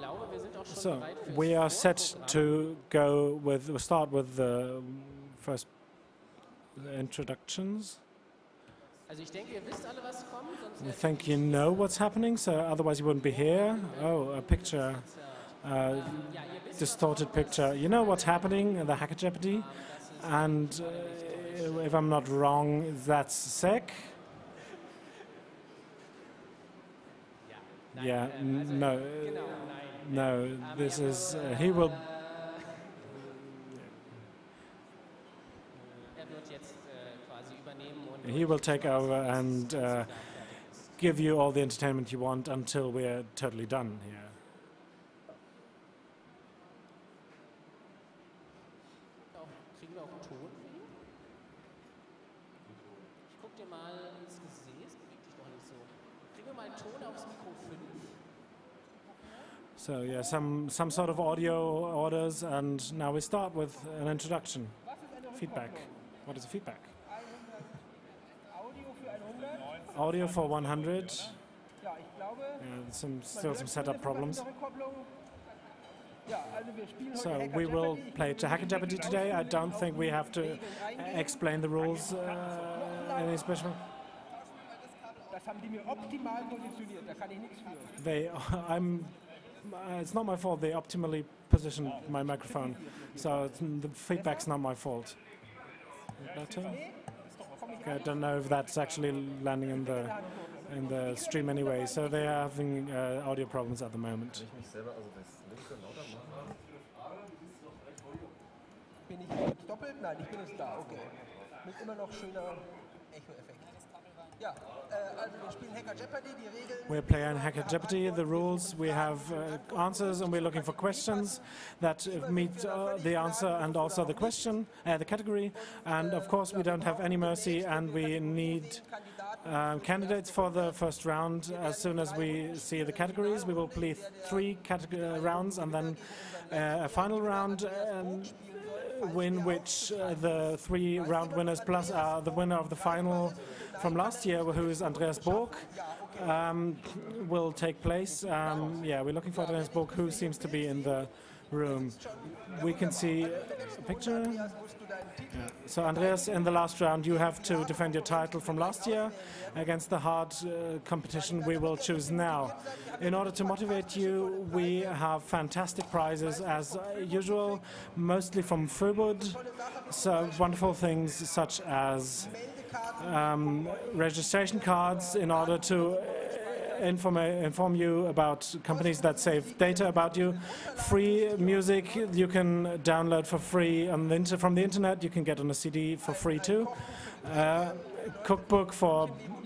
So we are set to go with, we'll start with the first introductions. I think you know what's happening, so otherwise you wouldn't be here. Oh, a picture, distorted picture. You know what's happening in the Hacker Jeopardy? And if I'm not wrong, that's Sek. Yeah, no, this is, he will... He will take over and give you all the entertainment you want until we're totally done here. So yeah, some sort of audio orders, and now we start with an introduction. Feedback. What is the feedback? Audio for 100. Yeah, still some setup problems. So we will play Hacker Jeopardy today. I don't think we have to explain the rules any special. It's not my fault. They optimally positioned my microphone, so the feedback's not my fault. Better? Okay, I don't know if that's actually landing in the stream anyway. So they are having audio problems at the moment. We're playing Hacker Jeopardy. The rules, we have answers, and we're looking for questions that meet the answer and also the question, the category. And of course, we don't have any mercy, and we need candidates for the first round. As soon as we see the categories, we will play 3 rounds and then a final round. In which the 3 round winners plus the winner of the final from last year, who is Andreas Borg, will take place. Yeah, we're looking for Andreas Borg, who seems to be in the room. We can see a picture. Yeah. So Andreas, in the last round, you have to defend your title from last year against the hard competition we will choose now. In order to motivate you, we have fantastic prizes as usual, mostly from Föbud. So wonderful things such as registration cards in order to inform you about companies that save data about you. Free music you can download for free from the internet. You can get on a CD for free too. Cookbook for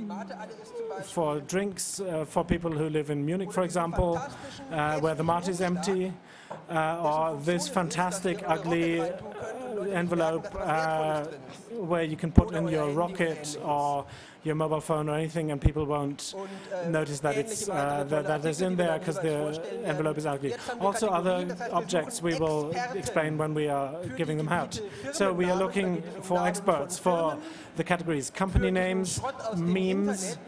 drinks for people who live in Munich, for example, where the mart is empty. Or this fantastic, ugly envelope where you can put in your rocket or your mobile phone or anything, and people won't notice that it's that is in there because the envelope is ugly. Also, other objects we will explain when we are giving them out. So we are looking for experts for the categories: company names, memes.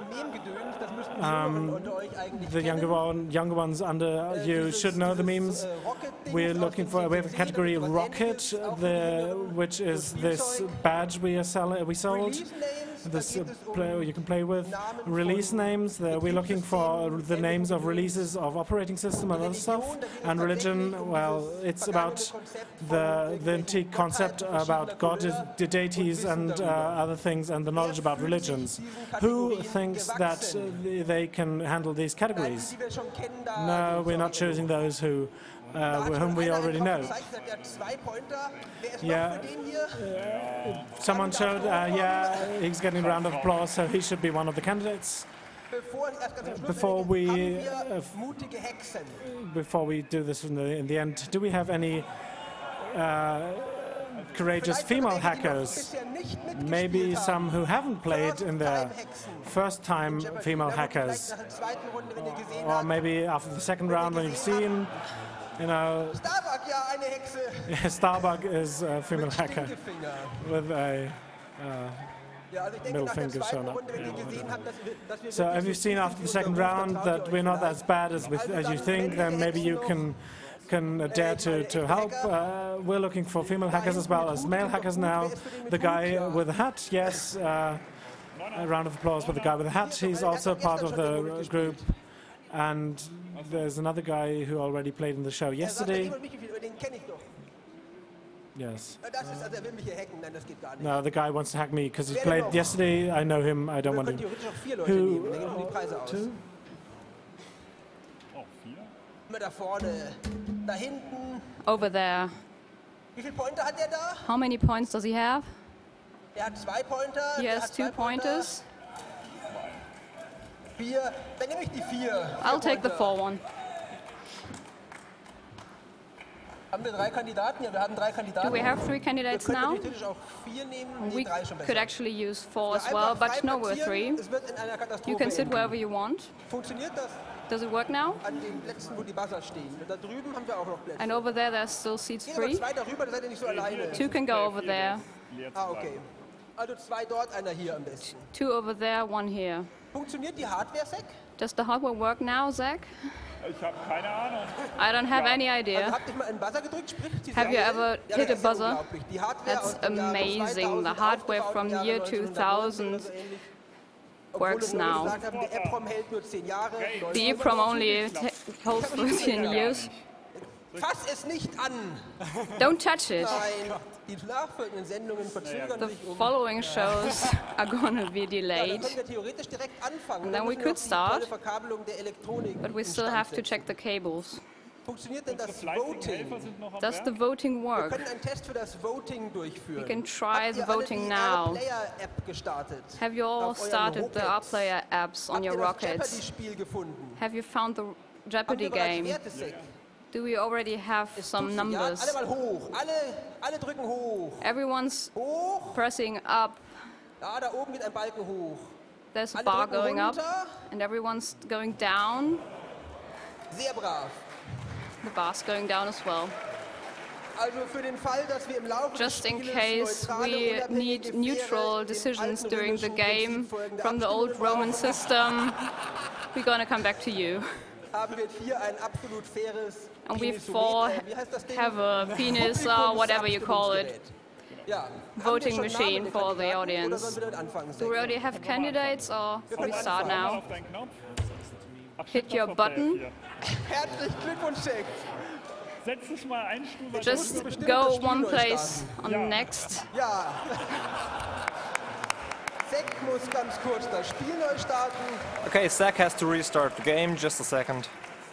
The younger ones under you should know the memes. We're looking for. We have a category rocket, which is this badge we sold. This you can play with. Release names. We're looking for the names of releases of operating system and other stuff. And religion. Well, it's about the antique concept about God, the deities, and other things, and the knowledge about religions. Who thinks that they can handle these categories? No, we're not choosing those whom we already know. Yeah, someone showed, yeah, he's getting a round of applause, so he should be one of the candidates. Before we do this in the end, do we have any courageous female hackers? Maybe some who haven't played in their first time, female hackers. Or maybe after the second round when you've seen, you know, Starbuck is a female hacker with a middle finger shown up. So if you've seen after the second round that we're not as bad as you think, then maybe you can dare to help. We're looking for female hackers as well as male hackers now. The guy with the hat, yes. A round of applause for the guy with the hat. He's also part of the group. And there's another guy who already played in the show yesterday. Yes. No, the guy wants to hack me because he played yesterday. I know him. I don't want him. Who? Two? Over there. How many points does he have? He has 2 pointers. I'll take the 4 one. Do we have 3 candidates now? We could actually use 4 as well, but no, we're 3. You can sit wherever you want. Does it work now? And over there, there's still seats free. 2 can go over there. 2 over there, 1 here. Does the hardware work now, Zach? I don't have any idea. Have you ever hit a buzzer? That's amazing. The hardware from the year 2000 works now. The EEPROM only holds for 10 years. Don't touch it. The following shows are going to be delayed. And then we could start, but we still have to check the cables. Does the voting work? We can try the voting now. Have you all started the R-Player apps on your rockets? Have you found the Jeopardy game? Do we already have some numbers? Everyone's pressing up. There's a bar going up, and everyone's going down. The bar's going down as well. Just in case we need neutral decisions during the game from the old Roman system, we're gonna come back to you. And we 4 have a penis or whatever you call it, voting machine for the audience. Do we already have candidates or we start now? Hit your button. Just go 1 place on the next. Okay, Zach has to restart the game. Just a second.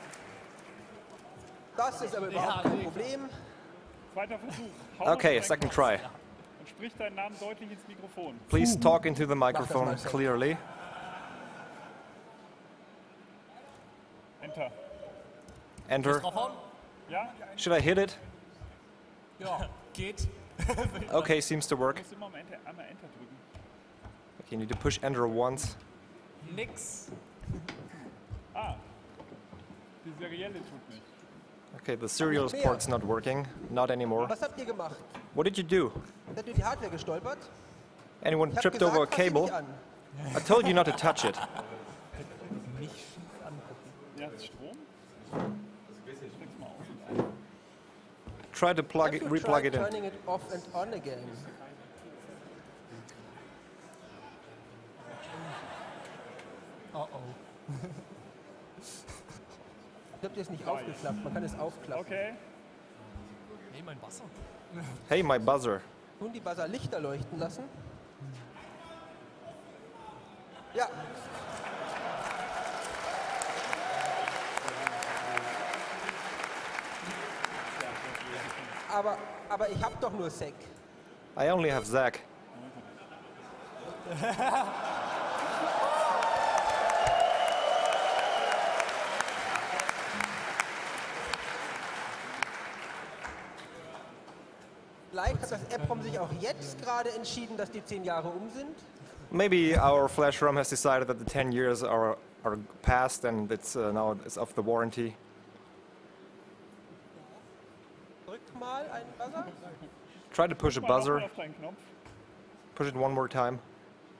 Okay, second try. Please talk into the microphone clearly. Enter. Should I hit it? Okay, seems to work. Okay, you need to push enter once. Okay, the serial port's not working. Not anymore. What did you do? Anyone tripped over a cable? I told you not to touch it. Try to plug it, replug it in. Turning it off and on again. Ich habe das nicht aufgeklappt, man kann es aufklappen. Okay. Hey, mein Buzzer. Hey, my buzzer. Nun die Buzzer Lichter leuchten lassen. Ja. Aber ich habe doch nur Sek. I only have Zach. Vielleicht hat das EEPROM sich auch jetzt gerade entschieden, dass die 10 Jahre sind. Maybe our flash ROM has decided that the 10 years are past and it's now it's off the warranty. Drückt mal einen Buzzer. Try to push a buzzer. Push it one more time.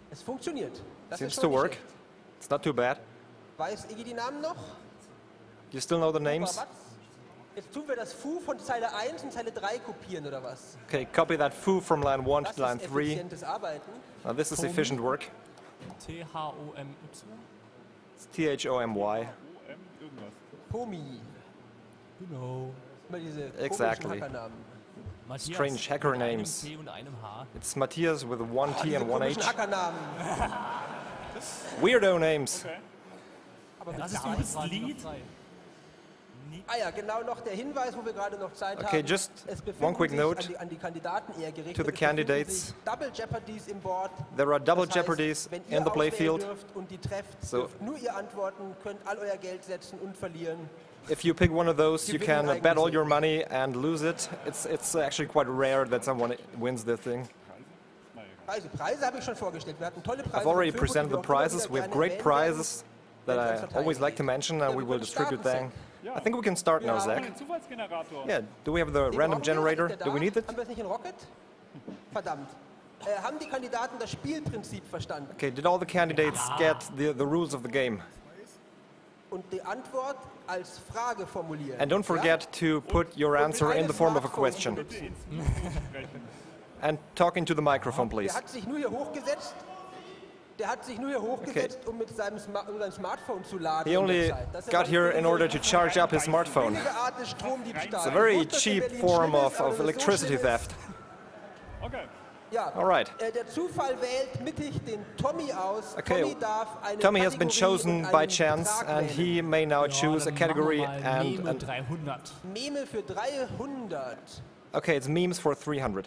Es funktioniert. Das Seems ist to schon nicht work. schlecht. It's not too bad. Weiß Iggy die Namen noch? You still know the names? Aber was? Jetzt tun wir das Foo von Zeile 1 und Zeile 3 kopieren, oder was? Okay, copy that foo from line 1 Das to line ist 3. effizientes Arbeiten. Now this is efficient work. T-H-O-M-Y. It's T-H-O-M-Y. Pomi. Genau. Immer diese Exactly. komischen Hackernamen. Matthias Strange hacker mit einem names. T und einem H. It's Matthias with one T Diese and one komischen H. Hackernamen. Weirdo names. Aber Das ist bitte übrigens ein ein. Lied. Ah ja, genau noch der Hinweis, wo wir gerade noch Zeit Okay, haben. just Es befinden one quick sich note an die Kandidaten eher gerichtet. to the es befinden candidates. sich Double Jeopardies im Board. There are double Das heißt, jeopardies wenn ihr in the play auswählen field. dürft und die trefft, So- dürft nur ihr antworten, könnt all euer Geld setzen und verlieren. If you pick one of those, you Gewinnen can bet all eigentlich your money and lose it. It's actually quite rare that someone wins this thing. Preise habe ich schon vorgestellt. Wir hatten tolle Preise. I've already von Föbel, presented die the wir auch immer prizes. wieder We have gerne great erwähnen werden. prizes that I always like to mention, and we will distribute them. Ja. I think we can start now, Ja. Zach. Einen Zufallsgenerator. Yeah, do we have the Den random brauchen wir. generator? Ist der Do we da? need it? Haben wir es nicht in Rocket? Verdammt. Haben die Kandidaten das Spielprinzip verstanden? Okay, did all the candidates get the rules of the game? Und die Antwort als Frage formulieren. And don't forget to put your answer in the form of a question. Bitte ins Mikro sprechen. And talk into the microphone, Der please. hat sich nur hier hochgesetzt. Der hat sich nur hier hochgesetzt, um mit seinem Smartphone zu laden. He in der only Zeit. Das ist got eine here in order to charge up his smartphone. billige Art des Stromdiebstahls. It's a very Ich wusste, dass in cheap Berlin form schlimm ist, aber of dass es so electricity schlimm ist. theft. Okay. Ja. All right. Der Zufall wählt mittig den Tommy aus. Okay. Tommy darf eine Tommy has been Kategorie chosen und by einen chance, Betrag and wählen. he may now choose a category and Meme 300. Meme für 300. okay, it's memes for 300.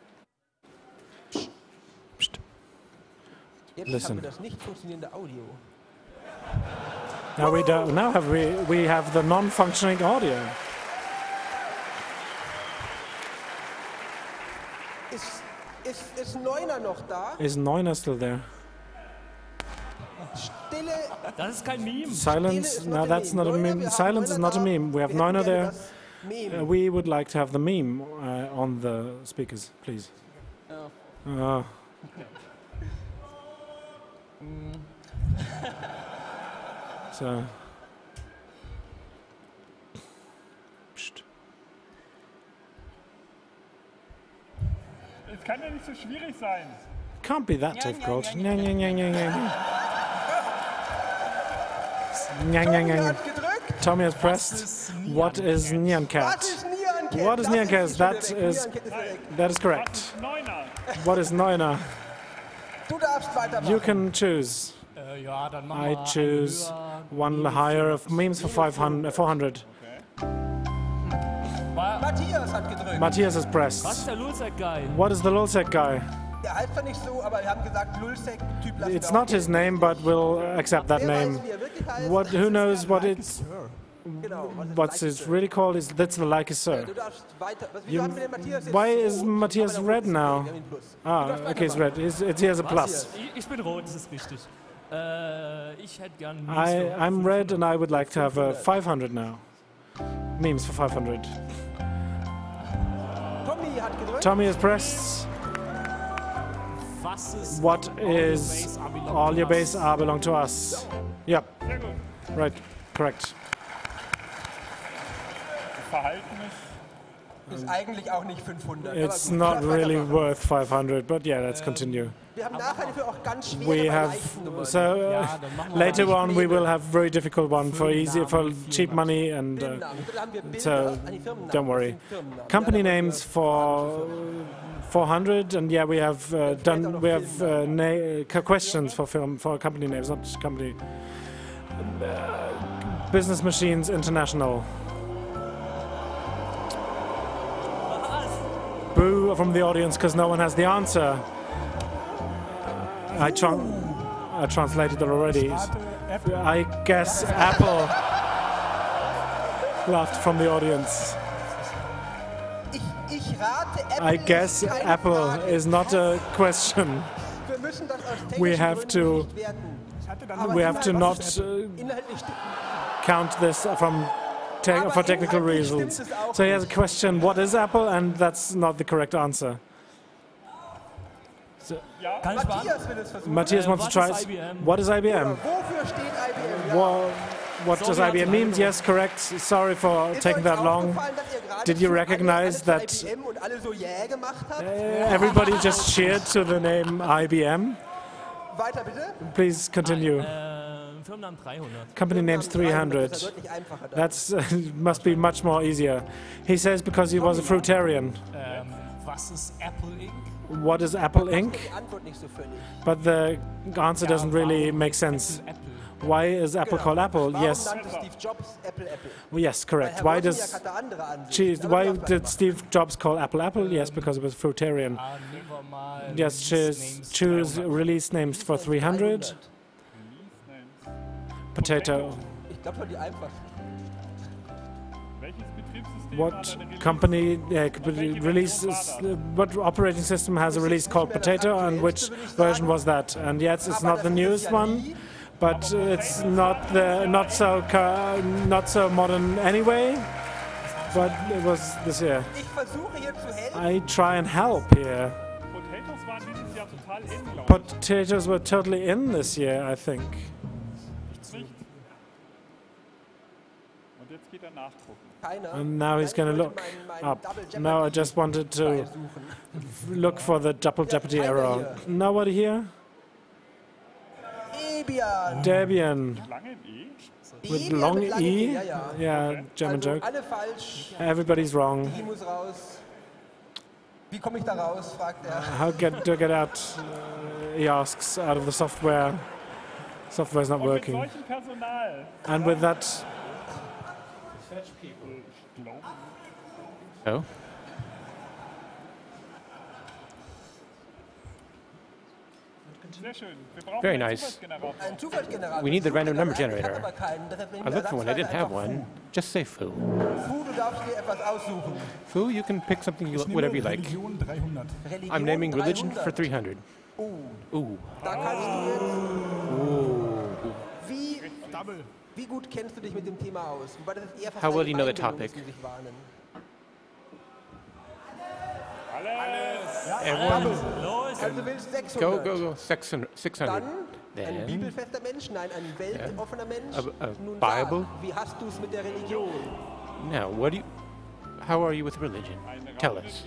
Jetzt Listen. haben wir das nicht funktionierende Audio. Now we don't. Now we have the non-functioning audio. Ist Neuner noch da? Is Neuner still there? Stille. Das ist kein Meme. Silence? No, that's not a meme. Silence is not a meme. We have Neuner there. We would like to have the meme on the speakers, please. So. Psst. Es kann ja nicht so schwierig sein. Can't be that difficult. Nyang, nyang, nyang, nyang, nyang. Nyang, nyang, nyang. Hat gedrückt. Tommy has pressed. What is Nyan Das Cat? ist Nyan Cat. What is Das Nyan Cat? schon That wieder weg. is- Nyan Cat weg. That is Was correct. ist Neuner? What is Neuner? Du darfst weitermachen. You can choose. Ja, dann machen I wir choose einen one higher of memes for 400. Matthias hat gedrückt. Matthias has Was pressed. ist der Lulzek-Guy? What is the Lulzek guy? Der heißt zwar nicht so, aber wir haben gesagt, Lulzek, Typ lassen It's wir not auch his name, but we'll accept that Wer name. weiß, wie er wirklich heißt? What? Who knows what it's? Genau, What's it really called? Is that's the like is sir? Du darfst weiter. Wieso You- haben wir den Matthias jetzt Why so is rot? Matthias Aber der red Rot ist now? okay, wir haben ihn plus. Ah, Du darfst okay, it's weitermachen. red. He has a plus. Ich bin rot, das ist richtig. Ich hätte gern I'm red, and I would like to have 500 now. Memes for 500. Tommy hat gedrückt. Tommy has pressed. Was ist What is all your base are belong to us? Yep, Sehr gut. right, correct. Das Verhalten ist Ist eigentlich auch nicht 500. It's aber gut, not lass really weitermachen. worth 500, but yeah, let's continue. Wir haben nachher dafür auch ganz schwere We bei have leichten Nummern. so dann machen wir later mal on we will have very difficult one for easy for Firmennamen, cheap money and Firmennamen. Dann haben wir Bilder, so die Firmennamen. don't worry. Das sind Firmennamen. Company Ja, da wollen names for 400 and yeah we have questions for company names, not company Business Machines International. Boo from the audience because no one has the answer. I translated it already. I guess Apple laughed from the audience. Ich rate, Apple I guess ist keine Apple Frage. is not a question. Wir müssen das aus We technischen have Gründen to- nicht werten. Aber We have to not inhaltlich count this from for technical reasons. So he has a question, what is Apple? And that's not the correct answer. So, Matthias will es versuchen. Matthias wants to try. What is IBM? Wofür steht IBM? What does IBM mean? Yes, correct. Sorry for taking that long. Did you recognize that everybody just cheered to the name IBM? Weiter bitte. Please continue. Firmennamen 300. Company name's 300. That's must be much more easier. He says because he was a fruitarian. Was ist Apple Inc.? What is Apple Inc? But the answer doesn't really make sense. Why is Apple called Apple? Yes. Well, yes, correct. Why did Steve Jobs call Apple Apple? Yes, because it was fruitarian. Yes, choose release names for 300. Potato. What company releases? What operating system has a release called Potato, and which version was that? And yes, it's not the newest one, but it's not so modern anyway. But it was this year. I try and help here. Potatoes were totally in this year, I think. And now he's going to look up. Now I just wanted to look for the double jeopardy error. Nobody here? Debian. With long E? Yeah, German joke. Everybody's wrong. How do I get out? He asks, out of the software. Software's not working. And with that... Oh. Very nice. We need the random number generator. I looked for one, I didn't have one. Just say foo. Foo, you can pick something, whatever you like. I'm naming religion for 300. Ooh. How well do you know the topic? Everyone, go. 600. Ein bibelfester Mensch, nein, ein weltoffener Mensch. A Bible? Wie hast du es mit der Religion? Now, how are you with religion? Tell us.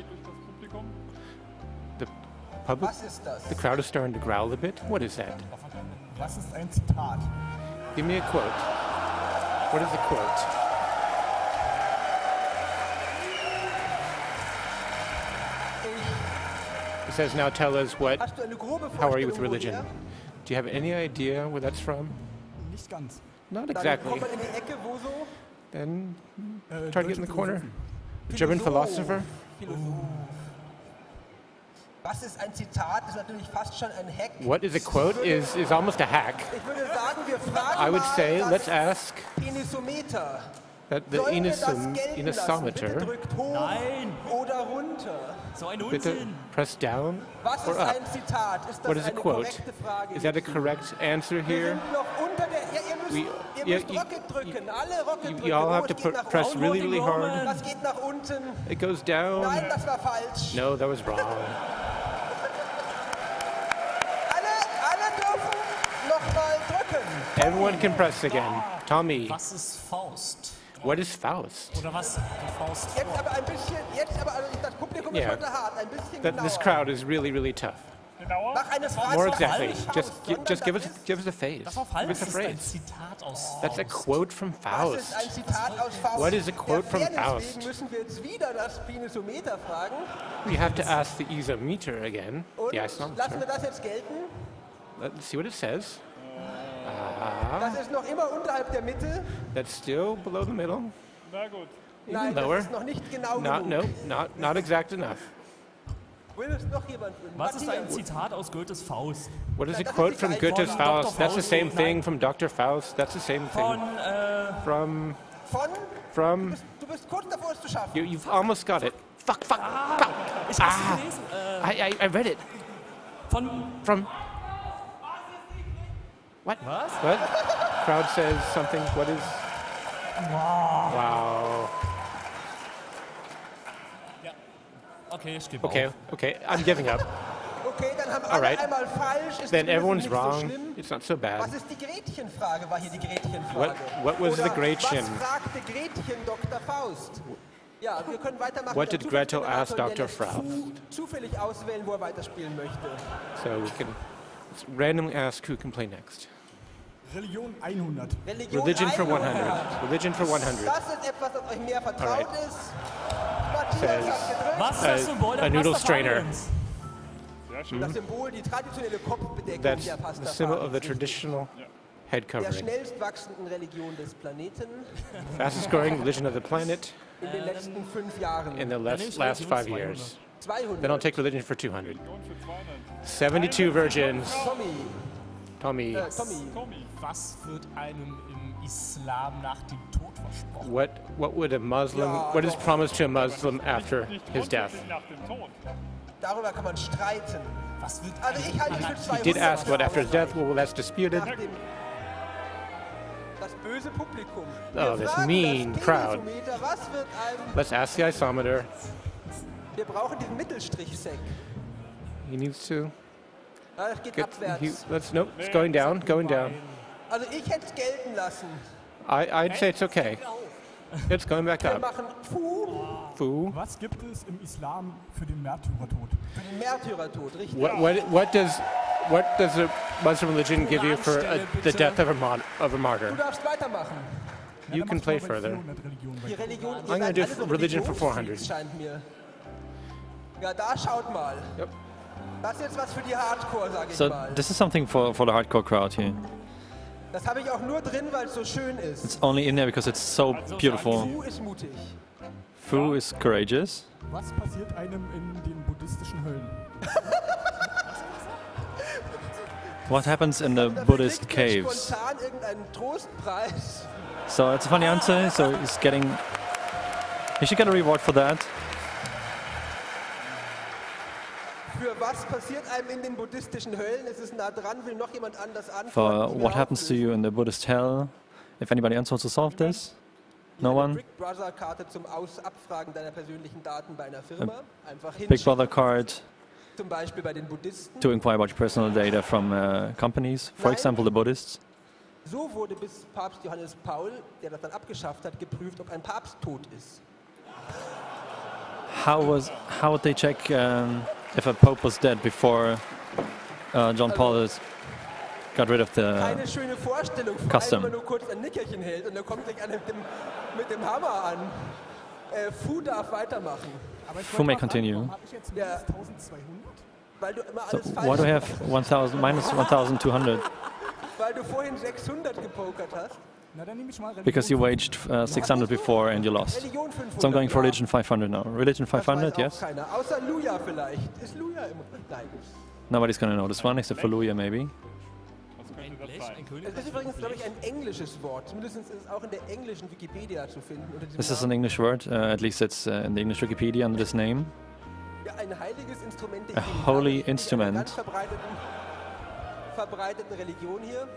The public, the crowd is starting to growl a bit. What is that? Was ist ein Zitat? Give me a quote. What is a quote? It says, now tell us how are you with religion? Do you have any idea where that's from? Nicht ganz. Not exactly. Then try to get in the corner. German philosopher? Was ist ein Zitat? Ist natürlich fast schon ein Hack. What is a quote is almost a hack. Ich würde sagen, wir fragen I would say, mal let's ask Penisometer. that the inisometer, Nein. Oder runter. So ein bitte Unsinn. press down Was or ist up. ein Zitat? Ist das What is a eine quote? korrekte Frage? Is that a correct answer Wir here? sind noch unter der... Ja, ihr müsst Rocket drücken. Alle Rocket drücken. You all have Oh, to es geht nach press unten. really, really hard. Das geht nach unten. It goes down. Nein, das war falsch. No, that was wrong. Alle dürfen nochmal drücken. Everyone can press again. Tommy, Was ist Faust? what is Faust? Oder was? Die Faust. Jetzt aber ein bisschen, also das Publikum ist Yeah. heute hart, ein bisschen This genauer. crowd is really, really tough. Mach eine Frage. More doch exactly. falsch. Just give us a phrase. Das war falsch. Give us a Das ist ein phrase. Zitat aus Faust. That's a quote from Das ist Faust. ein Zitat aus Faust. What is a quote from Fairness Faust? wegen müssen wir jetzt wieder das Penisometer fragen. We have to ask the isometer again. Und The lassen wir isometer. das jetzt gelten. Let's see what it says. Das ist noch immer unterhalb der Mitte. That's still below the middle. Na gut. Nein, lower. das ist noch nicht genau Not genug. not exact enough. Will es noch jemand? Was ist ein Matthias. Zitat aus Goethes Faust? What is a Das ist quote die from gleiche Goethe's von Faust? Dr. That's the Faust. same thing from Dr. Faust. That's the same Von, thing from Von? Du bist kurz davor, es zu schaffen. you've almost got it. Fuck. Ich hab's gelesen. I read it. From what? Was? What? Crowd says something. What is? Wow. Ja. Okay, stimmt. Okay. I'm giving up. Okay, dann haben All right. einmal falsch. Ist Then everyone's nicht wrong. So schlimm. It's not so bad. Was ist die Gretchenfrage? War hier die Gretchenfrage? What was Oder the Gretchen? Was fragte Gretchen Dr. Faust? Ja, wir können weitermachen. What did Gretel ask Dr. Faust? Zufällig auswählen, wo er weiterspielen möchte. So we can randomly ask who can play next. Religion 100. Religion for 100. Religion for 100. Das ist etwas, das euch mehr vertraut Alright. ist. Matthias hat gedrückt. Was ist das Symbol der a noodle strainer. Pastafarians? Das Symbol, die traditionelle Kopfbedeckung That's der the symbol of the Pastafarians. traditional head Der covering. schnellst wachsenden Religion des Planeten Fastest growing religion of the planet in den letzten 5 Jahren. in the last 5 years. 200. Then I'll take religion for 200. 72 virgins. Tommy. Tommy. Was wird einem im Islam nach dem Tod versprochen? What would a Muslim, what is promised to a Muslim after his death? Darüber kann man streiten. Was wird Also ich halte es für 200. He did ask what after his death, well that's disputed. Das böse Publikum. Oh, Wir this fragen mean das crowd. Penisometer, was wird einem... Let's ask the isometer. Wir brauchen diesen Mittelstrich-Sek. He needs to Das geht get, abwärts. nope, it's going down, going down. Also ich hätte es gelten lassen. I'd say it's okay. It's going back Wir up. machen Fu. Was gibt es im Islam für den Märtyrertod? für den Märtyrertod, richtig? What does the Muslim religion give you for the death of a martyr? Du darfst weitermachen. You can play further. Die Religion, I'm gonna do religion for 400. Scheint mir. Ja, da schaut mal. Yep. Das ist jetzt was für die Hardcore, sag ich So mal. this is something for the hardcore crowd here. Das habe ich auch nur drin, weil es so schön ist. It's only in there because it's so beautiful. Fu ist mutig. Fu is courageous. Was passiert einem in den buddhistischen Höllen? What happens in the Dafür Buddhist kriegt er caves? spontan irgendeinen Trostpreis. So it's a funny answer. So he's getting. He should get a reward for that. Für was passiert einem in den buddhistischen Höllen? Es ist nah dran, will noch jemand anders antworten? For Ich what mir happens to you in the Buddhist hell? If anybody else wants to solve this, no Eine one. Big Brother Karte zum Abfragen deiner persönlichen Daten bei einer Firma. Einfach Big hinschicken. Brother card Zum Beispiel bei den Buddhisten. to inquire about your personal data from companies. For example, the Buddhists. So wurde bis Papst Johannes Paul, der das dann abgeschafft hat, geprüft, ob ein Papst tot ist. How would they check if a pope was dead before John Paul got rid of the Keine schöne Vorstellung, vor custom. allem, wenn man nur kurz ein Nickerchen hält und dann kommt gleich einer mit dem Hammer an. Fu darf weitermachen, Aber ich Fu wollte may mal continue. fragen, warum habe ich jetzt Ja. minus 1200? weil du immer So alles why falsch do I machst. have 1,000 minus 1,200? Weil du vorhin 600 gepokert hast. Na, dann nehme ich mal Religion. Because you waged 600 before and you lost. Religion 500. So I'm going for ja. religion 500 now. Religion Das weiß 500, auch yes. keiner. Außer Luja vielleicht. Ist Luja im... Nein. Nobody's gonna know this one except for Luya maybe. Es ist übrigens, glaube ich, ein englisches Wort. Zumindest ist es auch in der englischen Wikipedia zu finden. Unter diesem This is an Namen. English word. At least it's in the English Wikipedia under this name. Ja, ein heiliges Instrument der A Kirche. holy In einer instrument. ganz verbreiteten Religion hier.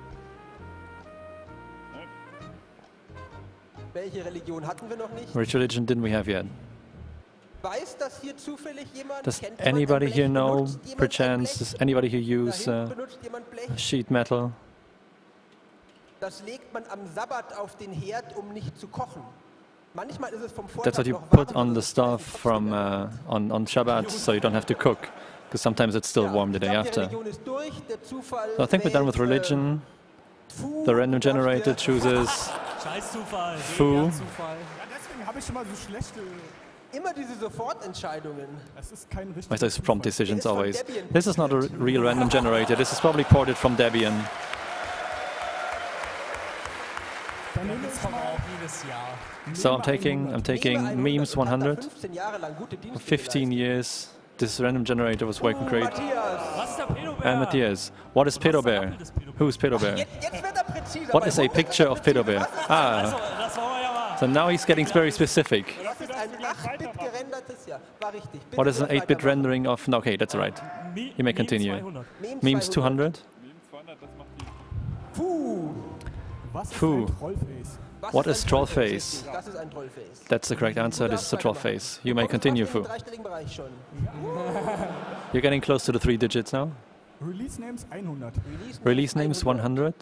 Welche Religion hatten wir noch nicht? Which religion didn't we have yet? Weiß das hier zufällig jemand? Does Kennt jemand anybody ein here Blech? know, Benutzt jemand ein perchance, Blech? does anybody here Da use hinten benutzt jemand Blech? sheet metal? Das legt man am Sabbat auf den Herd, um nicht zu kochen. Manchmal ist es vom Vortag That's what you noch put warm, on the also stuff es bleibt from trotzdem. on Shabbat, so you don't have to cook, because sometimes it's still Ja, warm the ich day glaub, die after. Religion ist durch. Der Zufall So I think we're done with wählt, religion. Fu The random und dafür- generator chooses Scheiß Zufall. Fu. Ja, deswegen habe ich schon mal so schlechte. Immer diese Sofortentscheidungen. Es ist kein richtiger. Like those prompt decisions Der ist von always. Debian This is not a real random generator. This is probably ported from Debian. Dann nehme Jetzt ich kommen wir mal. auch jedes Jahr. So I'm taking Meme memes 100. 15 Jahre lang gute Dienste 15 geleistet. years. This random generator was working great. Matthias. Was ist der Pedobär? And Matthias, what is Pedo Bear? Who is Pedo Bear? Jetzt wird er präziser. What bei is a 100 picture of Pedo Bear? Ah, Also, das wollen wir ja mal. so now he's getting very specific. Das ist ein 8-Bit gerendertes, ja, war richtig. Bitte What is an weitermachen. 8-bit rendering of? No, okay, that's right. You may continue. 200. Memes 200. Puh. Was ist Fu. ein Trollface? What is troll face? That's the correct answer. This is a troll face. You may continue, Fu. You're getting close to the 3 digits now. Release names 100. Release names 100.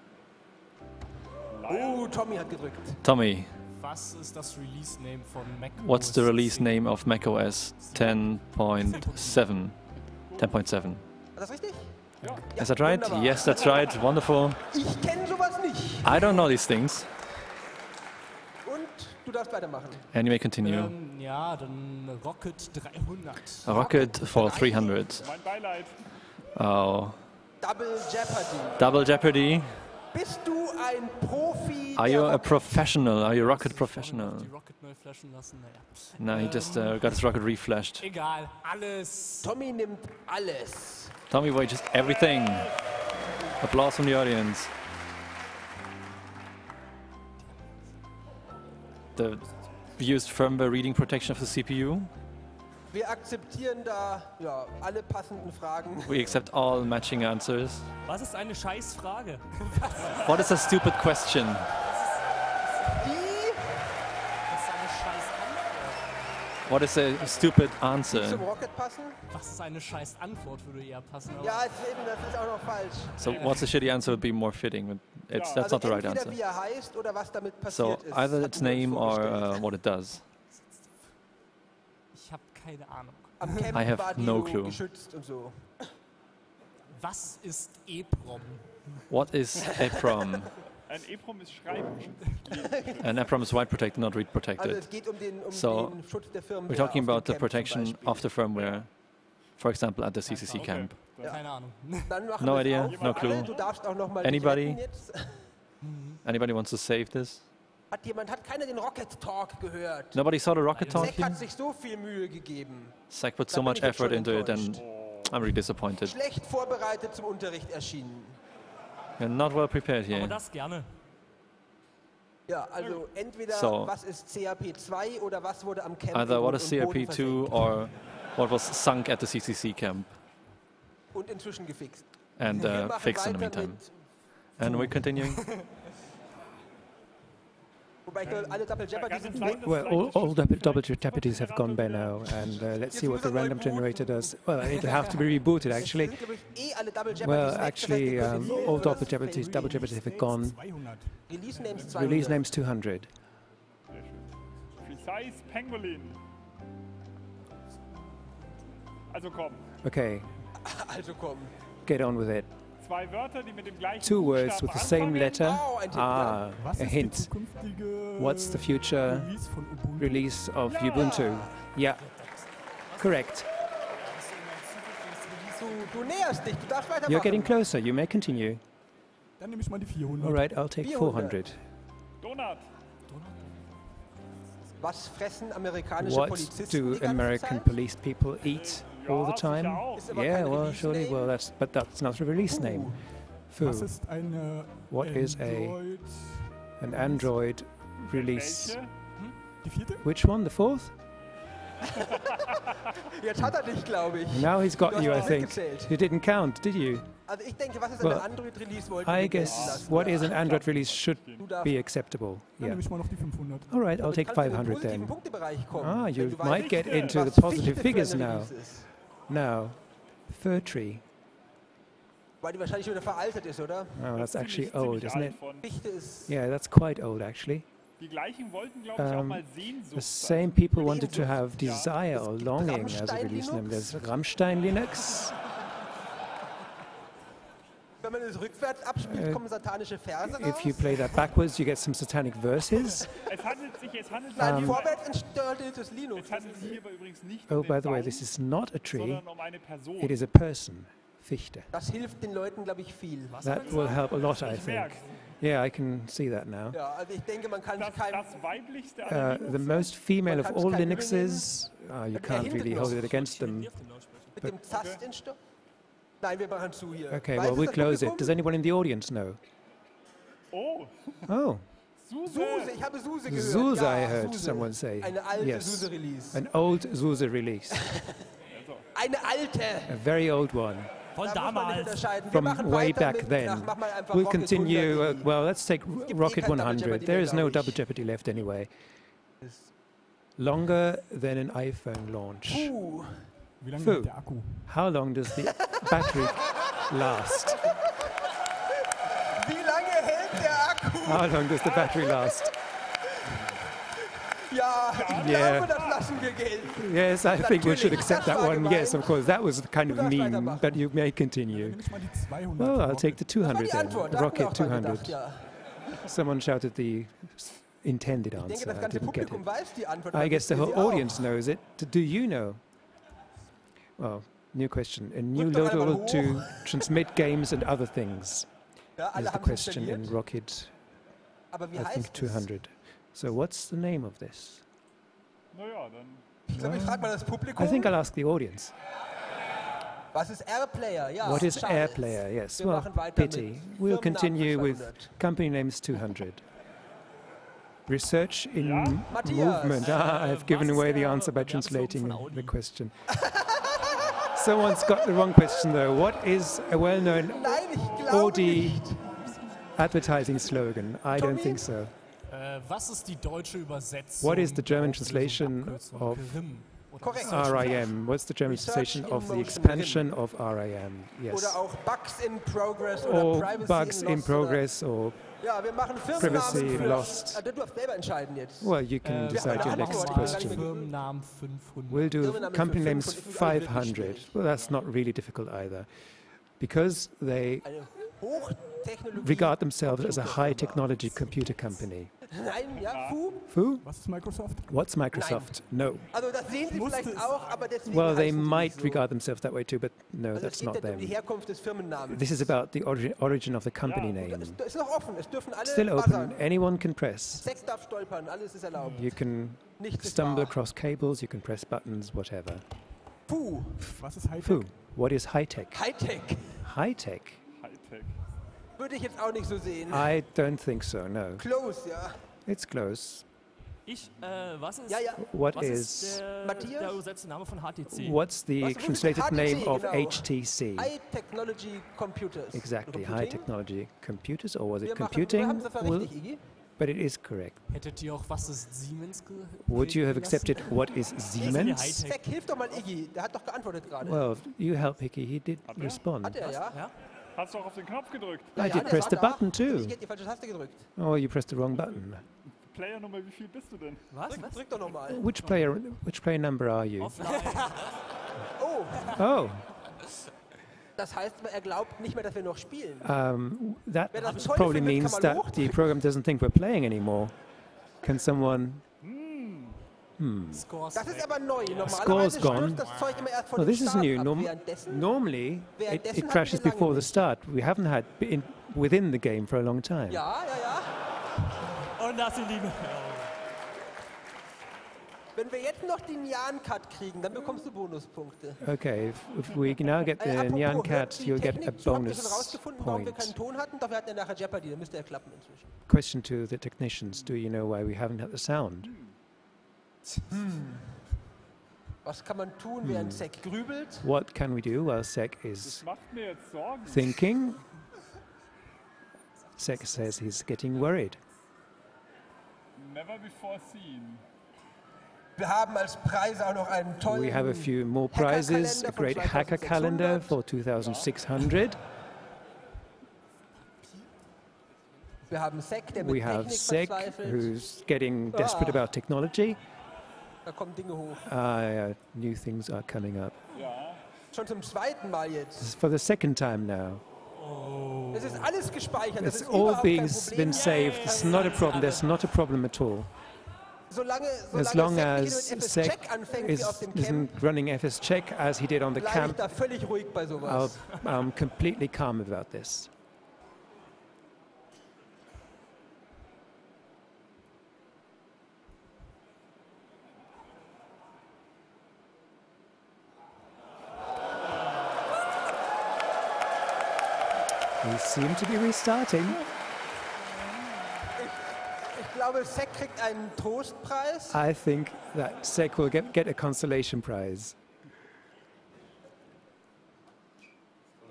Oh, Tommy hat gedrückt. Tommy. Was ist das Release Name von macOS? What's the release name of macOS 10.7? 10.7. Ist das richtig? Ja. Is that right? Wunderbar. Yes, that's right. Wonderful. Ich kenne sowas nicht. I don't know these things. Und du darfst weitermachen. And you may continue. Ja, dann Rocket 300. Rocket for 300. Mein Beileid. Oh. Double Jeopardy. Double Jeopardy. Bist du ein Profi? Are you a professional? Are you a rocket professional? Die Rocket neu flashen lassen, naja. No, he just got his rocket reflashed. Egal, alles. Tommy nimmt alles. Tommy wages everything. Applause from the audience. The used firmware reading protection of the CPU. Wir akzeptieren da ja, alle passenden Fragen. We accept all matching answers. Was ist eine Scheißfrage? What is a stupid question? What is a stupid answer? Zum Rocket passen? Was ist eine Scheißantwort würde eher passen? Ja, eben, das ist auch noch falsch. So what's a shitty answer would be more fitting. That's not the right answer. Wie er heißt oder was damit So passiert ist. either its name or what it does. Ich habe keine Ahnung. Am Camp I have war die no clue. geschützt und so. Was ist EEPROM? What is EEPROM? Ein EEPROM ist Schreiben. An EEPROM is write protected, not read Also protected. es geht um den So Schutz der Firmware. we're talking auf dem about the Camp zum protection Beispiel. of the firmware, for example, at the CCC camp. Keine Ahnung. Dann machen No wir es idea, auch. no clue. Alle, du darfst auch noch mal Anybody? dich retten jetzt. Anybody wants to save this? Hat keiner den Rocket Talk gehört? Nobody saw the rocket Zack talking? hat sich so viel Mühe gegeben. Zach put Da so bin much ich jetzt effort schon into it and enttäuscht. I'm really disappointed. Schlecht vorbereitet zum Unterricht erschienen. You're not well prepared Aber here. das gerne. Ja, also entweder So. was ist CRP2 oder was wurde am Camp Either what in is Grund und Boden CRP2 versenkt or what was sunk at the CCC camp und inzwischen gefixt. and Wir machen fixed in the weiter meantime. mit, And we're continuing. wobei ich glaube, alle Double Jeopardy sind Well, all double jeopardies have gone by now, and let's see what the random generator does. Well, it'll have to be rebooted, actually. sind, glaube ich, alle Double Jeopardies Well, weg. Das heißt, actually, ihr könnt jetzt all nur double das jeopardies have gone. 200. Release Names 200. Release names 200. Precise Pangolin. Also komm. Okay, Also komm. get on with it. Zwei Wörter, die mit dem gleichen 2 words Buchstaben with the same anfangen. letter. Oh, ein Tipp, Ah, Was a ist die hint. zukünftige What's the future Release von Ubuntu? release of Ubuntu? Yeah, correct. Du näherst dich, du darfst weitermachen. You're getting closer. You may continue. Dann nehme ich mal die 400. All right, I'll take 400. Donut. Was fressen amerikanische What Polizisten do die ganze American Zeit? police people eat all the Ja, time? sicher auch. Ist aber Yeah, kein well, Release surely. Name. Well, but that's not a release name. Foo. Was ist eine What is Android? an Android release? Welche? Die 4.? Which one? The 4th? Jetzt hat er dich, glaube ich. Now he's got Du you, I hast think. mitgezählt. You didn't count, did you? Also ich denke, was ist Well, eine Android-Release? Wollten I wir gelten guess lassen. what is an Android release should Du darfst be acceptable. Dann Yeah. nehme ich mal noch die 500. All right, I'll damit take kannst du in den 500 positiven then. Punktebereich kommen, Ah, wenn you du might weißt, get into was the positive Fichte für figures eine now. Release ist. Now, Fir Tree. Weil die wahrscheinlich schon wieder veraltet ist, oder? Oh, that's actually Ziemlich old, isn't alt it? von. Fichte ist... Yeah, that's quite old, actually. Die gleichen wollten, glaube ich, auch mal The Sehnsucht same sein. people wanted to have desire or longing as a Rammstein release name. Linux. There's Rammstein Linux. Wenn man es rückwärts abspielt, kommen satanische Verse raus. If you play that backwards, you get some satanic verses. Es handelt sich Nein, hierbei- vorwärts installiertes Linux. es handelt sich hierbei übrigens nicht Oh, um by den the way, Baum, this is not a tree. sondern um eine Person. It is a person, Fichte. Das hilft den Leuten, glaube ich, viel. That will help a lot, I Ich think. merk's. Yeah, I can see that now. Ja, also ich denke, man kann Das, kein... das weiblichste aller The Linux most female of Man all kann's kein Linuxes, you can't really hold it against them. Mit dem Tastenstopp? Nein, wir machen zu hier. Okay, Weiß well, es we'll das close it. Publikum? Does anyone in the audience know? Oh, Oh, Suse. Suse, ich habe Suse gehört. Zuse, ja, I heard Suse. someone say. Eine alte Yes, Suse-Release. an old Zuse release. Eine alte. A very old one. from way back then. We'll continue. Well, let's take Rocket 100. There is no Double Jeopardy left anyway. Longer than an iPhone launch. Fu, how long does the battery last? Wie lange hält der Akku? How long does the battery last? Ja, ich glaube, das lassen wir gelten. Yes, I think we should accept that one. Yes, of course, that was kind of mean, but you may continue. Well, I'll take the 200 then. Rocket 200. Someone shouted the intended answer. I didn't get it. I guess the whole audience knows it. Do you know? Well, new question. A new loader to transmit games and other things is the question in Rocket, I think, 200. So what's the name of this? I think I'll ask the audience. Was ist AirPlayer? Ja, what is AirPlayer? Yes, well, pity. We'll continue with company names 200. Research in movement. I've given away the answer by translating the question. Someone's got the wrong question though. What is a well-known Audi advertising slogan? I don't think so. What is the German translation of RIM? What's the German translation of the expansion of RIM? Yes. Or bugs in progress or privacy lost. Well, you can decide your next question. We'll do company names 500. Well, that's not really difficult either. Because they regard themselves as a high-technology computer company. Fu? What's Microsoft? No. Well, they might regard themselves that way too, but no, that's not them. This is about the origin of the company name. Still open. Anyone can press. You can stumble across cables, you can press buttons, whatever. Fu. Fu. What is high-tech? High-tech. High-tech? Würde ich jetzt auch nicht so sehen. I don't think so, no. Close, ja. It's close. Was ist, what is der übersetzte Name von HTC? What's the translated name of HTC? High Technology Computers. Exactly, High Technology Computers, or was it computing? But it is correct. Hättet ihr auch, was ist Siemens? Would you have accepted what is Siemens? Zack, hilf doch mal Iggy, der hat doch geantwortet gerade. Well, you help Hickey, he did respond. Hat er, ja? Hast du auch auf den Knopf gedrückt? I did press the button too. Ich hätte die falsche Taste gedrückt. Oh, you pressed the wrong button. Player Nummer, wie viel bist du denn? Was? Drück doch nochmal. Which player number are you? Oh. Oh. Das heißt, er glaubt nicht mehr, dass wir noch spielen. That probably means that the program doesn't think we're playing anymore. Can someone... Das ist aber neu. Score's gone. Das Zeug immer erst Well, this is new. Normally, it crashes before the start. We haven't had within the game for a long time. Ja, ja, ja. Und das sind die... Wenn wir jetzt noch den Nyan-Cut kriegen, dann bekommst du Bonuspunkte. Okay, if we now get the Nyan-Cut, you'll get a bonus warum wir keinen Ton hatten, doch wir hatten ja nachher Jeopardy, dann müsste er klappen inzwischen. Question to the technicians, do you know why we haven't had the sound? Was kann man tun, während Zack grübelt? What can we do while Zack is thinking? Zack says he's getting worried. Never before seen. Wir haben als Preis auch noch einen tollen We have a few more prizes, a great hacker calendar for 2600. Wir haben Zack, der mit We have Technik Zack, who's getting desperate about technology. Da kommen Dinge hoch. New things are coming up. Ja. Schon zum zweiten Mal jetzt. This is for the second time now. Es ist alles gespeichert. It's all been saved. It's not a problem. There's not a problem at all. As long as Zack isn't running FS check as he did on the camp, I'm completely calm about this. We seem to be restarting. Ich glaube, Zack kriegt einen Trostpreis. I think that Zack will get a consolation prize.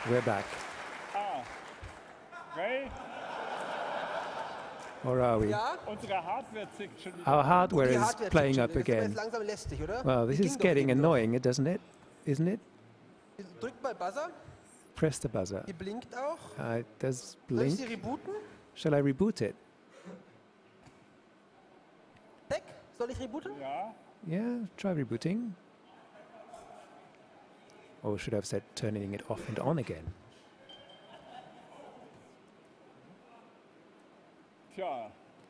We're back. Ray? Or are we? Ja? Our hardware is playing up again. Well, this is getting annoying, doesn't it? Isn't it? Drückt mal Buzzer. Press the buzzer. Die blinkt auch. It does Soll ich blink. sie rebooten? Shall I reboot it? Tech, soll ich rebooten? Yeah, try rebooting. Or should I have said turning it off and on again? Tja.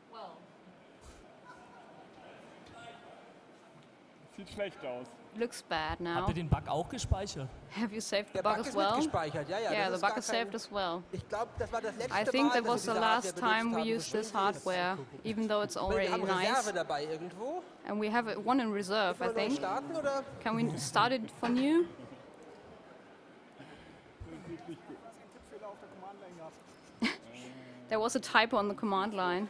Sieht schlecht aus. Looks bad now. Habt ihr den Bug auch gespeichert? Have you saved the Der bug Bug as ist well? mitgespeichert, ja, ja. Yeah, das the ist bug is gar kein- saved as well. Ich glaube, das war das letzte I think Mal, that dass was wir the diese last Hardware time we benutzt haben. used this So schön ist es. hardware, even though it's Wir already haben nice. Reserve dabei irgendwo. And we have one in reserve, I Wollen wir neu think. starten, oder? Can we start it for new? There was a typo on the command line.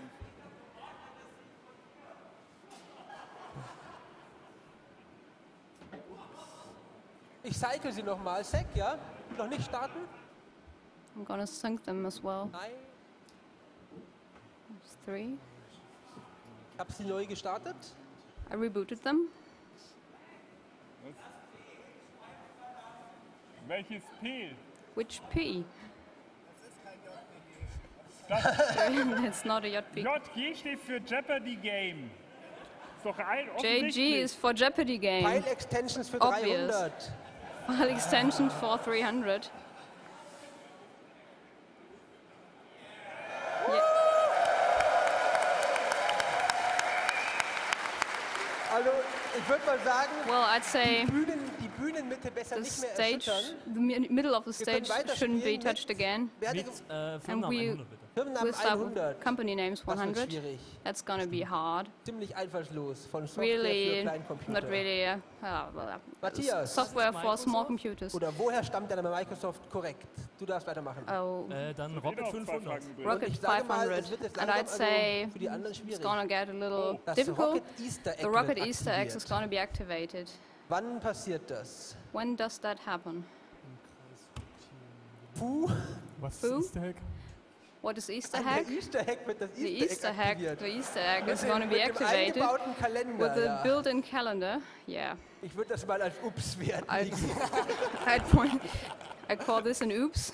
Ich cycle sie nochmal. Sec, ja? Noch nicht starten? I'm gonna sync them as well. Nein. 3. Ich habe sie neu gestartet. I rebooted them. Welches P? Which P? Das It's not a JP. JG steht für Jeopardy Game. Ist doch ein JG is for Jeopardy game. File Extensions für Obvious. 300. File extension for 300. Also, ich würde mal sagen, Well, I'd say die Bühnenmitte besser the nicht mehr stage, erschüttern. the middle of the Wir können stage shouldn't be weiterspielen touched again. Wer hat Mit And Firmennamen we 100 bitte. Firmennamen will start 100. company names Das wird 100. schwierig. That's gonna be hard. Ziemlich einfallslos von Software Really, für Kleincomputer. not really. Matthias. Software for small computers. Oder woher stammt der Name Microsoft korrekt? Du darfst weitermachen. Oh, Dann Rocket 500. Rocket ich sage mal, 500. es wird jetzt And langsam I'd say also für die anderen it's schwierig. gonna get a little Das difficult. Rocket Easter Egg The Rocket wird Easter eggs is aktiviert. gonna be activated. Wann passiert das? When does that happen? Puh, Was Who? ist Easter Egg? What is Easter an der egg? Easter Egg wird das The Easter Easter Egg egg, aktiviert. the Easter egg is Mit going to be dem activated eingebauten Kalender, with the ja. built-in calendar. Yeah, Ich würde das mal als Ups werten. I call this an oops.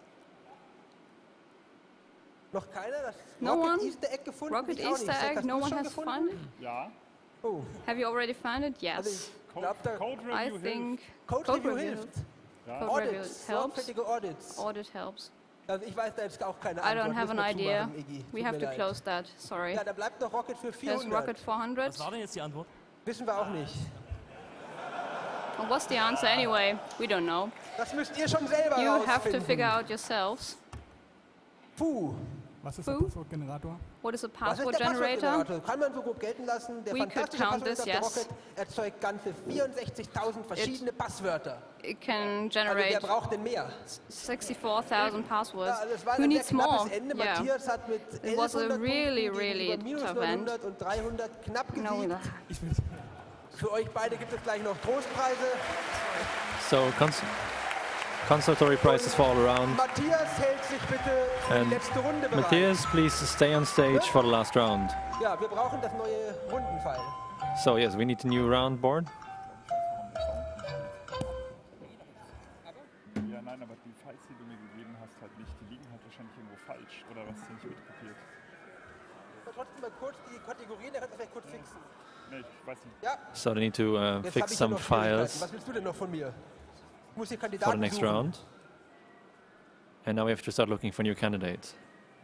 Noch keiner das No Rocket one? Easter Egg gefunden? Rocket Ich auch nicht. Easter Zack, egg, hast no du es one schon has gefunden? found it? Ja. Oh, Have you already found it? also Yes. ich glaube, da Code I Review think Code Code Review Review. hilft. Code Review Audits, helps. sorgfältige Audits. Audit helps. Also ich weiß da jetzt auch keine I Antwort. don't have an Müssen wir idea. zumachen, Iggy. We Tut have mir to leid. close that. Sorry. Ja, da bleibt noch Rocket für There's 400. Rocket 400. Was war denn jetzt die Antwort? Wissen wir auch nicht. Well, what's the answer anyway? We don't know. Das müsst ihr schon selber You have to rausfinden. figure out yourselves. Puh. Was ist der Who? Passwortgenerator? What is a Was ist password der generator? Passwortgenerator? Kann man so grob gelten lassen. Der We could fantastische count this, Passwortgenerator yes. Rocket erzeugt ganze 64.000 verschiedene Passwörter. It can Also wer generate braucht denn mehr? 64,000 passwords. Ja, das war Who ein sehr needs more? knappes Ende. Yeah. Matthias hat mit It was a 1100 really, Punkten really gegenüber minus tough 900 und 300 knapp No, gesiegt. Ich will Für euch beide gibt es gleich noch Trostpreise. So consolatory prizes for all around. Matthias hält sich bitte für die And letzte Runde bereit. Matthias, please stay on stage for the last round. Ja, wir brauchen das neue Rundenfall. So yes, we need a new round board. Ja, nein, aber die Files, die du mir gegeben hast, halt nicht. Die liegen halt wahrscheinlich irgendwo falsch. Oder was nicht mitkopiert. Aber trotzdem mal kurz die Kategorien, der kann das vielleicht kurz fixen. Nee, ich weiß nicht. Ja, So they need to jetzt habe fix ich hier some noch Schwierigkeiten. files Was willst du denn noch von mir? Ich muss die for the Kandidaten next suchen. round. And now we have to start looking for new candidates.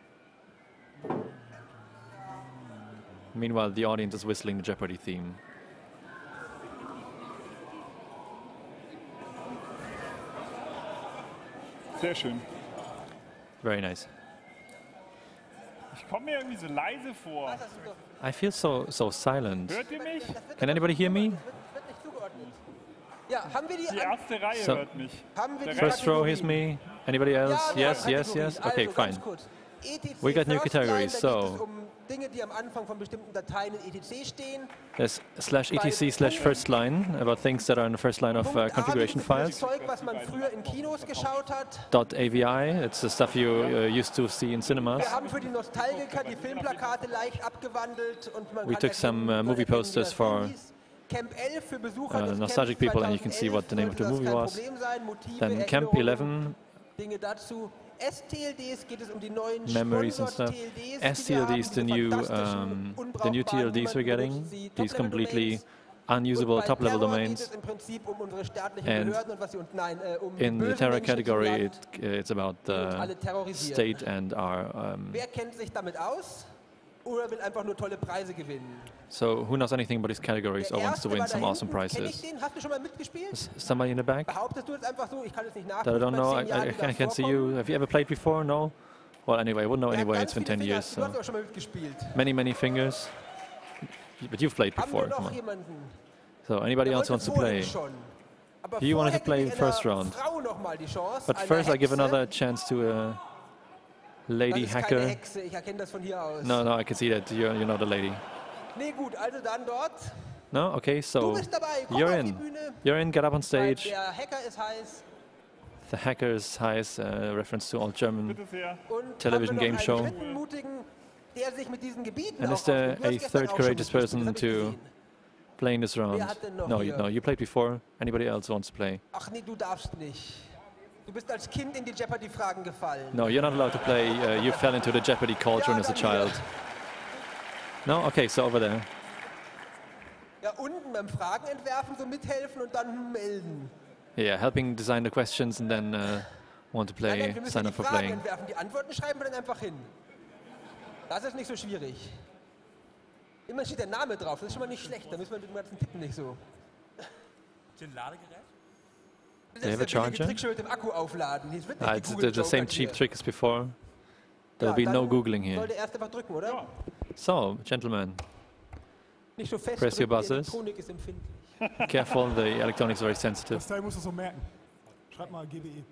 Meanwhile, the audience is whistling the Jeopardy theme. Sehr schön. Very nice. Ich komme mir irgendwie so leise vor. I feel so silent. Hört ihr mich? Can anybody hear me? Das wird nicht zugeordnet. Ja, haben wir Die erste Reihe So- hört mich. haben wir die First row here's Kategorien? me. Anybody else? Ja, wir Yes, haben yes, Kategorien. yes. Okay, also, ganz fine. kurz. we got new categories. So Dinge, die am Anfang von bestimmten Dateien in etc stehen. there's /etc/first line about things that are in the first line of configuration files. Zeug, was man früher in Kinos geschaut hat. .avi, it's the stuff you used to see in cinemas. Wir haben für die Nostalgiker die Filmplakate leicht abgewandelt und man We took some movie posters for nostalgic people, and you can see what the name of the movie was. Then Camp 11, memories and stuff. STLDs, the new TLDs we're getting. These completely unusable top-level domains. And in the terror category, it's about the state and our... So who knows anything about these categories or wants to win some awesome prizes? Somebody in the back? That I don't know, I can't see you. Have you ever played before? No? Well, anyway, I wouldn't know anyway, it's been 10 years. So. Many fingers. But you've played before, come on. So anybody else wants to play? You wanted to play first round. But first I give another chance to a lady hacker. No, I can see that you're not a lady. No? Okay, so you're in. You're in, get up on stage. The hacker is heiß, reference to old German television game show. And is there a third courageous person to play in this round? No, you played before. Anybody else wants to play? No, you're not allowed to play. You fell into the Jeopardy cauldron as a child. No? Okay, so over there. Yeah, helping design the questions and then want to play, sign up for playing. Das ist nicht so schwierig. Immer steht der Name drauf, das ist schon mal nicht schlecht, da müssen wir den ganzen Tippen nicht so. Den Ladegerät? They have a charger? It's the same cheap trick as before. There'll be no Googling here. So, gentlemen, press your buzzers. Careful, the electronics are very sensitive. Das Teil musst du so merken. Schreib mal GBE.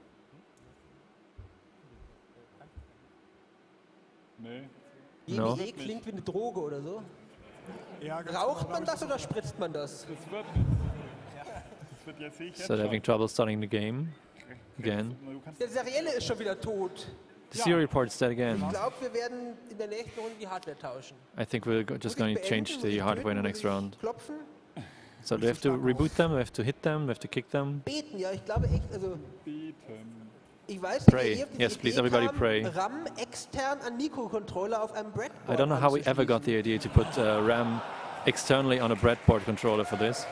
Nee. GBE klingt wie eine Droge oder so. Ja, raucht man das oder spritzt man das? So they're having trouble starting the game again. Der Serielle ist schon wieder tot. The serial report is dead again. Ich glaube, wir werden in der nächsten Runde die Hardware tauschen. I think we're just going to change the hardware in the next round. So they have to reboot them, they have to hit them, they have to kick them. Beten, ja, ich glaube echt, also... Ich weiß, pray. Yes, please, everybody pray. RAM extern an Mikrocontroller auf einem Breadboard. I don't know how we ever got the idea to put RAM externally on a breadboard controller for this.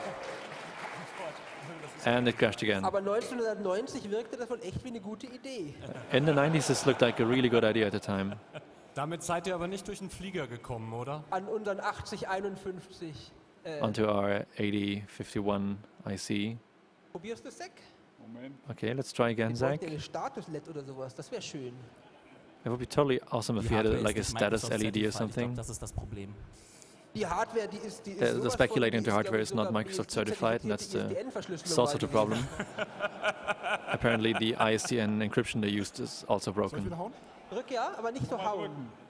And it crashed again. Aber 1990 wirkte das wohl echt wie eine gute Idee. In the 90s, this looked like a really good idea at the time. Damit seid ihr aber nicht durch den Flieger gekommen, oder? An unseren 8051. Onto our 8051 IC. Probierst du es, Zach? Okay, let's try again, Zach. Eine Status-LED oder sowas, das wäre schön. It would be totally awesome if we had like a status LED or something. Das ist das Problem. Die Hardware, die ist the speculating into hardware is not Microsoft certified, and that's also the problem. Apparently, the ISDN encryption they used is also broken. Drück ja, aber nicht so hauen.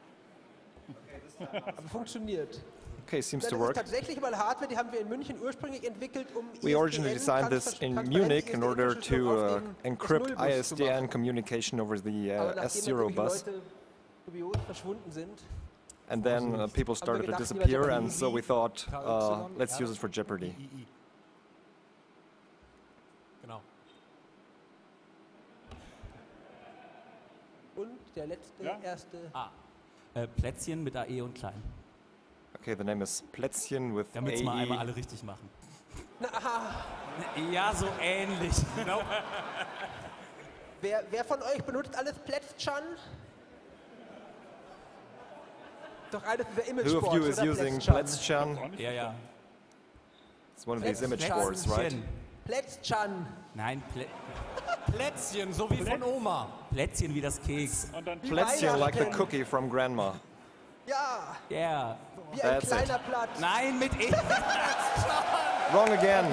Aber funktioniert. Okay, seems to work. Tatsächlich mal Hardware, die haben wir in München ursprünglich entwickelt, We originally designed this in Munich in order to encrypt ISDN communication over the S0 bus. And then people started to disappear, and so we thought, let's use it for Jeopardy. Genau. Und der letzte, erste... Plätzchen mit AE und klein. Okay, the name is Plätzchen with Damit es mal einmal alle richtig machen. Ja, so ähnlich. Genau. Wer von euch benutzt alles Plätzchen? Doch eines dieser Image-Boards, Who of you is using Plätzchen? Ja. It's one of these image boards, right? Plätzchen. Nein, Plätzchen, so wie von Oma. Plätzchen wie das Keks. Plätzchen like the cookie from Grandma. Ja. Yeah. Wie ein kleiner Platz. Nein, mit E. Wrong again.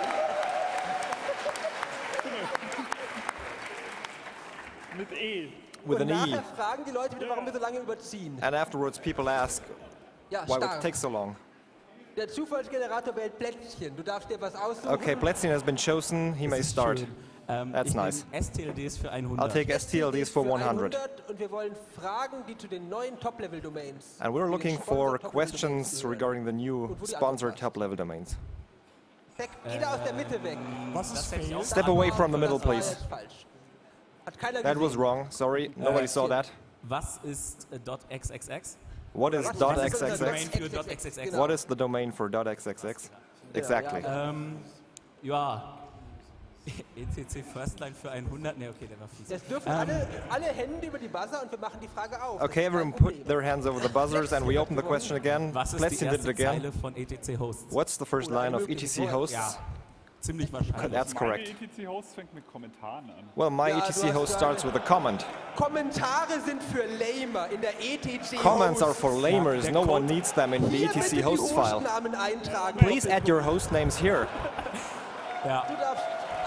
Mit E. with an E. fragen die Leute wieder, warum wir so lange überziehen. And afterwards people ask why it takes so long. Der Zufallsgenerator wählt Plätzchen. Du darfst dir was aussuchen. Okay, Plätzchen has been chosen. He may start. That's nice. STLDs für 100. I'll take STLDs for 100. Und wir wollen Fragen, die zu den neuen Top-Level-Domains. And we're looking for questions regarding the new sponsored top-level domains. Jeder aus der Mitte weg. Step away from the middle, please. That was wrong. Sorry, nobody saw that. Was ist .xxx? What is .xxx? What is the domain for .xxx? Exactly. Ja. ETC Firstline für 100. Ne, okay, der war fies. Jetzt dürfen alle Hände über die Buzzer und wir machen die Frage auf. Okay, everyone put their hands over the buzzers and we open the question again. Was ist die erste Zeile von ETC Hosts? What's the first line of ETC Hosts? Ja, ziemlich wahrscheinlich. That's correct. Meine ETC Host fängt mit Kommentaren an. Well, my ETC host starts with a comment. Kommentare sind für Lamer in der ETC Host. Comments are for lamers. No one needs them in the ETC host file. Please add your host names here. Ja. Du darfst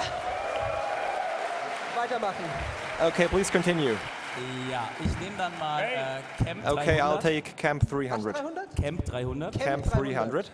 weitermachen. Okay, please continue. Ja, ich nehme dann mal Camp 300. Okay, I'll take Camp 300. Camp 300. Camp 300.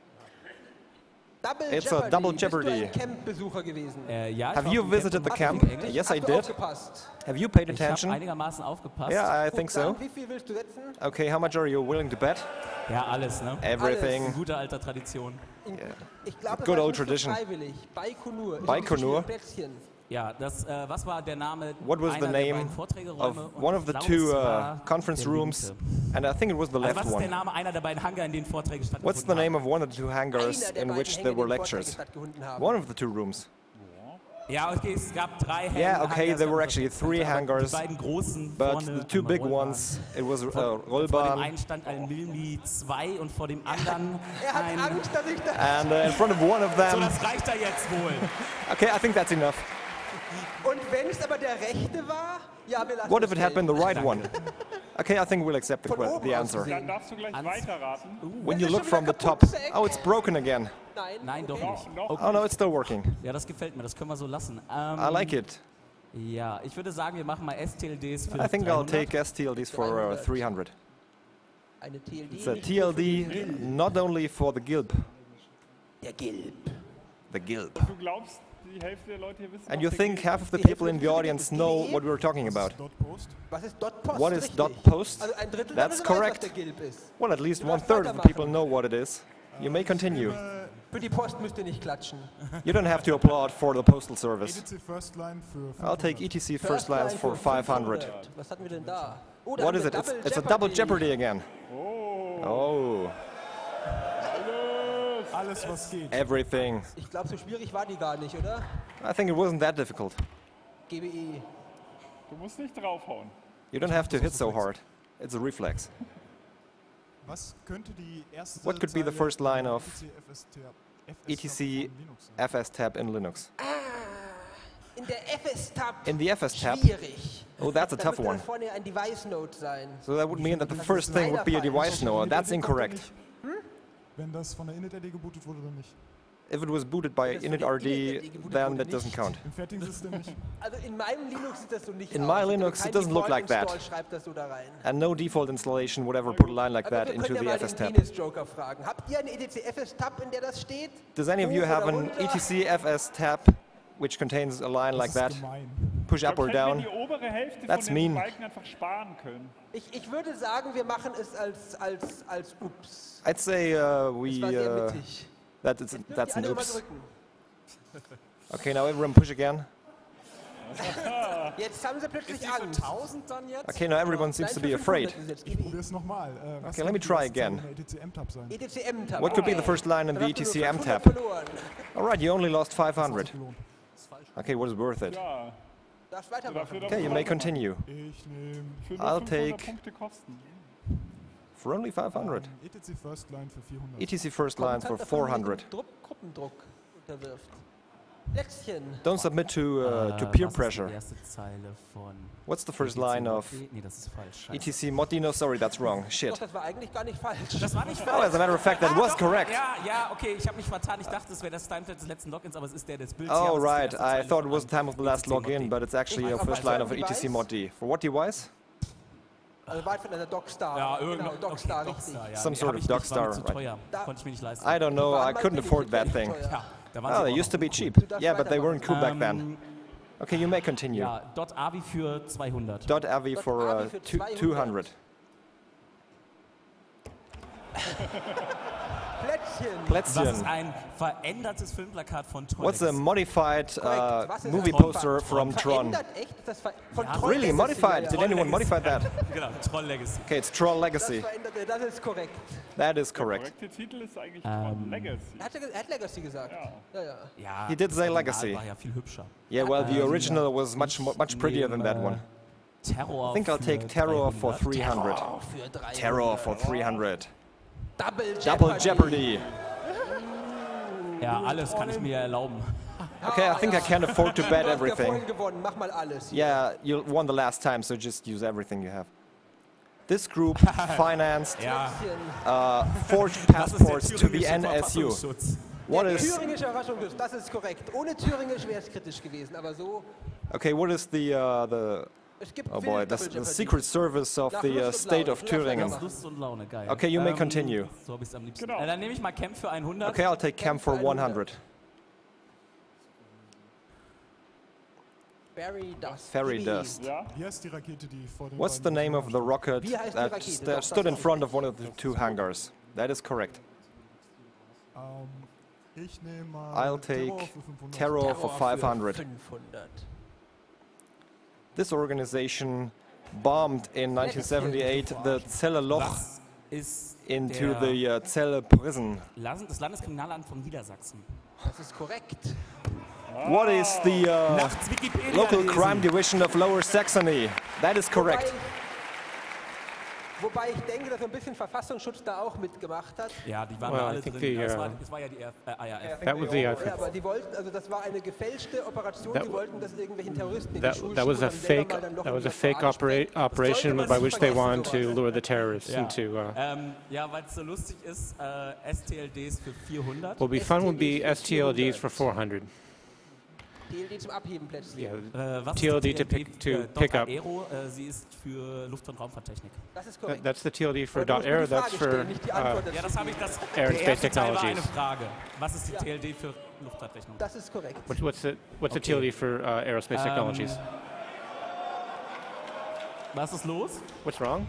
It's a double Jeopardy. Camp-Besucher gewesen? Ja, have you visited the camp? Yes, I did. Have you paid attention? Ich habe einigermaßen aufgepasst. Yeah, I think so. Wie viel willst du setzen? Okay, how much are you willing to bet? Ja, alles, ne? Everything. Alles. Gute alte Tradition. Ich glaube, good old tradition. Baikonur. Ja, das, was war der Name what was the name of one of the two conference rooms? And I think it was the left was ist one. der Name einer der beiden Hangar, in denen Vorträge stattgefunden What's the name of one of the two hangars in which there were lectures? One of the two rooms. Ja, okay, es gab 3 Hangars. Yeah, okay, there were actually 3 hangars, die beiden großen but vorne, the two big ones, it was vor dem Rollbahn. einen stand ein Milmi 2 und vor dem anderen hat Angst, dass ich das and in front of one of So, them. das reicht da jetzt wohl. Okay, I think that's enough. Und wenn es aber der rechte war, ja, wir lassen What if it had been the right Danke. one? Okay, I think we'll accept the answer. Dann darfst du gleich weiterraten. When you look from the top, oh, it's broken again. Nein, doch nicht. Oh no, it's still working. Ja, das gefällt mir, das können wir so lassen. I like it. Ja, ich würde sagen, wir machen mal STLDs für I think I'll 300. take STLDs for 300. Eine TLD. It's a TLD not only for the GILB. Der Gilb. The GILB. Du glaubst, die Hälfte der Leute hier wissen, And was you der think Gilb half of the people in the audience know what we're talking about? Was ist .post? What is Richtig. .post? Also ein Drittel That's davon weiß, correct. was der Gilb ist. Well, at least 1/3 of the people know what it is. You may continue. Für die Post müsst ihr nicht klatschen. You don't have to applaud for the postal service. ETC First Line für 500. I'll take ETC first lines for 500. Was hatten wir denn da? Oh, da What haben is wir it? It's a double Jeopardy again. Oh, Alles, was geht. everything. Ich glaube, so schwierig war die gar nicht, oder? I think it wasn't that difficult. GBI. Du musst nicht draufhauen. You don't have to hit so hard. It's a reflex. Was könnte die erste What could be the Zeile first line of ETC ETC FS-Tab in Linux? In der FS-Tab. In the FS-Tab? Schwierig. Oh, that's a Dann tough müsste one. das vorne ein Device-Node sein. So that would mean that the first thing would be a device node. That's incorrect. Wenn das von der init-RD gebootet wurde oder nicht. If it was booted by init.rd, then that doesn't count. Im Fertigsystem nicht. Also in meinem Linux sieht das so nicht In aus. my Wenn du Linux, kein it doesn't look like that. Default-Install, schreibt das so da rein. And no default installation would ever put a line like Aber that wir into können ja the mal den FS-Tab. Penis-Joker fragen. Habt ihr eine ETC FS-Tab, in der das steht? Does any of you Hoch have oder an runter? ETC FS-Tab which contains a line like that? Das ist gemein. Push up or Können wir down? die obere Hälfte That's von den mean. Balken einfach sparen können. Ich würde sagen, wir machen es als Ups. I'd say Das war sehr we mittig. that's Die an andere mal oops. drücken. Okay, now everyone push again. Jetzt haben sie plötzlich Angst. 1000 dann jetzt? Okay, now everyone seems to be afraid. Ich probiere es nochmal. Okay, let me try again. ETC-M-Tab sein. ETC-M-Tab. What could be the first line in the Dann hast du nur ETC 500 M-Tab? verloren. Alright, you only lost 500. Gelohnt. Okay, what is worth it? Ja, Darfst weitermachen. Okay, you may continue. Ich nehme für nur I'll 500 take- Punkte kosten. For only 500. ETC First Line für 400. ETC first lines for Kommt davon, wie 400. du Gruppendruck unterwirft. Don't submit to peer pressure. What's the first line of ETC Motti? No, sorry, that's wrong. Shit. Das war eigentlich gar nicht falsch. Das war nicht Oh, falsch. as a matter of fact, that was correct. Ja, okay, ich habe mich vertan. Ich dachte, es wäre das Timestamp des letzten Logins, aber es ist der des Bilds. Oh, right. I thought it was the time of the last login, but it's actually the first line of ETC Motti. For what device? Also weit von einer Dockstar. Ja, genau, Dockstar, richtig. Ja. Some sort of Dockstar, Zu teuer. Konnte ich mir nicht leisten. I don't know, I couldn't afford that thing. Ja, da waren Oh, sie they auch used to noch. be cheap. Yeah, but they weren't cool back then. Okay, you may continue. Ja, .avi für 200. .avi for 200. Plätzchen. Das ist ein verändertes Filmplakat von Tron. What's a modified movie poster from Tron? Echt? Das von Ja, Tron Really? Legacy, Modified? ja, Did ja. anyone modify that? Genau, Tron Legacy. Okay, it's Troll Legacy. Das ist korrekt. That is Der correct. korrekte Titel ist eigentlich Tron Legacy. Er hat Legacy gesagt. Ja. Ja. Ja, He did das say Original Legacy. war ja viel hübscher. Yeah, well, the original was much prettier than that one. Terror I think I'll take Terror for 300. Für 300. Terror for 300. Double Jeopardy. Ja, alles kann ich mir erlauben. Okay, I think I can afford to bet Du hast ja everything. vorhin gewonnen. Mach mal alles. Yeah, you won the last time, so just use everything you have. This group financed Ja, forged das ist der passports to the thüringische NSU. Verfassungsschutz. What is Thüringischer Verfassungsschutz, das ist korrekt. Ohne Thüringisch wäre es kritisch gewesen, aber so. okay? What is the Es gibt oh boy, Double the Jeopardy. Secret Service of Nach the Lust und state Laune. of Du darfst Thüringen? weitermachen. Lust und Laune, geil. Okay, you may continue. So habe ich es am liebsten. Genau. Dann nehme ich mal Camp für 100. Okay, I'll take Camp for 100. Fairy Dust. Ja? Wie heißt die Rakete, die vor den What's the beiden name of the rocket Wie heißt die that Rakete? Doch, stood das in front of one of the two hangars? That is correct. Ich nehme mal I'll take Terror für 500. Terror for für 500. 500. This organization bombed in 1978 the Celle Loch Was ist into der the Celle prison. das Landeskriminalamt von Niedersachsen? Das ist korrekt. What is the Nachts Wikipedia local lesen. crime division of Lower Saxony? That is correct. Wobei ich denke, dass so ein bisschen Verfassungsschutz da auch mitgemacht hat. Ja, die waren Well, da I alle think drin. the, Das war ja die IRF. That was the Ja, aber die wollten, also das war eine gefälschte Operation, That- die wollten das irgendwelchen Terroristen in die That, Schuhe that was schieben a und dann selber fake. mal dann noch That was a in fake Verfahren stellen. operation man by nicht which they vergessen, want to sowas. lure the terrorists Ja, into. ja weil es so lustig ist, STLDs für 400. Will be fun would be STLDs for 400. TLD zum Abheben plötzlich. Yeah, Was ist TLD die to pick up. Aero, sie ist für Luft- und Raumfahrttechnik. Das ist korrekt. That's the TLD for Aber du musst mir .aero. die Frage That's for stellen, nicht die Antwort dazu Ja, das habe ich. Das, Air and der Space erste Teil war eine Technologies. Frage. Was ist die TLD für Luftfahrttechnik? Das ist korrekt. what's the Okay. TLD for aerospace technologies? Was ist los? What's wrong?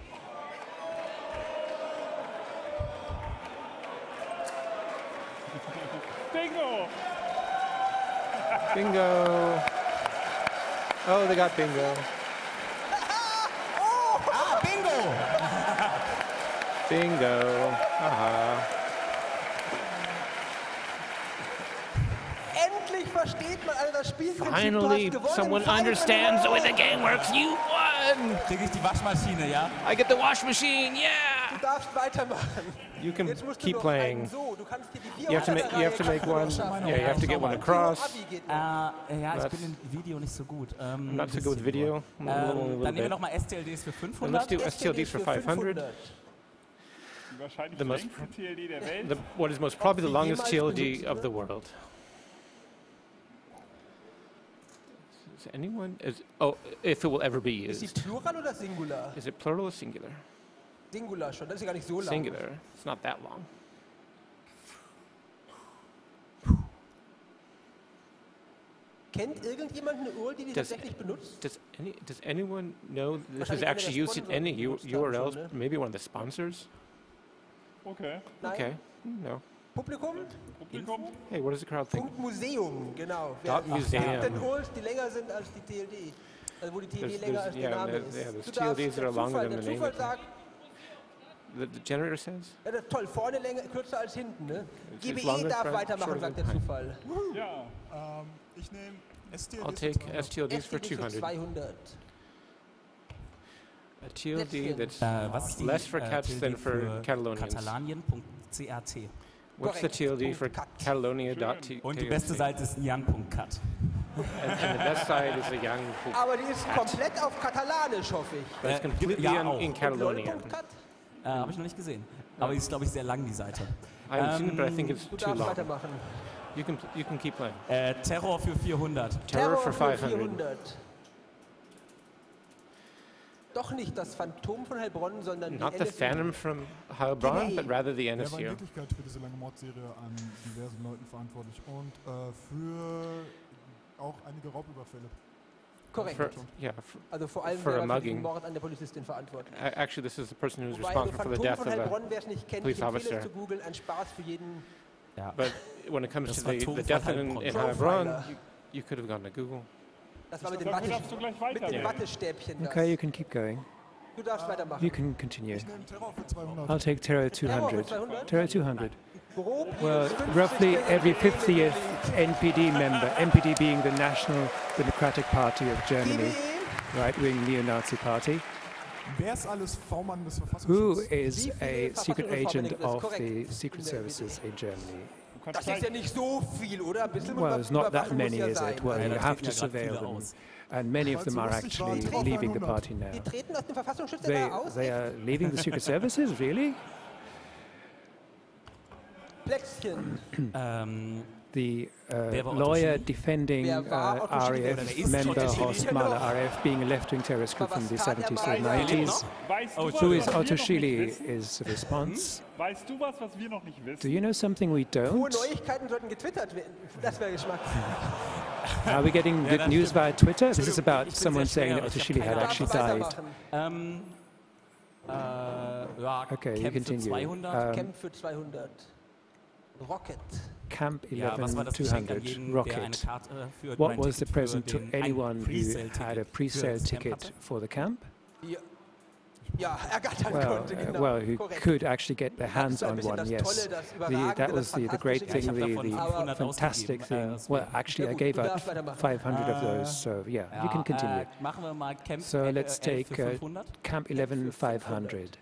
Bingo! Bingo! Oh, they got bingo. Ah, Bingo! Bingo. Aha. Endlich versteht man also das Spielprinzip. Finally, du hast gewonnen. someone Finally, understands the way the game works. You won! Kriege ich die Waschmaschine, ja? I get the wash machine. Du Yeah! darfst weitermachen. You can Jetzt musst du keep noch playing. einen so. Du kannst dir die You have to make one. Yeah, you have to get one across. Ja, ich That's- bin im Video nicht so gut. Not so good with video. Only a Dann little nehmen wir bit. nochmal STLDs für Then 500. let's do STLDs for 500. Die wahrscheinlich The most- längste TLD der Welt. What is most probably the longest TLD of the world. Is anyone? If it will ever be Ist die used. Plural oder Singular? Is it plural or singular? Singular schon, das ist ja gar nicht so lang. Singular. It's not that long. Kennt irgendjemand eine URL, die Does- tatsächlich benutzt? Does anyone know this was Wahrscheinlich einer actually der used in Sponsoren any benutzt haben URLs? schon, ne? Maybe one of the sponsors? Okay. Nein? Okay. No. Publikum? Publikum? Hey, what does the crowd think? Punkt Museum, genau. Dot Museum. Es gibt denn URLs, die länger sind als die TLD. Also wo die TLD länger als der yeah, Name ist. there's Du darfst, TLDs that are longer than der the name. Zufall sagt, The generator says? ja, das ist toll, vorne länger, kürzer als hinten. Ne? It's GBE longer, darf right? weitermachen, Shorter sagt der than- Zufall. Ja. Ich nehme STLDs I'll für take 200. STLDs for STD für 200. 200. A TLD that's Was ist die less for cats TLD than for für Catalonians. Katalanien.crt. What's the TLD for Catalonia.txt? Und die beste Seite ist young.cat. And the best side is a young. Aber die ist komplett auf Katalanisch, hoffe ich. But it's completely in Catalonian. Habe ich noch nicht gesehen. Aber die ist, glaube ich, sehr lang, die Seite. I've seen it, but I think it's too long. Weitermachen. You can keep playing. Terror für 400. Terror for 500. Doch nicht das Phantom von Heilbronn, sondern Not the Phantom from Heilbronn, but rather the Er war in NSU. Wirklichkeit für diese lange Mordserie an diversen Leuten verantwortlich und für auch einige Raubüberfälle. Korrekt. Also vor allem for a für den mugging. Mord an der Polizistin verantwortlich. Actually, this is the person who's Wobei, responsible for the death of Heilbronn, a wer es nicht kennt, police ich empfehle officer. es zu googeln, ein Spaß für jeden. Ja. But when it comes Das to the Phantom death von in Heilbronn. Heilbronn, you could have gone to Google. Das war mit den, Dafür darfst du gleich weitermachen. Wattestäbchen. Das. Okay, you can keep going. Du darfst weitermachen. You can continue. Ich nehme Terror für 200. I'll take Terror 200. Terror 200. Grob Well, jedes 50. roughly every 50th NPD member, NPD being the National Democratic Party of Germany, right-wing neo-Nazi party, Wer ist alles V-Mann des who Verfassungsschutzes? is a secret agent of the secret services in Germany. Das ist ja nicht so viel, oder? Ein bisschen Well, it's not that überwachen muss many, ja is sein. it? Well, you da have treten to ja grad surveil viele them. aus. And many of them are actually leaving the party now. Die treten aus dem Verfassungsschutz They aus? are leaving the secret services, really? Plätzchen. The Wer war Otto lawyer Schily? defending Wer war Otto Schily? RAF Oder wer ist member Otto Schily? Horst Mahler, RAF being a left-wing terrorist group from the 70s and 90s. Weißt du, Who was is wir Otto noch Schily nicht wissen? is the response. Weißt du was wir noch nicht Do wissen? you know something we Hohe don't? Neuigkeiten sollten getwittert werden. Das wäre Geschmack. Are we getting Ja, good das news stimmt. via Twitter? This is about Ich bin someone sehr saying schwer, that ich Otto hab Schily had keine actually Ahnung. died. Ja, Okay, you Camp für continue. 200. Camp für 200. Rocket. Camp Ja, was war 11 das Geschenk an 200 jeden, der eine Rocket. Karte für What ein was the Ticket für present to den- ein anyone who Presale-Ticket had a für pre-sale das Camp ticket hatte? for the camp? Ja, ergattern Well, konnte, genau. who Korrekt. could actually get their hands Das war ein on bisschen one, das yes. Tolle, das Überragende, That was das the great Fantastische. thing, Ich hab davon the 500 fantastic ausgegeben, thing. das Well, war- actually, I Ja, gave gut, du out darfst weitermachen. 500 of those, so yeah, you can continue. Machen wir mal Camp So let's 11 take für 500. Camp 11 500.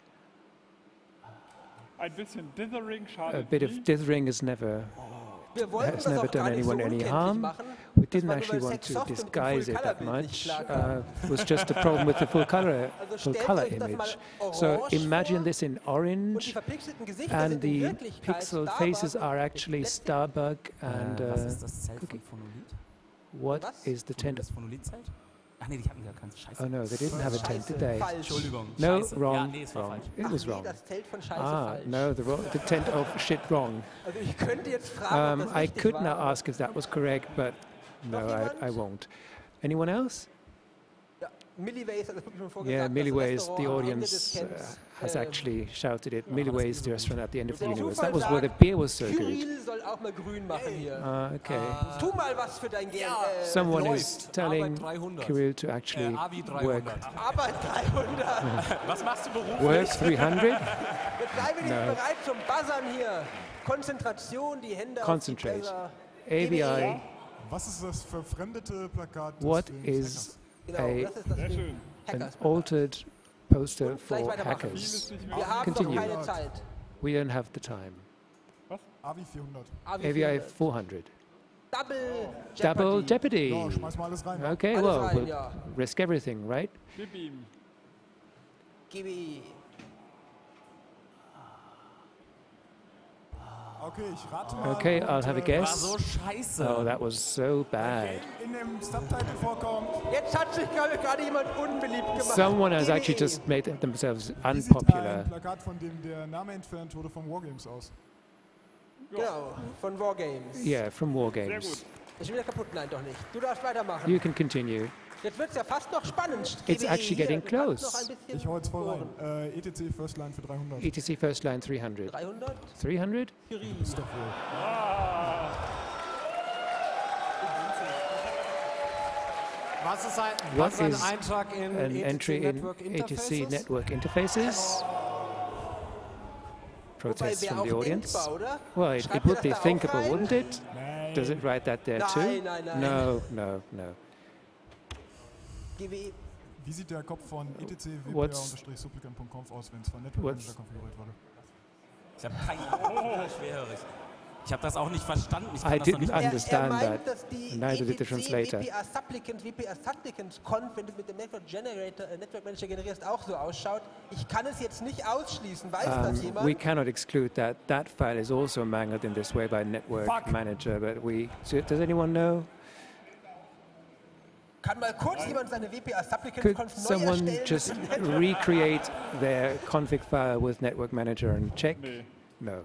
Ein bisschen Dithering A schadet bit of nie. dithering is never Wir wollten has das never auch gar done nicht so anyone any unkenntlich harm. machen. We Das didn't war nur, actually weil want Sex to Soft und disguise it that Full-Color-Bild nicht much. klar It was just a problem with the full color stellt color euch das mal image. orange So imagine vor this in Und die orange, verpixelten Gesichter and sind in the Wirklichkeit pixel Starbucks faces und are actually Plätzchen. Starbug and Was ist das Zelt Cookie. von Phonolit? What Was? is the tent? Das Phonolit-Zelt? Ach nee, die hatten gar keins. Scheiße. Oh no, they didn't have a tent, did Scheiße, they? falsch. Entschuldigung. No, Scheiße. Ja, wrong, nee, es war wrong. falsch. It was Nee, wrong. das Zelt von Scheiße Ah, falsch. no, the tent of shit wrong. Also ich könnte jetzt fragen, ob das I richtig could war. now ask if that was correct, but no, Noch I jemand? won't. Anyone else? Ja, Milliways hat das Publikum vorgesagt. Yeah, das Milliways, the Restaurant am Ende audience des Camps, has actually shouted it. Milliways, the restaurant at the end of the Der universe. Zufall That was where the sagt, beer was so good. Kyrill soll auch mal grün machen hier. Okay. Tu mal was für dein Geld. Someone läuft. is telling Arbeit 300. Kirill to actually Avi work 300. Arbeit 300. Was machst du beruflich? work 300. Jetzt sei wir nicht No. bereit zum Buzzern hier. Konzentration, die Hände Concentrate. auf die Bläser. AVI. Was ist das verfremdete Plakat des What Films is Genau, a das ist das Sehr Ding. schön. an Hackers. altered poster Gleich for weitermachen. hackers? Wir haben Continue. noch keine Zeit. We don't have the time. AVI 400? AVI 400. Double Jeopardy. Double Jeopardy. Ja, schmeiß mal alles rein. Okay, Alles well, rein, we'll ja. risk everything, right? Gib ihm. Gib ihm. Okay, ich rate mal. Okay, I'll have a War guess. so scheiße. Oh, that was so bad. In dem Subtitle vorkommt. Jetzt hat sich gerade jemand unbeliebt gemacht. Someone has GWE. actually just made themselves Wie sieht unpopular. ein Plakat, von dem der Name entfernt wurde, vom Wargames aus? Genau, von Wargames. Yeah, from War Sehr Games. gut. Ist schon wieder kaputt? Nein, doch nicht. Du darfst weitermachen. You can continue. Jetzt wird es ja fast noch spannend. It's GWE actually hier, getting du kannst close. noch ein bisschen Ich hau jetzt voll rein. bohren. ETC First Line für 300. ETC First Line 300. 300? 300? Kyrill. Ist doch wohl. Was ist ein, What was ist ein is Eintrag in An entry in Network ETC Interfaces? Network Interfaces. Wobei Protest wäre from the auch audience. denkbar, oder? Well, it Schreibt ihr would das be da auch thinkable, rein? wouldn't it? Nein. Does it write that there too? Nein, nein, nein. No, no, no. GWE. Wie sieht der Kopf von ETC What's- wpa-supplicant.conf aus, wenn es von Network what's- Manager konfiguriert wurde? Ich habe keine schwerhörig. Ich habe das auch nicht verstanden. Ich I didn't understand meint, that. Neither did the translator. VPR Supplicant Conf, wenn du mit dem Network Manager generierst, auch so ausschaut. Ich kann es jetzt nicht ausschließen. Weiß das jemand? We cannot exclude that. That file is also mangled in this way by Network Manager, but does anyone know? Kann mal kurz jemand seine WPA Supplicant Could Conf neu someone erstellen? just recreate their config file with Network Manager and check? No.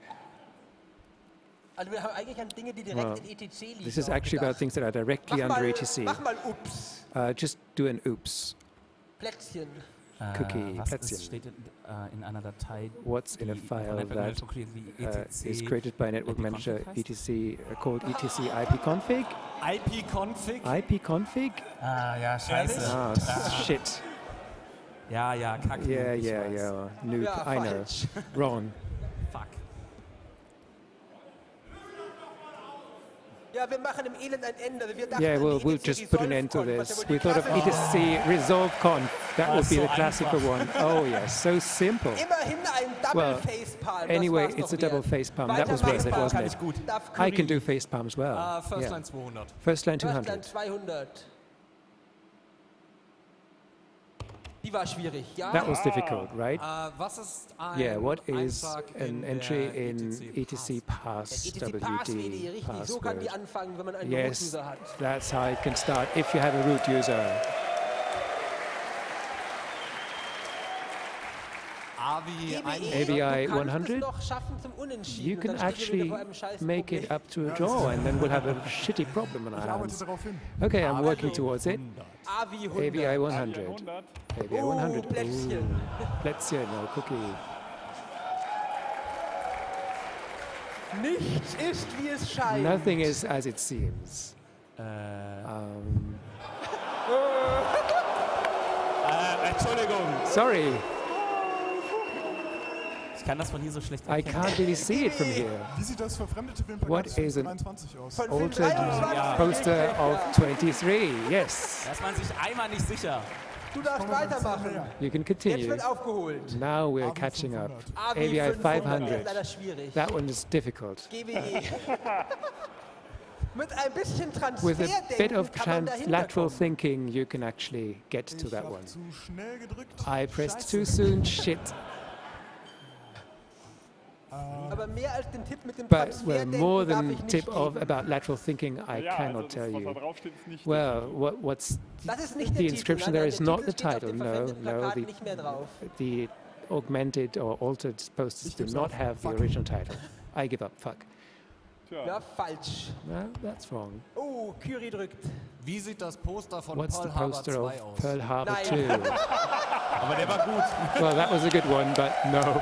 Also wir haben eigentlich an Dinge, die direkt in ETC liegen. This is actually about things that are directly under ETC. Mach mal Ups. Just do an Oops. Plätzchen. Cookie, was steht in einer Datei, what's in a file that is created by Network Manager etc called etc ipconfig? ipconfig? ipconfig? Ah, ja, scheiße. Ah, shit. Ja, kacke. Yeah. Noob, Ja, I know. Wrong. Fuck. Ja, wir machen im Elend ein Ende. Wir dachten, Yeah, we'll just put an end to this. We thought of etc resolve conf. That would be the classical one. Oh yes, so simple. Immerhin ein Double Facepalm. Anyway, it's a double facepalm. That was worth it, wasn't it? I can do facepalm as well. First line 200. First line First line 200. 200. Die war schwierig, ja? That was difficult, right? Was ist ein Yeah, what is Eintrag an in entry der in ETC pass ETC Pass WD, WD richtig. So kann die password? anfangen, wenn man einen Yes, Root-User hat. that's how it can start if you have a root user. AVI 100, you can actually make it up to a draw and then we'll have a shitty problem on our hands. Okay, I'm working towards it. AVI 100. AVI 100. Plätzchen, no cookie. Nichts ist, wie es scheint. Nothing is as it seems. Entschuldigung. Sorry. Ich kann das von hier so schlecht I erkennen. can't really see it from here. Wie sieht das verfremdete What Filmplakat is an 23 aus? altered poster of 23? Yes. Da ist man sich einmal nicht sicher. Du darfst weitermachen. You can Jetzt continue. wird aufgeholt. Now we're catching up. AVI 500. That one is difficult. GWE. Mit ein bisschen With a bit Transferdenken of kann man dahinter lateral kommen. thinking, you can actually get to that one. Zu schnell gedrückt. I pressed too soon. Shit. Aber mehr als den Tipp mit dem But Transferdenken more darf than ich nicht tip of geben. about lateral thinking, I Ja, cannot also tell das, was da you. drauf steht, ist nicht Well, what's Das ist nicht the der inscription? Titel. There Nein, is der not the Titel steht auf title. dem No, verwendeten no. Plakat nicht mehr drauf. The augmented or altered posters do not have the original title. I give up. Fuck. Ja, falsch. No, that's wrong. Oh, Curie drückt. Wie sieht das Poster von What's the Pearl Harbor poster 2 of aus? Pearl Harbor Nein. 2? Aber der war gut. Well, that was a good one, but no.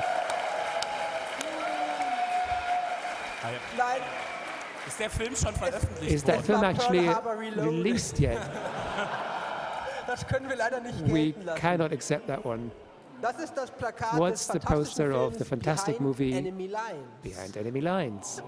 Nein, Ist der Film schon veröffentlicht Is that worden? film Pearl actually Harbor Reloaded. released yet? das können wir leider nicht We gelten lassen. cannot accept that one. Das ist das Plakat What's des the fantastischen poster of Films the fantastic Behind movie Enemy Lines. Behind Enemy Lines?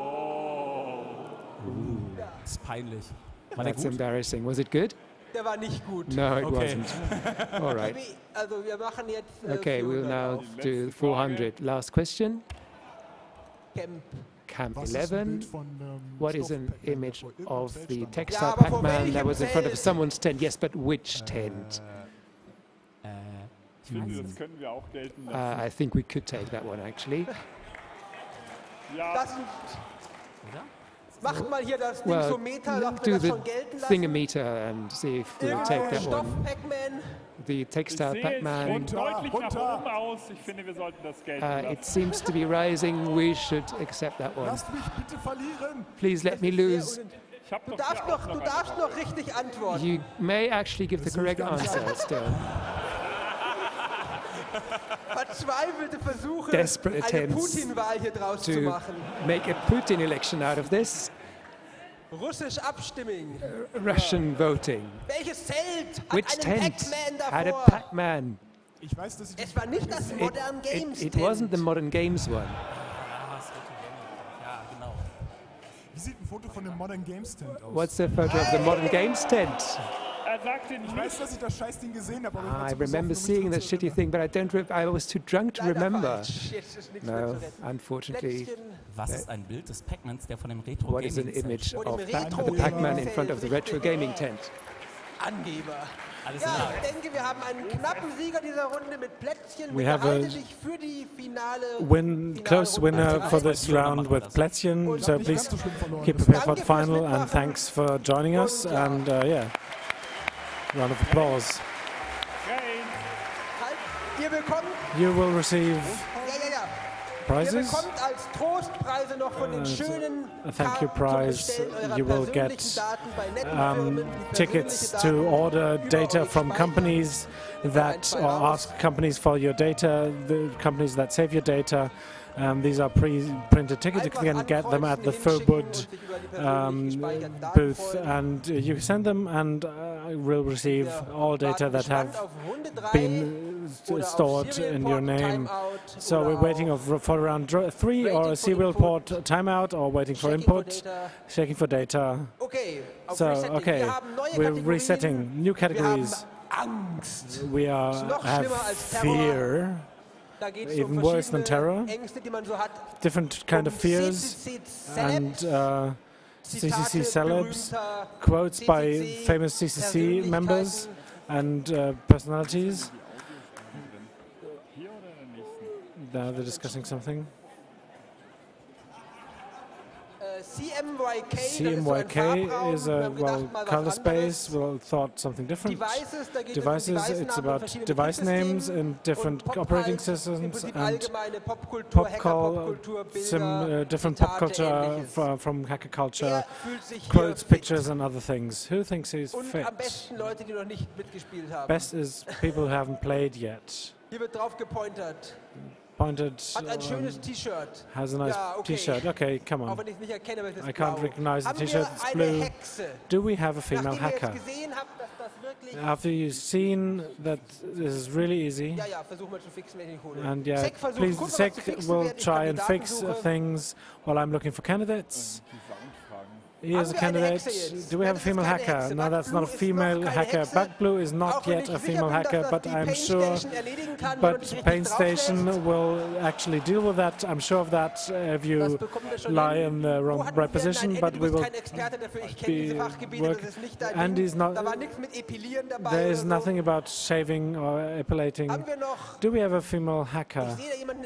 Das ist peinlich. War der That's gut? embarrassing. Was it good? Der war nicht gut. No, it Okay. wasn't. All right. Also wir machen jetzt Okay, we'll 400 now auf. do 400. Last question. Camp. Camp Was ist ein 11. Bild von, What is an Stoffpäckchen, image der vor of irgendeinem the Feld stand? textile aber vor Pac-Man that welchem was in front of Feld? someone's tent? Yes, but which tent? Ich finde, das können wir auch gelten lassen. I think we could take that one, actually. Ja, Das macht mal hier das Ding Well, so Meter, darf do man das the schon gelten lassen? thingometer and see if we'll take that Stoff one. Pac-Man. The ich textile sehe es schon Pac-Man. deutlich Runter. nach oben aus. Ich finde, wir sollten das gelten It lassen. seems to be rising. We should accept that one. Lasst mich bitte verlieren! Please let me lose. Ich hab Du doch darfst hier auch noch, du eine darfst noch richtig antworten. You may actually give the Das will ich correct gar nicht answer still. Verzweifelte Versuche, Desperate eine attempts Putin-Wahl hier draus zu To machen. make a Putin election out of this. Russisch Abstimmung. Russian voting. Welches Zelt hat Which einen tent Pac-Man had a davor? Pac-Man? Ich weiß, dass ich Es war nicht das Modern Games It wasn't the Modern Games one. Ja, genau. Wie sieht ein Foto von dem Modern Games Tent aus? What's the photo of the Modern Games tent? I remember seeing that shitty thing, but I was too drunk to remember. No, unfortunately. Was ist ein Bild des Pac-Mans, der von dem Retro What is an image of the Pac-Man in front of the retro gaming tent? Angeber. Ja, ich denke, wir haben einen knappen Sieger dieser Runde mit Plätzchen. We have a close winner for this round with Plätzchen, so please keep prepared for the final, and thanks for joining us, and yeah, round of applause. You will receive prizes. A thank you prize. You will get tickets to order data from companies that, or ask companies for your data, the companies that save your data. These are pre-printed tickets. You can get them at the Phobud booth, and you send them, and will receive all data that have been stored in your name. So we're waiting for round 3, or a serial port timeout, or waiting for input, checking for data. So, okay, we're resetting new categories. We have fear. Even worse than terror, different kind of fears, and CCC celebs, quotes by famous CCC members and personalities. Now they're discussing something. CMYK is a, well, color space. We'll thought something different. Devices, it's about device names in different operating systems, and different pop culture from hacker culture, quotes, pictures, and other things. Who thinks he's fit? Best is people who haven't played yet. Pointed, has a nice T-shirt. Okay, come on. I can't recognize the T-shirt. It's blue. Do we have a female hacker? After you've seen that this is really easy, and yeah, please, Sek will try and fix things while I'm looking for candidates. Here's a candidate. Do we have a female hacker? No, that's not a female hacker. BugBlue is not yet a female hacker, but I'm sure. But PaintStation will actually deal with that. I'm sure of that if you lie in the right position. But we will be working. And he's not. There is nothing about shaving or epilating. Do we have a female hacker?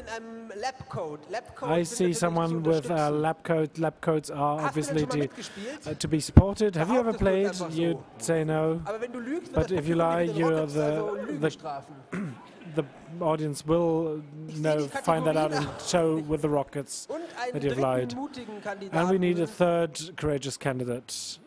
I see someone with a lab coat. Lab coats are obviously to be supported. Have you ever played? You'd say no. But if you lie, you're the audience will find that out and show with the rockets that you've lied. And we need a third courageous candidate.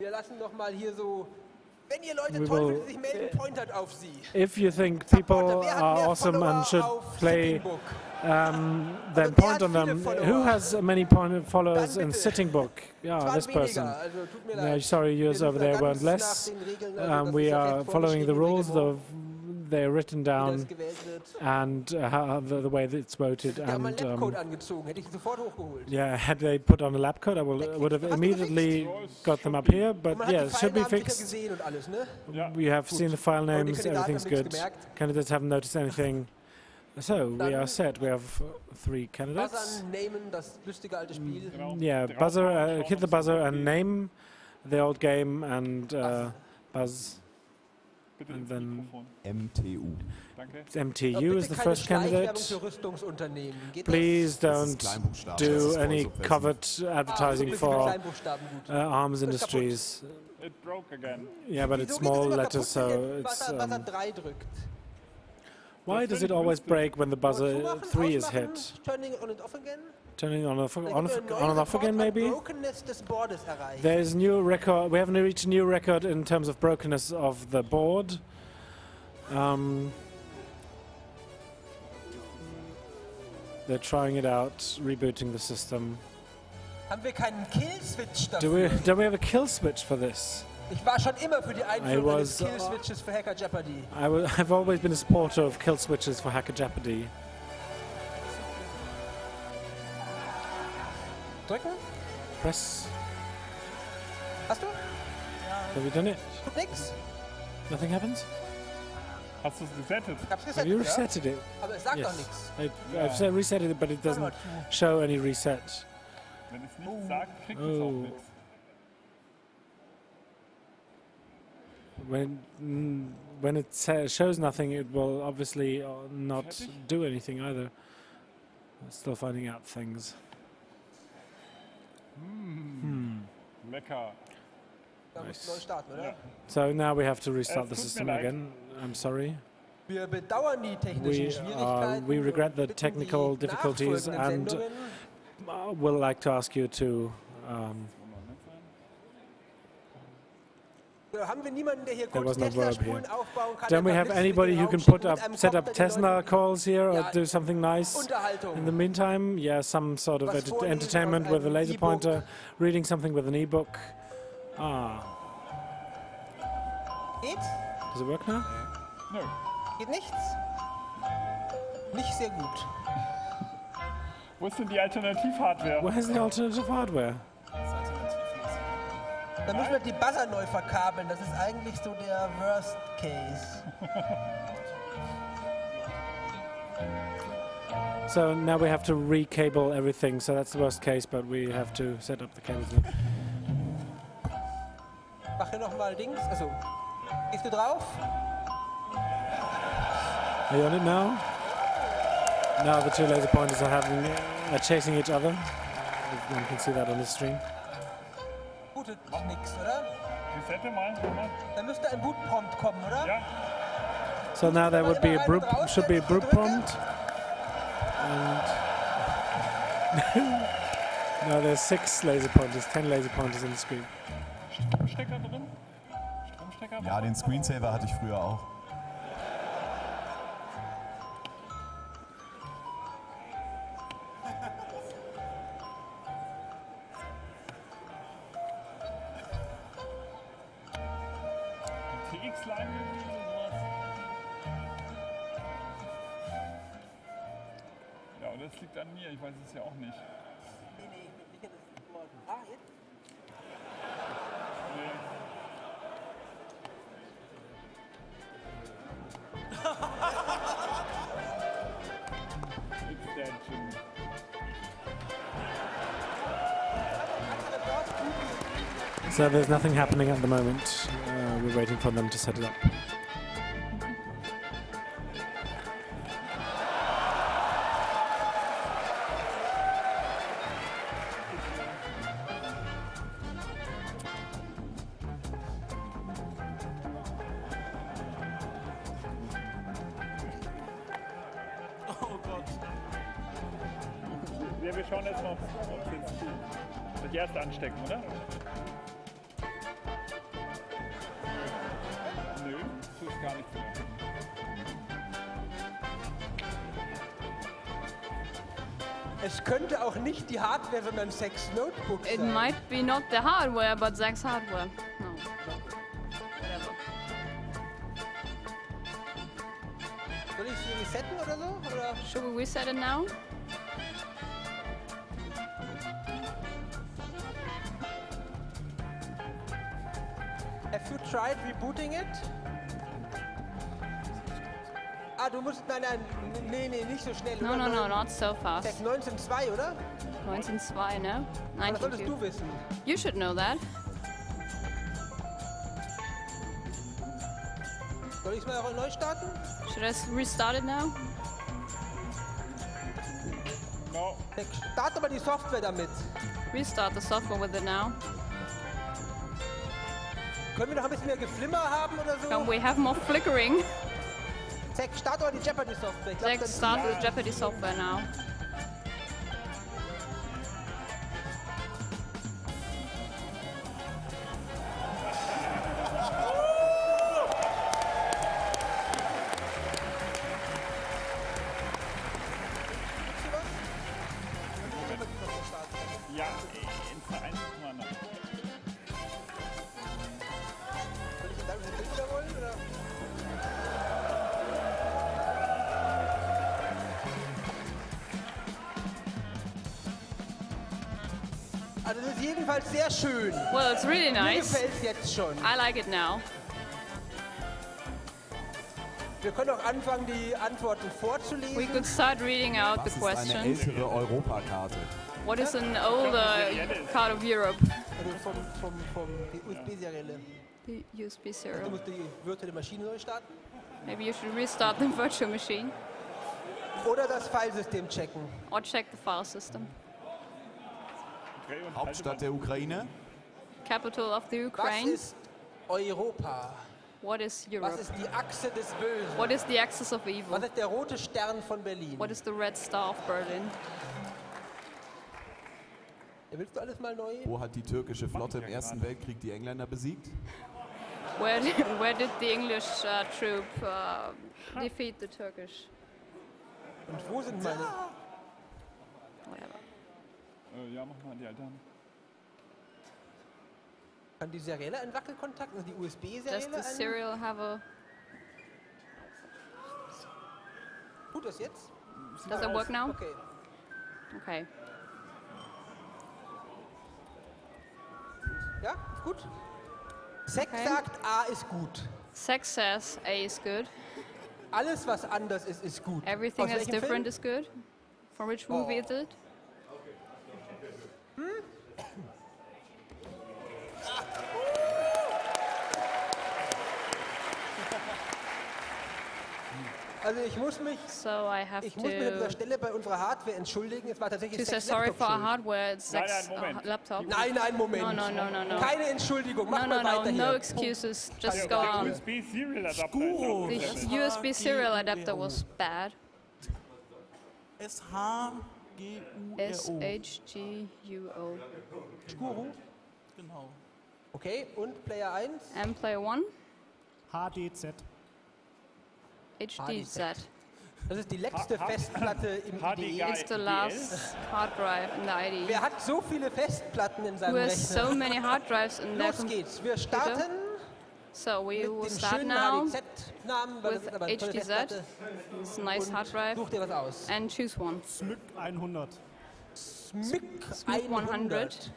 If you think people are awesome and should play, then point on them. Who has many followers in Sitting Book? Yeah, this person. No, sorry, yours over there weren't less. We are following the rules. They're written down, and the way that it's voted. And yeah, had they put on a lab coat, I would have immediately got them up here. But yeah, it should be fixed. We have seen the file names. Everything's good. Candidates haven't noticed anything. So we are set. We have 3 candidates. Yeah, buzzer. Hit the buzzer and name the old game and buzz. And then MTU. MTU is the first candidate. Please don't do any covert advertising for arms industries. It broke again. Yeah, but it's small letters, so it's. Why does it always break when the buzzer 3 is hit? Turning on and off again, maybe? There's new record. We haven't reached a new record in terms of brokenness of the board. They're trying it out, rebooting the system. Do we have a kill switch for this? I've always been a supporter of kill switches for Hacker Jeopardy. Drücken? Press. Hast du? Have you done it? Tut nix. Nothing happens? Hast du es resettet? Ich hab's resettet, Have you resetted ja? it? Aber es sagt doch nichts. I've resetted it, but it doesn't show any reset. Wenn es nichts sagt, kriegt es auch nichts. When it shows nothing, it will obviously not do anything either. I'm still finding out things. Lecker. Nice. Neu starten, oder? So now we have to restart the system again. I'm sorry. Wir bedauern die technischen Schwierigkeiten. We regret the technical difficulties and will like to ask you to. Haben wir niemanden, der hier There was kurz no verb here. Tesla-Spulen aufbauen kann? Don't we have anybody who can set up Tesla calls here or do something nice Unterhaltung. in the meantime? Yeah, some sort of entertainment with a laser pointer, reading something with an e-book. Ah. Geht's? Does it work now? Nö. Geht nichts? Nicht sehr gut. Wo ist denn die Alternativ-Hardware? Where's the alternative hardware? Da müssen wir die Buzzer neu verkabeln. Das ist eigentlich so der Worst Case. So now we have to recable everything. So that's the worst case, but we have to set up the cables. Mach hier nochmal Dings. Also, gehst du drauf? Are you on it now? Now the two laser pointers are chasing each other. One can see that on the stream. Bootet nix, oder? Resette mal. Da müsste ein Boot-Prompt kommen, oder? Ja. So now there would be a brute, should be a brute prompt. And now there's 6 laser pointers, 10 laser pointers on the screen. Stromstecker drin? Stromstecker? Ja, den Screensaver hatte ich früher auch. Das liegt an mir, ich weiß es ja auch nicht. Nee, ich kenne das morgen. Ah, jetzt? Extension. So there's nothing happening at the moment. We're waiting for them to set it up. Ja, wir schauen jetzt mal, ob es jetzt das erste anstecken, oder? Nö, tut gar nichts mehr. Es könnte auch nicht die Hardware, sondern Zach's Notebook sein. It might be not the hardware, but Zach's hardware. No. Whatever. Soll ich sie resetten oder so? Oder? Should we reset it now? Have you tried rebooting it? Ah, du musst, nee, nicht so schnell. No, no, no, not so fast. 19.2, oder? 19.2, no? Das solltest du wissen. You should know that. Soll ich es mal neu starten? Should I restart it now? No. Start aber die Software damit. Restart the software with it now. Können wir noch ein bisschen mehr Geflimmer haben oder so? Can we have more flickering? Zach, start aber die Jeopardy Software. Zach, start the Jeopardy software now. Ja, in Verein mal noch. Soll ich dann das Bild wiederholen, oder? Also das ist jedenfalls sehr schön. Well, it's really Mir nice. gefällt es jetzt schon. I like it now. Wir können auch anfangen, die Antworten vorzulesen. We could start reading out the questions. Eine ältere Europakarte. What is an older card of Europe? Also vom USB-Serielle. The USB serial. Du musst die virtuelle Maschine neu starten. Maybe you should restart the virtual machine. Oder das Filesystem checken. Or check the file system. Hauptstadt der Ukraine. Capital of the Ukraine. Was ist Europa? What is Europe? Was ist die Achse des Bösen? What is the axis of evil? Was ist der rote Stern von Berlin? What is the red star of Berlin? Willst du alles mal neu? Wo hat die türkische Flotte im Ersten Weltkrieg die Engländer besiegt? Where did the English troop defeat the Turkish? Und wo sind meine? Whatever. Ja, mach mal die Altern. Kann die Serielle einen Wackelkontakt, also die USB-Serielle? Does the serial have a... Tut das jetzt? Does it work now? Okay. Okay. Ja, ist gut. Sex sagt, A ist gut. Sex says A is good. Alles, was anders ist, ist gut. Everything that's different is good. From which movie is it? Also ich muss mich an dieser Stelle bei unserer Hardware entschuldigen. Es war tatsächlich say sorry for our hardware. It's Sex laptop. Nein, Moment. No. Keine Entschuldigung. Mach mal weiter hier. No excuses. Just go on. USB serial adapter. The USB serial adapter was bad. S-H-G-U-R-O. Skuru? Genau. Okay, und Player 1? And Player 1? HDZ. HDZ. Das ist die letzte Festplatte im IDE. It's the last hard drive in the IDE. Wer hat so viele Festplatten in seinem Rechner? Who has so many hard drives in their Los geht's. Wir starten so we will start now with HDZ. It's a nice hard drive. Such dir was aus. And choose one. SMYK 100. SMYK 100.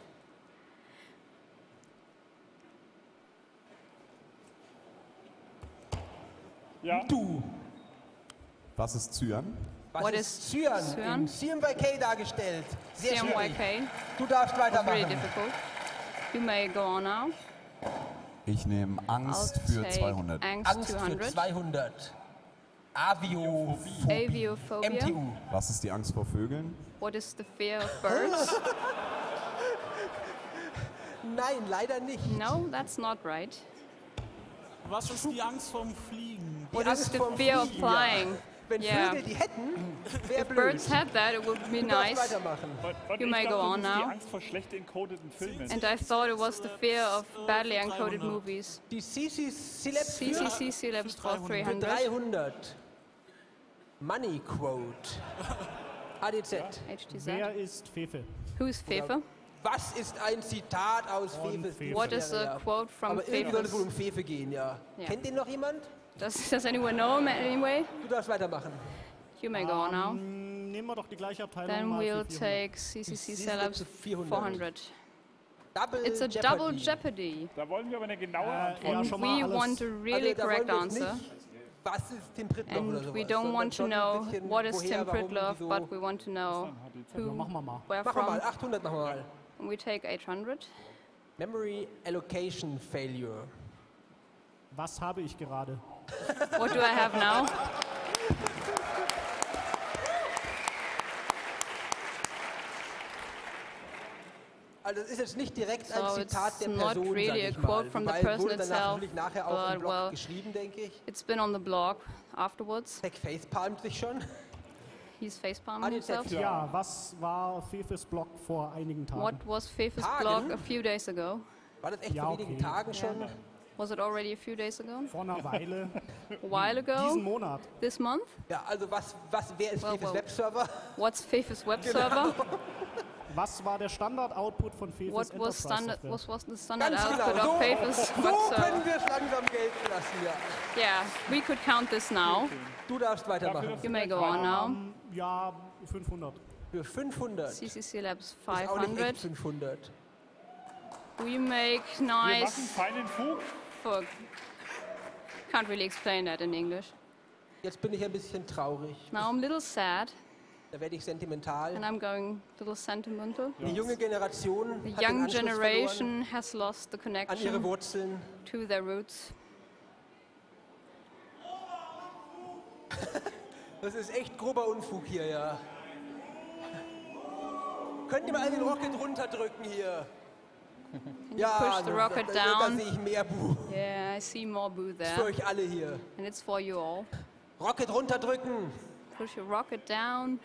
Ja. Du. Was ist Cyan? Was ist Cyan? In CMYK dargestellt. Sehr schwierig. Du darfst weitermachen. Really difficult. You may go on now. Ich nehme Angst für 200. Angst für 200. Aviophobie. MTU. Was ist die Angst vor Vögeln? What is the fear of birds? Nein, leider nicht. No, that's not right. Was ist die Angst vom Fliegen? What is the fear of flying? Wenn Vögel die hätten, wäre blöd. If birds had that, it would be nice. You may go on now. Die Angst vor schlecht encodeten Filmen. And I thought it was the fear of badly encoded movies. Die CCC Labs for 300. 300. Money Quote. HDZ. Wer ist Fefe? Who is Fefe? Was ist ein Zitat aus Fefes? What is a quote from Aber irgendwie soll es wohl Fefe? um Fefe gehen, ja. Kennt den noch jemand? Does anyone know him anyway? Du darfst weitermachen. You may go on now. Nehmen wir doch die gleiche Abteilung. Then we'll take CCC Labs 400. It's a double jeopardy. Da wollen wir aber eine genaue Antwort. And we want a really correct answer. Was ist Tim Pritlove oder sowas? We don't want to know what is Tim Pritlove, but we want to know who, where Machen wir from. mal, 800 machen wir mal. And we take 800. Memory Allocation Failure. Was habe ich gerade? What do I have now? Also es ist jetzt nicht direkt So ein Zitat der it's not Person, really sag a ich quote mal. from the Wobei person wurde danach itself, natürlich nachher auch im but Blog geschrieben, denke ich. It's been on the blog afterwards. Tech facepalmt sich schon. He's facepalming himself. Ja, was war Fefes Blog vor einigen Tagen? What was Fefe's blog a few days ago? War das echt vor wenigen Tagen schon? Was it already a few days ago? Vor einer Weile. A while ago? Diesen Monat. This month? Ja, also wer ist Fefes Webserver? What's Fefe's Webserver? Was war der Standard-Output von Fefes What was the standard Ganz output genau. of Fefe's So Webserver? können wir es langsam gelten lassen, ja. Yeah, we could count this now. Du darfst weitermachen. You may go on now. Ja, 500. Für 500. CCC Labs Ist auch nicht 500. echt 500. We make Wir machen nice feinen Fug. fog. Can't really explain that in English. Jetzt bin ich ein bisschen traurig. Now I'm a little sad. Da werde ich sentimental. And I'm going a little sentimental. Die junge Generation The hat young den Anschluss generation has lost the an ihre connection Wurzeln. to their roots. Das ist echt grober Unfug hier, ja. Könnt ihr mal den Rocket runterdrücken hier? Ja, push the rocket da down. sehe ich mehr Bu. Yeah, I see more boo Das ist für there. euch alle hier. And it's for you all. Rocket runterdrücken. Push your rocket down.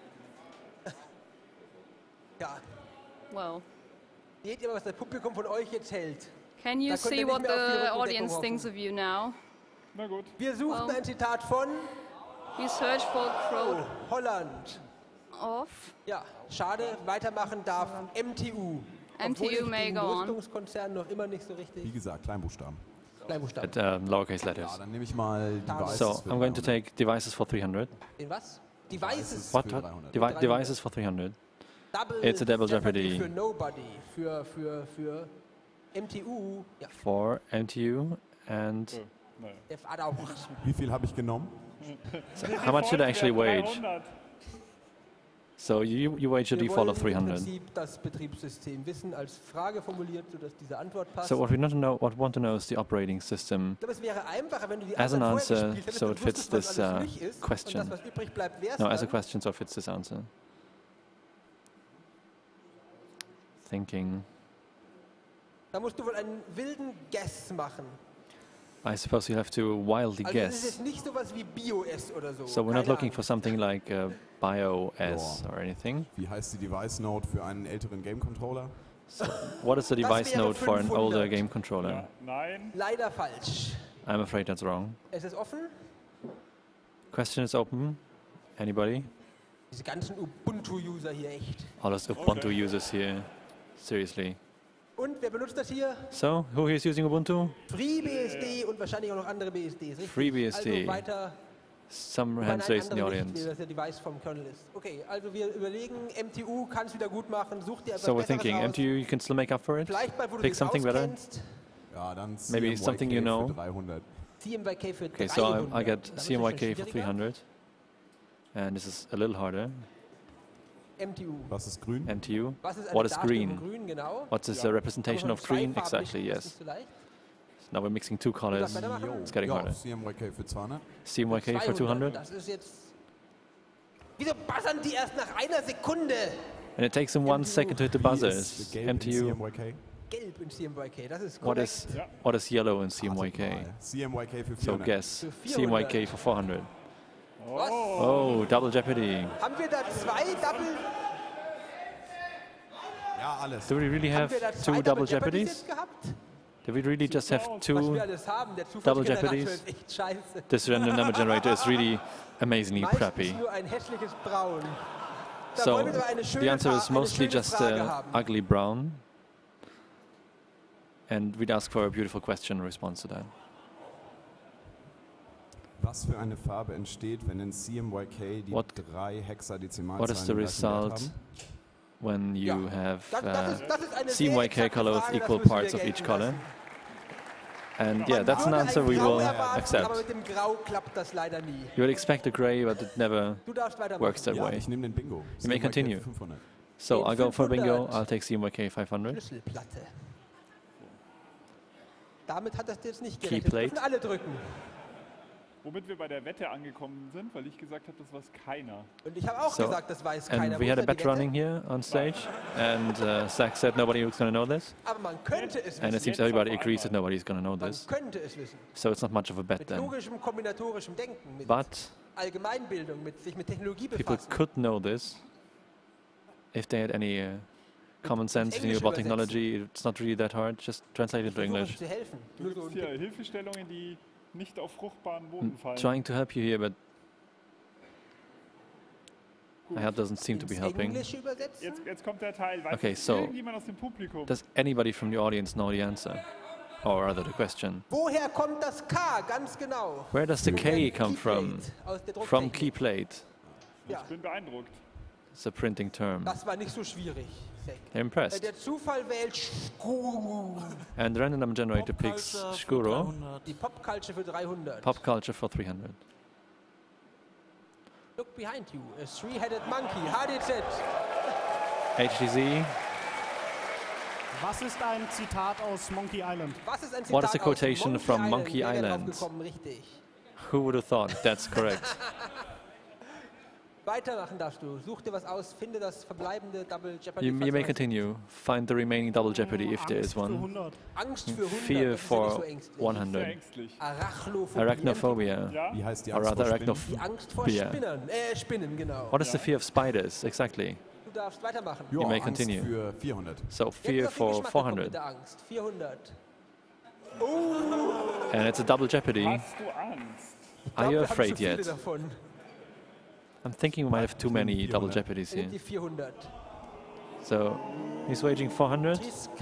Ja. Well, Seht ihr, was das Publikum von euch jetzt hält? can you Da könnt ihr see nicht what mehr auf die the Rückendeckung audience hoffen. thinks of you now? Na gut. Wir suchten Well. ein Zitat von You search for a quote Holland. of Ja, schade, weitermachen darf MTU. Obwohl ich may den go on. Rüstungskonzern noch immer nicht so Wie richtig. gesagt, Kleinbuchstaben. Kleinbuchstaben. At lowercase letters. Ja, dann nehme ich mal Devices So für I'm going to 300. take devices for 300. Den was? Devices. What? für What? 300. Devices for 300. Double It's a double jeopardy. Für Nobody. Für MTU. Ja. For MTU and Naja. F Adau. Wie viel habe ich genommen? so how much should I actually wage? 300. So you wage a Wir default of wollen im 300. Prinzip das Betriebssystem wissen als Frage formuliert, sodass diese Antwort passt. So what we want to know is the operating system Ich glaube, es wäre einfacher, wenn du die as an Antwort vorher answer, gespielt hättest so und it fits wusstest, was this alles durch ist. question. Und das, was übrig bleibt, wär's No, as a dann. question, so it fits this answer. Thinking. Da musst du wohl einen wilden Guess machen. I suppose you have to wildly Also es ist guess. jetzt nicht sowas wie BIOS oder so. So we're not Keine looking Ahnung. for something like BIOS or anything. Wie heißt die Device Note für einen älteren Game Controller? So what is the Das device wäre node for an 500. older game controller? Ja, nein. Leider falsch. I'm afraid that's wrong. Es ist offen. Question is open. Anybody? Diese ganzen Ubuntu-User hier echt. All us Ubuntu users here. Seriously. Und wer benutzt das hier? So, who here is using Ubuntu? FreeBSD und wahrscheinlich auch noch andere BSDs, richtig? FreeBSD. Also weiter. Some Wobei, hands nein, raised in the andere nicht, audience. weil das der Device vom Kernel ist. Okay, also wir überlegen, MTU kann es wieder gut machen, such dir etwas So we're Besseres thinking, aus. MTU, you can still make up for it? Vielleicht mal, wo du Pick dich something better? auskennst. Ja, dann Maybe CMYK something you know. für 300. CMYK für Okay, 300. so I get Das ist schon CMYK for schwieriger. 300. And this is a little harder. MTU. Was ist grün? MTU. Was ist eine What is Darstellung green? Grün, genau. What is a representation Aber of von green? zwei Farben Exactly, mischen ist yes. nicht so leicht. Now we're mixing two colors. weitermachen? It's getting Ja, harder. CMYK für 200. CMYK for 200. Das ist jetzt... Wieso buzzern die erst nach einer Sekunde? And it takes them 1 second to hit the buzzer. Wie ist It's gelb in MTU. CMYK? Gelb in CMYK, das ist What korrekt. is yellow in CMYK? CMYK für So 400. guess. Für 400. CMYK for 400. Was? Oh, double jeopardy. Haben wir da zwei Double... Ja, alles. Do we really Haben have wir da zwei two double Jeopardies jeopardies? jetzt gehabt? Do we really just have Was two? wir alles haben, der Double Zufallsgenerator Jeopardies? ist echt scheiße. This random number generator is really amazingly Meistens crappy. nur ein hässliches Braun. Da So wollen wir aber eine schöne the answer is eine mostly schöne just Frage haben. ugly brown. And we'd ask for a beautiful question in response to that. Was für eine Farbe entsteht, wenn in CMYK die What- 3 Hexadezimalzahlen What is the im gleichen Wert result haben? when you Ja, have das ist eine sehr CMYK exakte color with Frage, das equal müssen wir parts of gelten each color? lassen. And yeah, Man that's an würde answer ein we Grau will erwarten, aber accept. mit dem Grau klappt das leider nie. You would expect a gray, but it never Du darfst weitermachen. works that Ja, way. ich nehme den Bingo. You may CMYK continue. 500. So I'll go for bingo. 500. I'll take CMYK 500. Schlüsselplatte. Damit hat das jetzt nicht Keyplate. gerechnet. Dürfen alle drücken. Womit wir bei der Wette angekommen sind, weil ich gesagt habe, das weiß keiner. Und ich habe auch So, gesagt, das weiß keiner. And we Wo had a ist denn die bet Wette? running here on stage, and Zach said nobody was going to know this, Aber man könnte es and it wissen. seems everybody agrees that nobody's going to know Man this. könnte es wissen. So it's not much of a bet Mit then. logischem, kombinatorischem Denken, mit But Allgemeinbildung, mit sich mit Technologie people befassen. could know this if they had any common sense if they knew about technology. It's not really that hard. Just translate it to Versuchen English. zu helfen. Nur so Das ein hier Tipp. Hilfestellungen, die nicht auf fruchtbaren I'm Boden fallen. trying to help you here, but Gut. my help doesn't seem to be Ins helping. Englische übersetzen? Jetzt kommt der Teil. Weiß Okay, das so- irgendjemand aus dem Publikum? Does anybody from the audience know the answer? Or rather the question. Woher kommt das K? Ganz genau. Where does the K come from? Keyplate aus der From Drucktechnik. keyplate. Ich Ja, bin beeindruckt. It's a printing term. das war nicht so schwierig. Zack. They're impressed. Der Zufall wählt Skuru. And the random number generator picks Skuro, Die Popculture für 300. pop culture for 300. Look behind you, a three-headed monkey. HDZ. HTZ. Was ist ein Zitat aus Monkey Island? What is a quotation from Monkey Island? Who would have thought? That's correct. Weitermachen darfst du. Such dir was aus, finde das verbleibende Double Jeopardy. You may continue. Find the remaining Double Jeopardy if there is one. Angst für 100. Fear for 100. Arachnophobia. Wie heißt die Or Angst rather vor Spinnen? Die Angst vor arachnophobia. Spinnen, genau. What is the fear of spiders exactly? Du darfst weitermachen. You may Angst continue. für 400. So fear for 400. Angst. 400. And it's a Double Jeopardy. Hast du Angst? Are you afraid yet? I'm thinking we might have too many Double Jeopardies here. So, he's waging 400.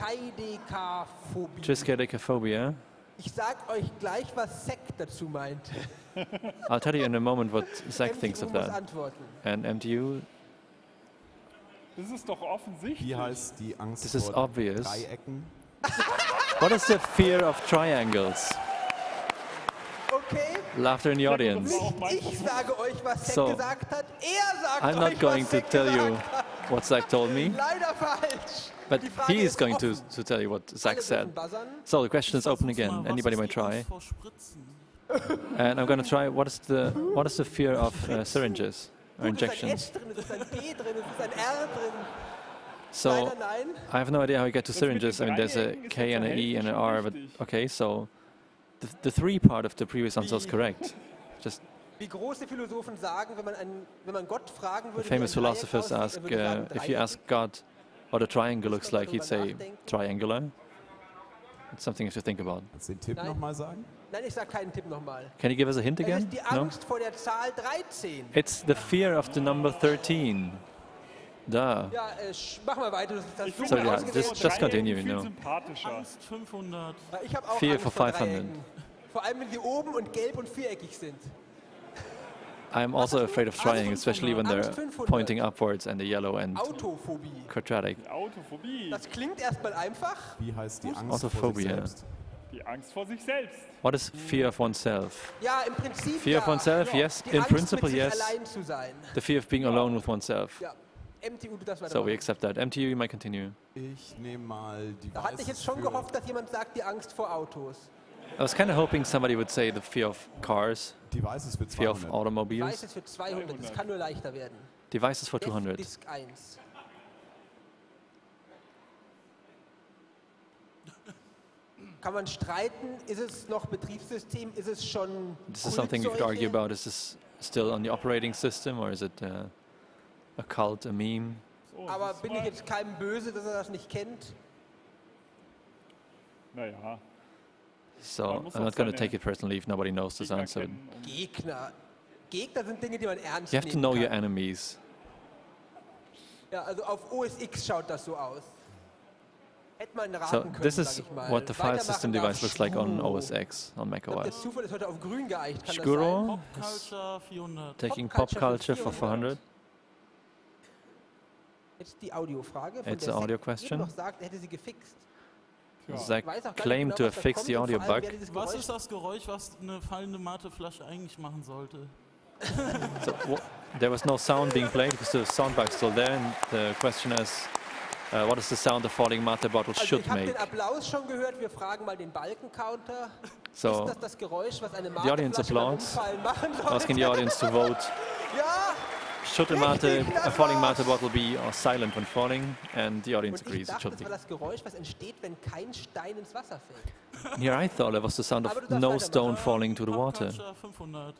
Triskaidekaphobia. Ich sag euch gleich, was Zack dazu meint. I'll tell you in a moment what Zack thinks of that. And MTU? Das ist doch offensichtlich. Wie heißt die Angst This is vor obvious. Dreiecken? What is the fear of triangles? Okay. Laughter in the audience. Ich sage euch, was Zack gesagt hat. Er sagt I'm euch, not going was to Zack tell you gesagt hat. what Zack told me. Leider falsch. But he is going to tell you what Zack said. So the question is open again. Anybody might try. And I'm going to try. What is the fear of syringes or injections? So I have no idea how you get to syringes. I mean, there's a K and an E and an R. But okay, so the 3 part of the previous answer is correct. Just. Wie große Philosophen sagen, wenn man Gott fragen würde, famous philosophers ask if you ask God what a triangle looks like, he'd say triangular. It's something you have to think about. Kannst du den Tipp nochmal sagen? Nein, ich sag keinen Tipp nochmal. Can you give us a hint again? Es ist die Angst vor der Zahl 13. It's the fear of the number 13. Duh. Ja, mach mal weiter. So yeah, just continue, you know. Angst 500. Ich habe auch Fear Angst for vor 500. Dreiecken. Vor allem, wenn sie oben und gelb und viereckig sind. I'm also afraid of trying, especially when they're pointing upwards and the yellow and Autophobie. quadratic. Autophobie. Das klingt erstmal einfach. Wie heißt die Angst Autophobia. vor sich selbst? Die Angst vor sich selbst. What is fear of oneself? Ja, im Prinzip Fear of oneself, yes. Die In Angst, principle, mit sich yes. allein zu sein. The fear of being alone with oneself. Ja. MTU, du darfst So we weitermachen. accept that. MTU, you might continue. Ich nehme mal die Da hatte ich jetzt schon gehofft, dass jemand sagt, die Angst vor Autos. I was kind of hoping somebody would say the fear of cars, Devices für fear of 200. automobiles, Devices für 200, das kann nur leichter werden. devices for 200. Disk 1. Kann man streiten, ist es noch Betriebssystem, ist es schon This is something you could argue Kultseuche? about. Is this still on the operating system or is it a cult, a meme? Aber bin ich jetzt keinem böse, dass er das nicht kennt? Naja. So Man muss I'm auch not going to seine take it personally if nobody knows this Gegner answer. kennen, um Gegner. Gegner sind Dinge, die man ernst You have to nehmen know your kann. enemies. Ja, also auf OS X schaut das so aus. Hätte man raten So können, this sag is ich mal. what the file Weitermachen system darf device looks like on Shkuro. OS X, on Ich glaub, der macOS. Zufall ist heute auf grün geeicht, kann Shkuro das sein? Culture 400. taking Pop pop culture culture for for 400. Jetzt die Audiofrage, von It's der an audio Zack question. eben noch sagt, er hätte sie gefixt. Zach Ich weiß auch gar nicht claimed genau, to was have da fixed the kommt und audio vor allem, bug. wer dieses Was Geräusch- ist das Geräusch, was eine fallende Mateflasche eigentlich machen sollte? So there was no sound being played because the sound bug's still there. And the question is, what is the sound a falling mate bottle Also should ich habe make? den Applaus schon gehört, wir fragen mal den Balkencounter. So ist das Geräusch, was eine the audience Mateflasche beim applauds, Umfallen machen sollte? asking the audience to vote. Ja, Should a falling mate bottle be silent when falling? And the audience und ich agrees it dachte, should das be. war das Geräusch, was entsteht, wenn kein Stein ins Wasser fällt. Here I thought it was the sound Aber of du darfst no weitermachen. stone falling to the Pop water. Culture 500.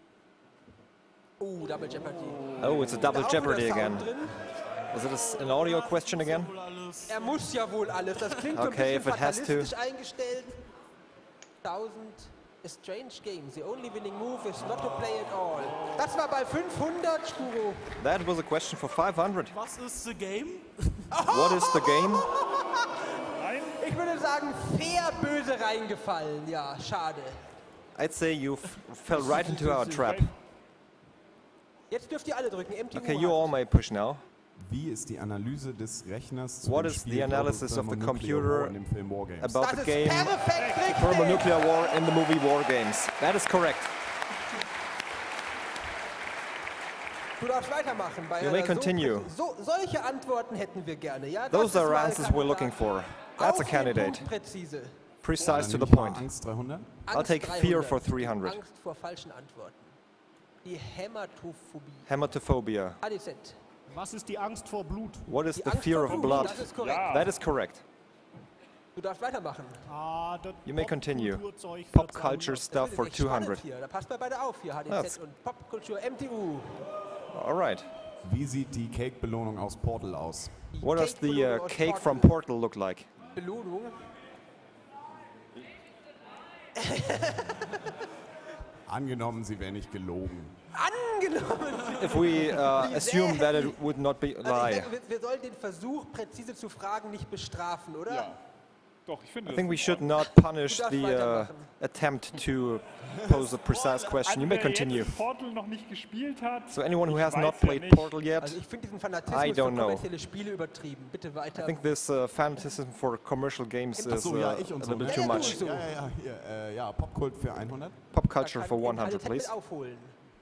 Oh, Double Jeopardy. Oh, it's a double Ist da auch Jeopardy wieder again. Sound drin? Is it an audio question again? Wohl alles. Er muss ja wohl alles. Das klingt so ein Okay, bisschen if it has to. fatalistisch eingestellt. 1000 a strange game. The only winning move is not to play at all. Das war bei 500, Shkuro. That was a question for 500. Was ist the game? What is the game? Ich würde sagen, fair böse reingefallen. Ja, schade. I'd say you fell right into our trap. Jetzt dürft ihr alle drücken. MTU Okay, you all may push now. Wie ist die Analyse des Rechners zu What dem is Spiel the analysis of the Thermonuclear War computer in dem Film War Games? about Das the ist game perfekt richtig. Thermonuclear War in the movie War Games? That is correct. Du darfst weitermachen. You may continue. Solche Antworten hätten wir gerne. Ja, those are answers we're looking for. That's a candidate. Precise to the point. Angst 300. I'll take fear for 300. Angst vor falschen Antworten. Die Hämatophobie. Hämatophobia. HDZ. Was ist die Angst vor Blut? What is the fear of blood? Das ist korrekt. That is correct. Du darfst weitermachen. You may continue. Pop culture stuff for 200. Da passt mal beide auf hier, HDZ und Popkultur MTU. All right. Wie sieht die Cake-Belohnung aus Portal aus? What does the cake from Portal look like? Belohnung? Angenommen, sie wäre nicht gelogen. Angenommen! If we assume that it would not be lie. Wir sollen den Versuch, präzise zu fragen, nicht bestrafen, oder? Ja. Doch, ich finde I think we should not punish the attempt to pose a precise question. You may continue. Portal noch nicht gespielt hat. So anyone who has not played Portal yet, also ich finde diesen Fanatismus I don't know. für kommerzielle Spiele übertrieben. Bitte weiter. I think this fanaticism for commercial games is so, ja, a little bit too much. Ja, Popkult für 100. Pop culture for 100, please. Aufholen.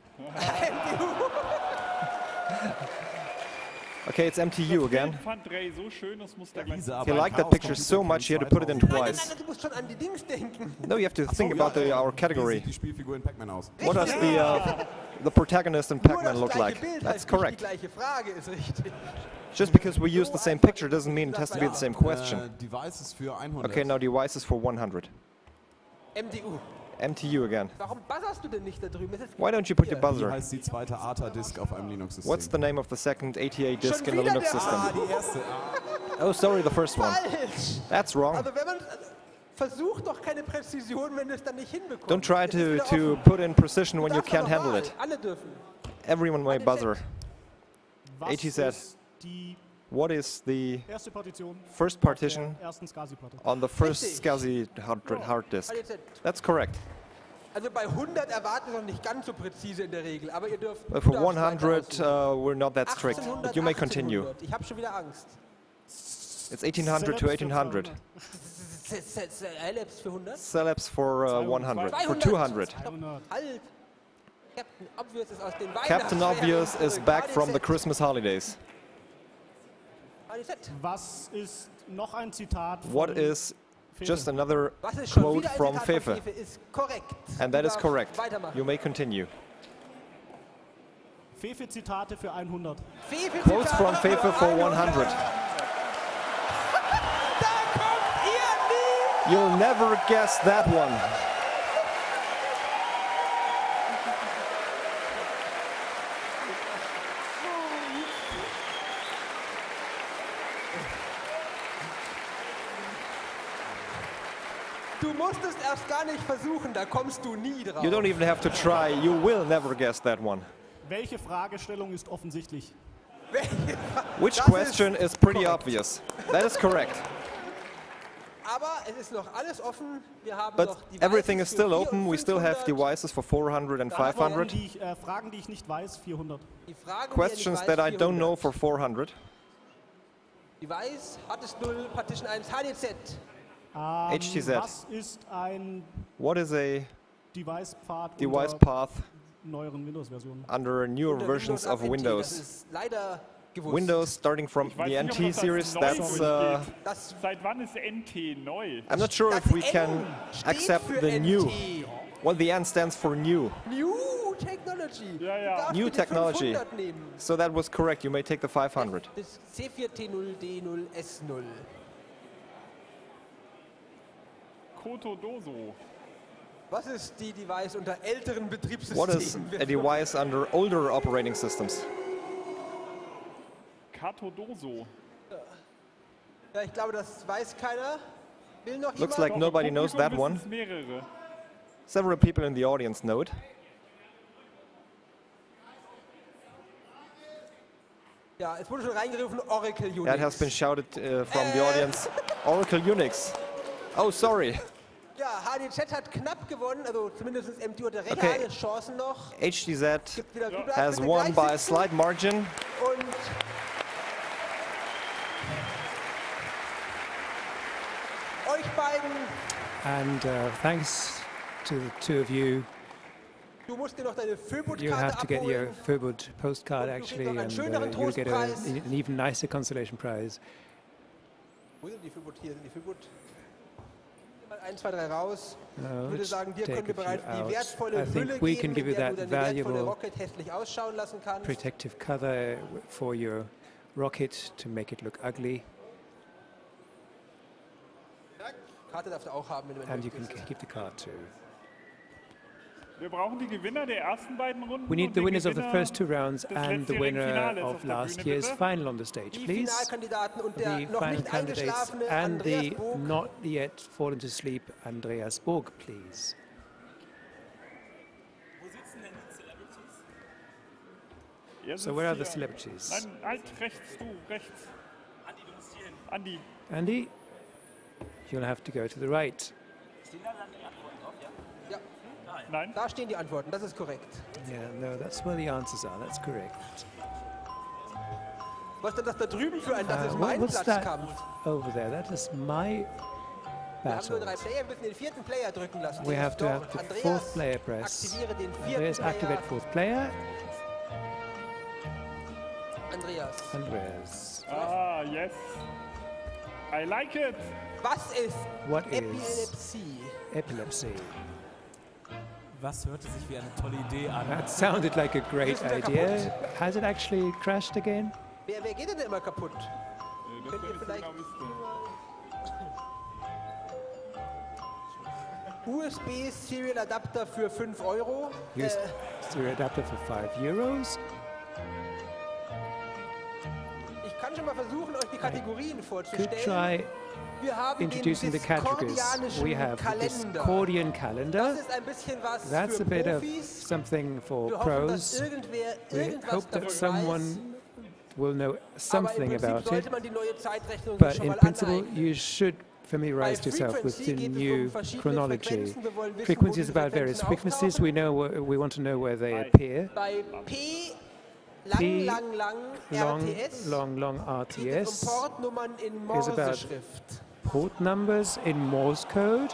Okay, it's MTU again. Fand Ray so schön, das muss da gleich. He liked that picture so much he had to put it in twice. Nein, du musst schon an die Dings denken. No, you have to think about our category. Wie sieht die Spielfigur in Pac-Man aus? What does the protagonist in Pac-Man look like? That's correct. Die gleiche Frage ist richtig. Just because we use the same picture doesn't mean it has to be the same question. Devices für 100. Okay, now devices for 100. MTU. MTU again. Warum buzzerst du denn nicht da drüben? Why don't you put your Wie buzzer? heißt die zweite ATA-Disk auf einem Linux-System? What's the name of the second ATA disk in the Linux system? Die erste. Oh, sorry, the first one. Falsch! That's wrong. Also wenn man versucht doch keine Präzision, wenn du es dann nicht hinbekommst. Don't try to put in precision when you can't handle it. Alle dürfen. Everyone may buzzer. Was ATZ. ist die What is the erste Partition first partition der ersten SCSI-Platte? on the first SCSI hard disk? That's correct. Also bei 100 erwarten wir noch nicht ganz so präzise in der Regel, aber ihr dürft. But for 100, we're not that strict. But you may continue. Ich habe schon wieder Angst. It's 1800 to 1800. Celebs für 100? Celebs for 100. For 200. Halt! Captain Obvious ist aus den Captain Obvious is back from the Christmas holidays. Was ist noch ein Zitat von What is just another Was ist schon quote wieder ein from Zitat von Fefe? Fefe? Ist korrekt. And that Du is darfst correct. weitermachen. You may continue. Fefe-Zitate für 100? Fefe Quotes from Fefe for 100. Da kommt ihr nie! You'll never guess that one. Du musst es erst gar nicht versuchen, da kommst du nie drauf. You don't even have to try. You will never guess that one. Welche Fragestellung ist offensichtlich? Which question is pretty obvious? That is correct. Aber es ist noch alles offen. Wir haben But noch Devices everything is für still 400 open. und We still have 500. devices for 400 and 500. Fragen, die ich nicht weiß, 400. Die Fragen, Questions die ihr that nicht I weiß, don't know 400. for 400. Device, hattest 0, Partition 1, HDZ. HTZ. Was ist ein What is a Device-Pfad device unter path neueren Windows-Versionen? under newer Unter versions of NT, Das Windows? ist leider gewusst. Windows starting from Ich weiß the nicht, ob NT das series, neu that's Das, Seit wann ist NT neu? I'm not sure if we can accept für the new. NT. Well, the N stands for new. New Technology. Ja, ja. Du darfst New die technology. 500 nehmen. So that was correct. You may take the 500. Das C4T0D0S0. Kotodoso. Was ist die Device unter älteren Betriebssystemen? What is a device under older operating systems? Katodoso. Ja, ich glaube, das weiß keiner. Will noch Looks jemand? like nobody knows that one. Wissen's mehrere. Several people in the audience know it. Ja, es wurde schon reingerufen, Oracle Unix. That has been shouted from the audience. Oracle Unix. Oh, sorry. Ja, HDZ hat knapp gewonnen, also zumindest MTU hatte reale Okay. Chancen noch. HTZ Gibt wieder Glück, has bitte won gleich by a sitzen. slight margin. Und euch beiden And thanks to the two of you, You have to get your Föbud postcard actually, and you'll get an even nicer consolation prize. I think we can give you that valuable protective cover for your rocket to make it look ugly. And you can keep the card too. We need the winners of the first 2 rounds and the winner of last year's final on the stage, please. The final candidates and the not yet fallen to sleep Andreas Borg, please. So where are the celebrities? Andy, you'll have to go to the right. Da stehen die Antworten, das ist korrekt. Yeah, no, that's where the answers are, that's correct. Was ist denn das da drüben für ein, das ist mein Platzkampf? Over there, that is my battle. Wir haben nur 3 Player, wir müssen den 4. Player drücken lassen. We have to have the 4th player press. Aktiviere den 4. Andreas, activate 4th player. Andreas. Ah, yes. I like it. Was ist Epilepsie? Epilepsy. Was hörte sich wie eine tolle Idee an? That sounded like a great idea. Has it actually crashed again? Wer geht denn immer kaputt? Könnt ihr vielleicht USB Serial Adapter für 5 Euro? USB Serial Adapter für 5 Euros? Ich kann schon mal versuchen, euch die Kategorien vorzustellen. Wir haben introducing the categories. We have the Discordian calendar. That's a bit of something for pros. We hope that someone will know something about it. But in principle, you should familiarize yourself with the new chronology. Frequencies about various frequencies. We want to know where they appear. P, long RTS is about port numbers in Morse code.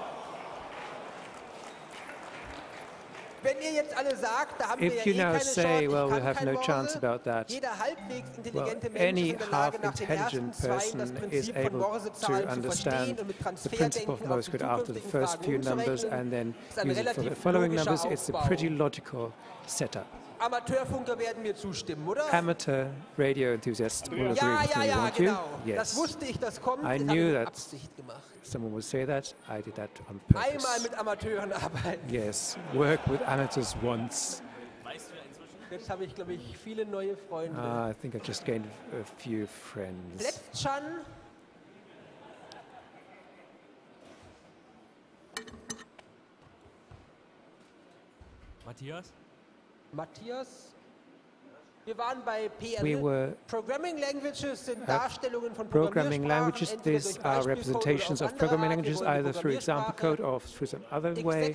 If you now say, well, we have no chance about that, well, any half-intelligent person is able to understand the principle of Morse code after the first few numbers and then use it for the following numbers. It's a pretty logical setup. Amateurfunker werden mir zustimmen, oder? Amateur radio enthusiasts will agree with me, won't you? Yes. Das wusste ich, das kommt. I knew that someone would say that. I did that on purpose. Einmal mit Amateuren arbeiten. Yes, work with amateurs once. Jetzt habe ich, glaube ich, viele neue Freunde. I think I just gained a few friends. Letztschan. Matthias, wir waren bei PL. Programming Languages sind Darstellungen von Programming languages. These are representations of programming languages, either through example code or through some other way.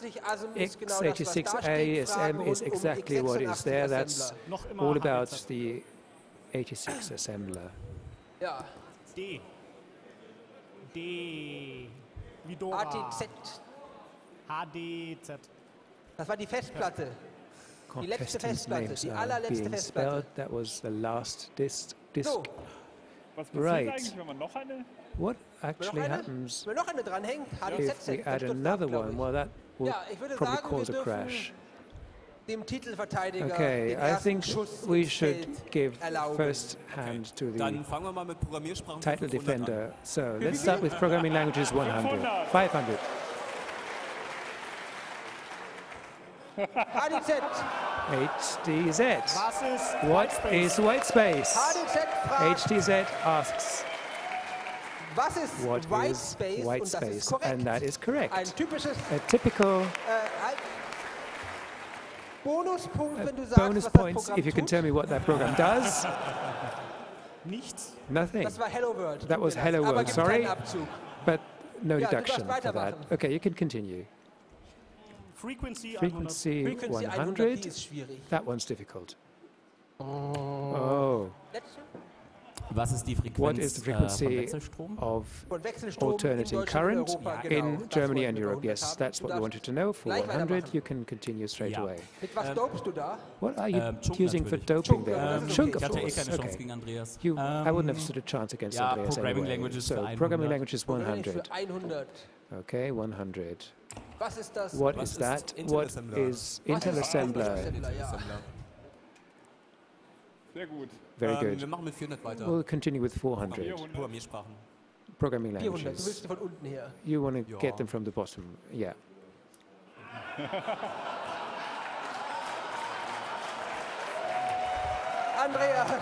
x86A SM is exactly what is there. That's all about the 86 assembler. Ja. D. Wie Dora. ATZ. HDZ. Das war die Festplatte. Die letzte Festplatte, die allerletzte Festplatte. That was the last disk. So. Right. What actually happens wenn noch eine dranhängt, if we add another one? Well, that will probably cause a crash. Dem Titelverteidiger okay, I think we should give first hand to the title defender. So let's start with programming languages 100. 500. HDZ. What is white space? HDZ asks. What is white space? And that is correct. A typical bonus points if you can tell me what that program does. Nothing. That was Hello World, sorry. But no deduction for that. Okay, you can continue. Frequency 100. That one's difficult. Oh. What is the frequency of alternating current in Germany and Europe? Yes, that's what we wanted to know. For 100, you can continue straight away. What are you using for doping there? Chunk, of course. Okay. I wouldn't have stood a chance against Andreas anyway. So programming languages 100. Okay, 100. What is that? What is Intel Assembler? Very good. We'll continue with 400. Programming languages. You want to get them from the bottom. Yeah. Andreas!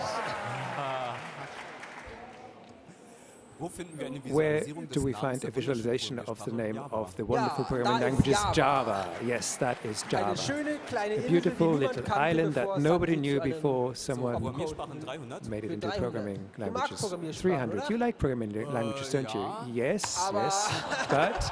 Where do we find a visualization of the name of the wonderful programming languages? Java. Yes, that is Java. A beautiful little island that nobody knew before someone made it into programming languages. 300. You like programming languages, don't you? Yes, yes. But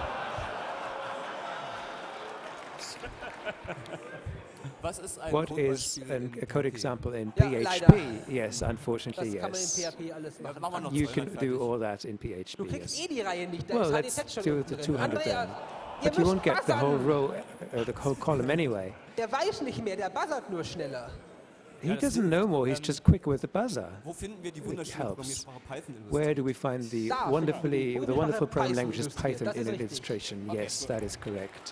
what is a code example in PHP? Yes, unfortunately, yes. You can do all that in PHP. Yes. Well, let's do the 200 then. But you won't get the whole row, the whole column anyway. He doesn't know more, he's just quick with the buzzer. It helps. Where do we find the wonderful programming languages Python in illustration? Yes, that is correct.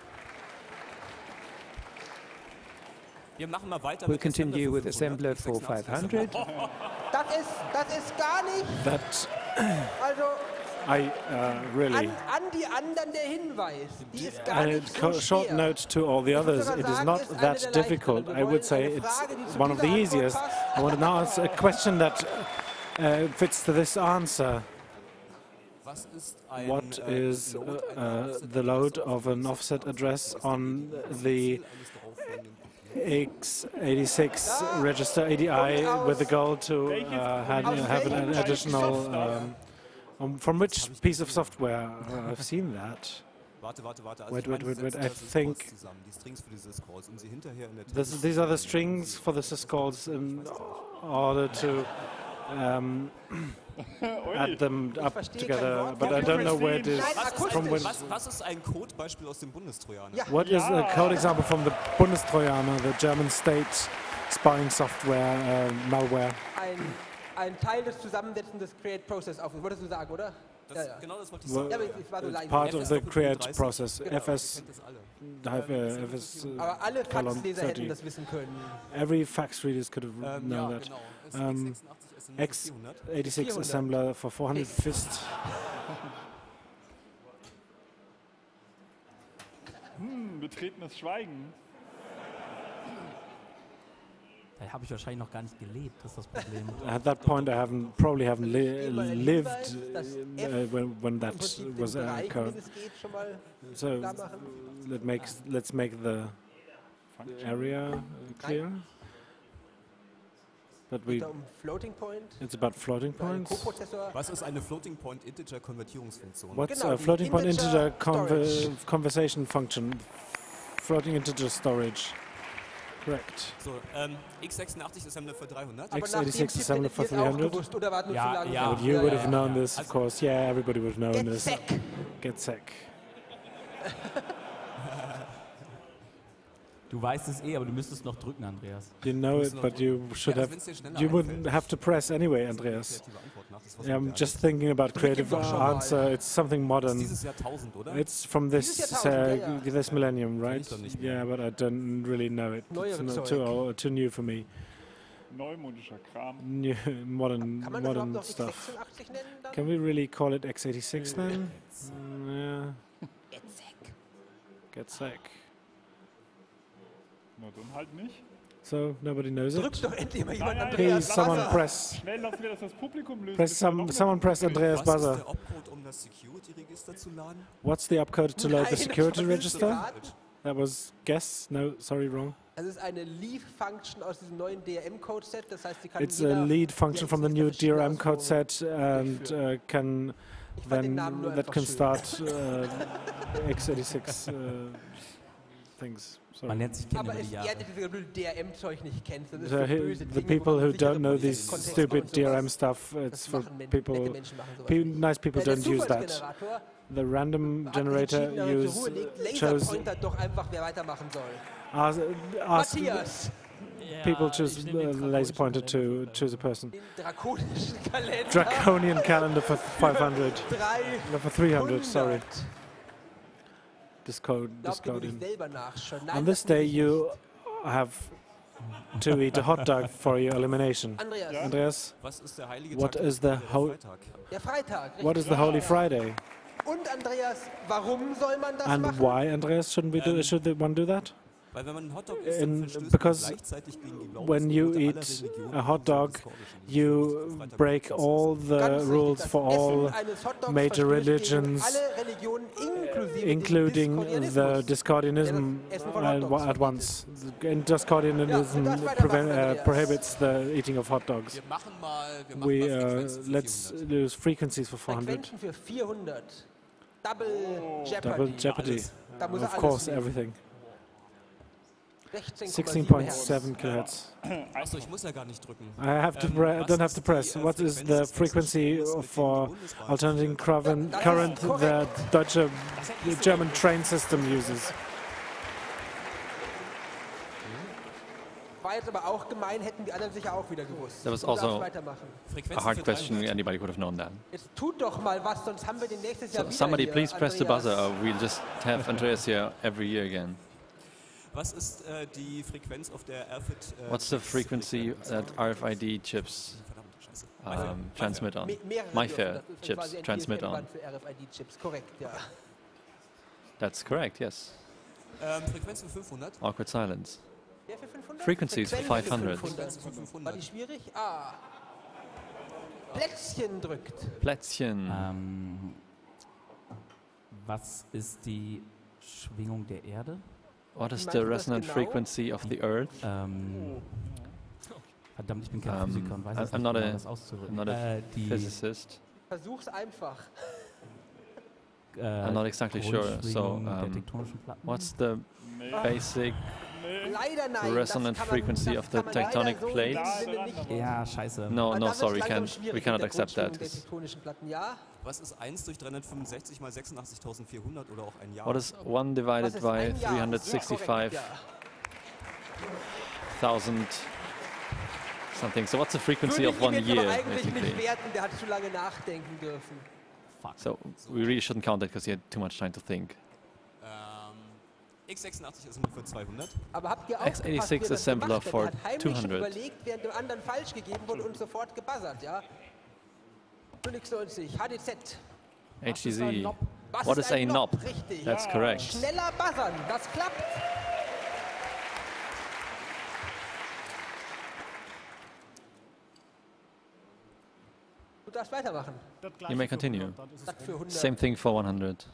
We'll continue with assembler for 500. That really. And a short note to all the others, it is not that difficult. I would say it's one of the easiest. I want to now ask a question that fits to this answer. What is the load of an offset address on the x86 register ADI with the goal to have an additional... from which piece of software? I've seen that. Wait, I think these are the strings for the syscalls in order to add them up together, but I don't know where it is from. What is a code example from the Bundestrojaner, the German state spying software, malware? Ein Teil des Zusammensetzens des Create Process auf. Wolltest du sagen, oder? Genau das wollte ich sagen. It's part of the create process. FS. Aber alle Faxleser hätten das wissen können. Every fax readers could have known that. x86 assembler for 400 Fist. Betretenes Schweigen. Da habe ich wahrscheinlich noch gar nicht gelebt, das ist das Problem. At that point, I probably haven't lived when that was occurred. So let's make the area clear. That it's about floating points. Was ist eine Floating Point Integer Konvertierungsfunktion? What's a floating point integer conversation function? Floating integer storage. Correct. So, x86 Assembler für 300. x86 Assembler for 300. Yeah. You would have known this, of course. Yeah, everybody would have known this. Get sec. Du weißt es aber du müsstest noch drücken, Andreas. You know it, but you should have. You wouldn't have to press anyway, Andreas. I'm just thinking about creative answer. It's something modern. It's from this millennium, right? Yeah, but I don't really know it. It's not too new for me. New, modern stuff. Can we really call it x86 then? Yeah. Get sec. Na dann halt nicht. So nobody knows it. Drückt doch endlich mal jemand Andreas Please, Buzzer. someone press. Schnell lassen wir das Publikum lösen. Someone press Andreas Buzzer. Was ist der Opcode, um das Security-Register zu laden? What's the opcode to load the security register? That was guess. No, sorry, wrong. Das ist eine Leave-Function aus diesem neuen DRM-Code-Set. Das heißt, sie kann It's a lead function from the new DRM code set and can then that can start x86 things. Man lernt sich kennen Aber über die Jahre. DRM-Zeug nicht kennst. Das ist So für böse the Dinge, people wo man who sicher don't know davon this Kontext stupid und sowas. DRM stuff, it's for Nette people. Menschen machen sowas. Nice people Der don't use that. Zufallsgenerator The random generator hat entschieden, chose Laserpointer doch einfach, wer weitermachen soll. ask Matthias! people choose the laser pointer to choose a person. Den drakonischen Kalender. Draconian calendar for 500. No, for 300, sorry. Discoding. On this day you have to eat a hot dog for your elimination. Andreas, what is the what is the Holy Friday? Und Andreas, warum soll man das And machen? why, Andreas, should one do that? Weil wenn man einen Hotdog isst, dann verstößt man Because gleichzeitig gegen die Laws when you aller eat Religionen a hot dog, you break all the rules for all major religions, including the Discordianism at once. And Discordianism prohibits the eating of hot dogs. Let's use frequencies for 400. Frequenzen für 400. Double Double Jeopardy. Jeopardy. Da muss Of alles course, nehmen. everything. 16,7 kilohertz. Achso, ich muss ja gar nicht drücken. I don't have to press. What is the frequency for alternating current that the German train system uses? War jetzt aber auch gemein, hätten die anderen sicher auch wieder gewusst. That was Du darfst also weitermachen. a hard question. Anybody could have known that. Jetzt tut doch mal was, sonst haben wir den nächstes Jahr So wieder somebody hier, please press the Andreas. buzzer, or we'll just have Andreas here every year again. Was ist die Frequenz auf der RFID? What's the frequency that RFID chips transmit on? MyFair chips transmit on. Für RFID-Chips, korrekt, ja. That's correct, yes. Frequenz für 500? Awkward silence. Ja, für 500? Frequencies for Frequenz für 500. 500. War die schwierig? Ah. Plätzchen drückt. Plätzchen. Was ist die Schwingung der Erde? What is the resonant frequency of the Earth? Verdammt, ich bin kein Physiker und weiß I'm nicht, not genau das auszudrücken. I'm not a physicist. Versuch's einfach. I'm not exactly sure. So, what's the basic Leider nein, resonant frequency of the tectonic plates? Ja, scheiße. No, sorry, we cannot accept that. Was ist 1 durch 365 mal 86.400 oder auch ein Jahr? What is 1 divided by 365,000 something? So what's the frequency of 1 year, eigentlich nicht basically? werten, der hat zu lange nachdenken dürfen. So we really shouldn't count that because he had too much time to think. X86 ist ungefähr 200. Aber habt ihr auch X86 assembler for hat heimlich schon 200. überlegt, während dem anderen falsch gegeben wurde und sofort gebuzzert, ja? Phoenix 90, HDZ. HTZ. What is a knob? Richtig. That's correct. Schneller buzzern, das klappt. Du darfst weitermachen. You may continue. Das für 100. Same thing for 100.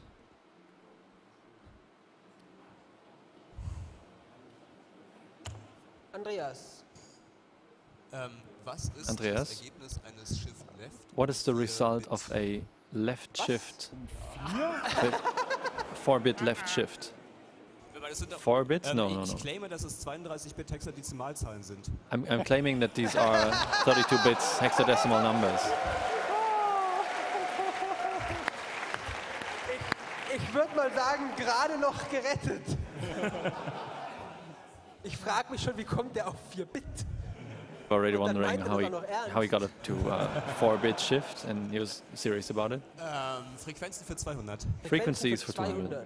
Andreas. Was ist Andreas? das Ergebnis eines Shift Left? What is the result of a left shift? 4-bit left shift. 4 bits? No. Ich claime, dass es 32-Bit Hexadezimalzahlen sind. I'm claiming that these are 32 bits hexadecimal numbers. Ich würde mal sagen, gerade noch gerettet. Ich frage mich schon, wie kommt der auf 4 Bit? Already wondering how he got it to 4-bit shift, and he was serious about it. Frequenzen für 200. Frequencies for 200.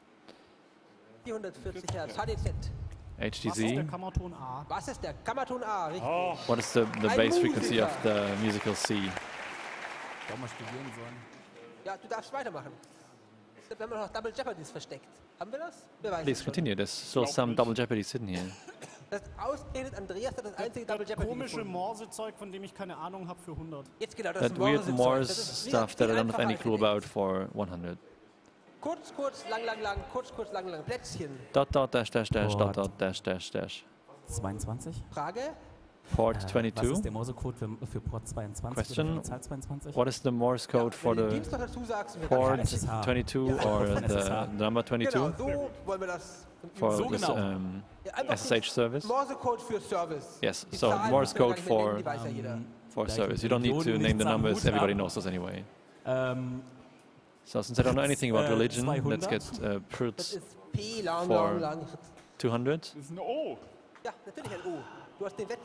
440 Hertz, HDZ. HTZ. Was ist der Kammerton A? Richtig. What is the base frequency of the musical C? Doch mal studieren sollen. Ja, du darfst weitermachen. Wir haben noch Double Jeopardies versteckt. Haben wir das? Wir weiß Please continue. There's still some double jeopardy sitting here. Das ausgerechnet Andreas hat das einzige Double Jeopardy komische gefunden. Morse-Zeug, von dem ich keine Ahnung habe, für 100. Jetzt genau, das That weird Morse-Zeug. Morse Das ist stuff that I don't have any einfacher clue als about for 100. Kurz, lang, kurz, lang, Plätzchen. Dot, dash, dash, dash, dot, dash, dash, dash. 22. Frage? Port 22. Was ist der Morsecode für Port 22? Question, Zahl 22? what is the Morse code for the port 22 or the number 22? Genau, so wollen wir das for so this genau. SSH service? Morse Code für Service. Yes, so Morse code for service. You don't need to name the numbers, everybody knows those anyway. So since I don't know anything about religion, let's get Prutz for 200. Das ist ein O. Ja, natürlich ein O. Du hast den Wett,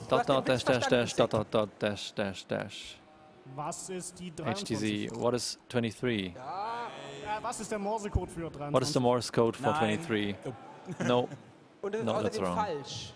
dash. Was ist die 23? HTZ, what is 23? Was ist der Morsecode für 23? What is the Morse code for 23? No. Und das ist No, that's außerdem wrong. falsch.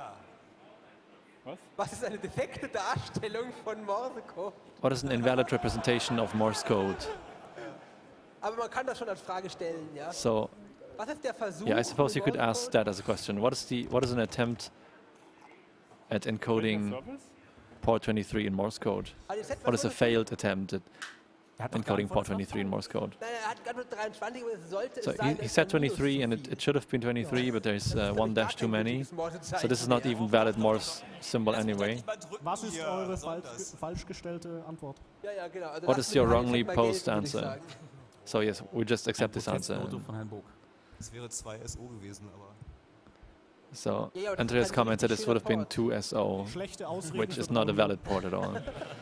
Was ist eine defekte Darstellung von Morsecode? What is an invalid representation of Morse code? Aber man kann das schon als Frage stellen, ja? So, Was ist der Versuch? yeah, I suppose you could ask that as a question. What is an attempt at encoding port 23 in Morse code? What is a failed attempt at encoding port 23 in Morse code? So he said 23 and it should have been 23, but there's one dash too many. So this is not even valid Morse symbol anyway. Was ist eure falsch gestellte Antwort? What is your wrongly posed answer? So yes, we just accept this answer. Es wäre 2 SO gewesen, aber... So Andreas commented this would have been 2 SO, which is not a valid port at all.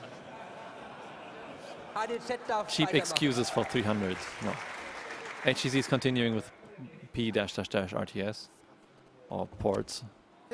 Cheap excuses for 300. No. HTC is continuing with P-RTS or ports.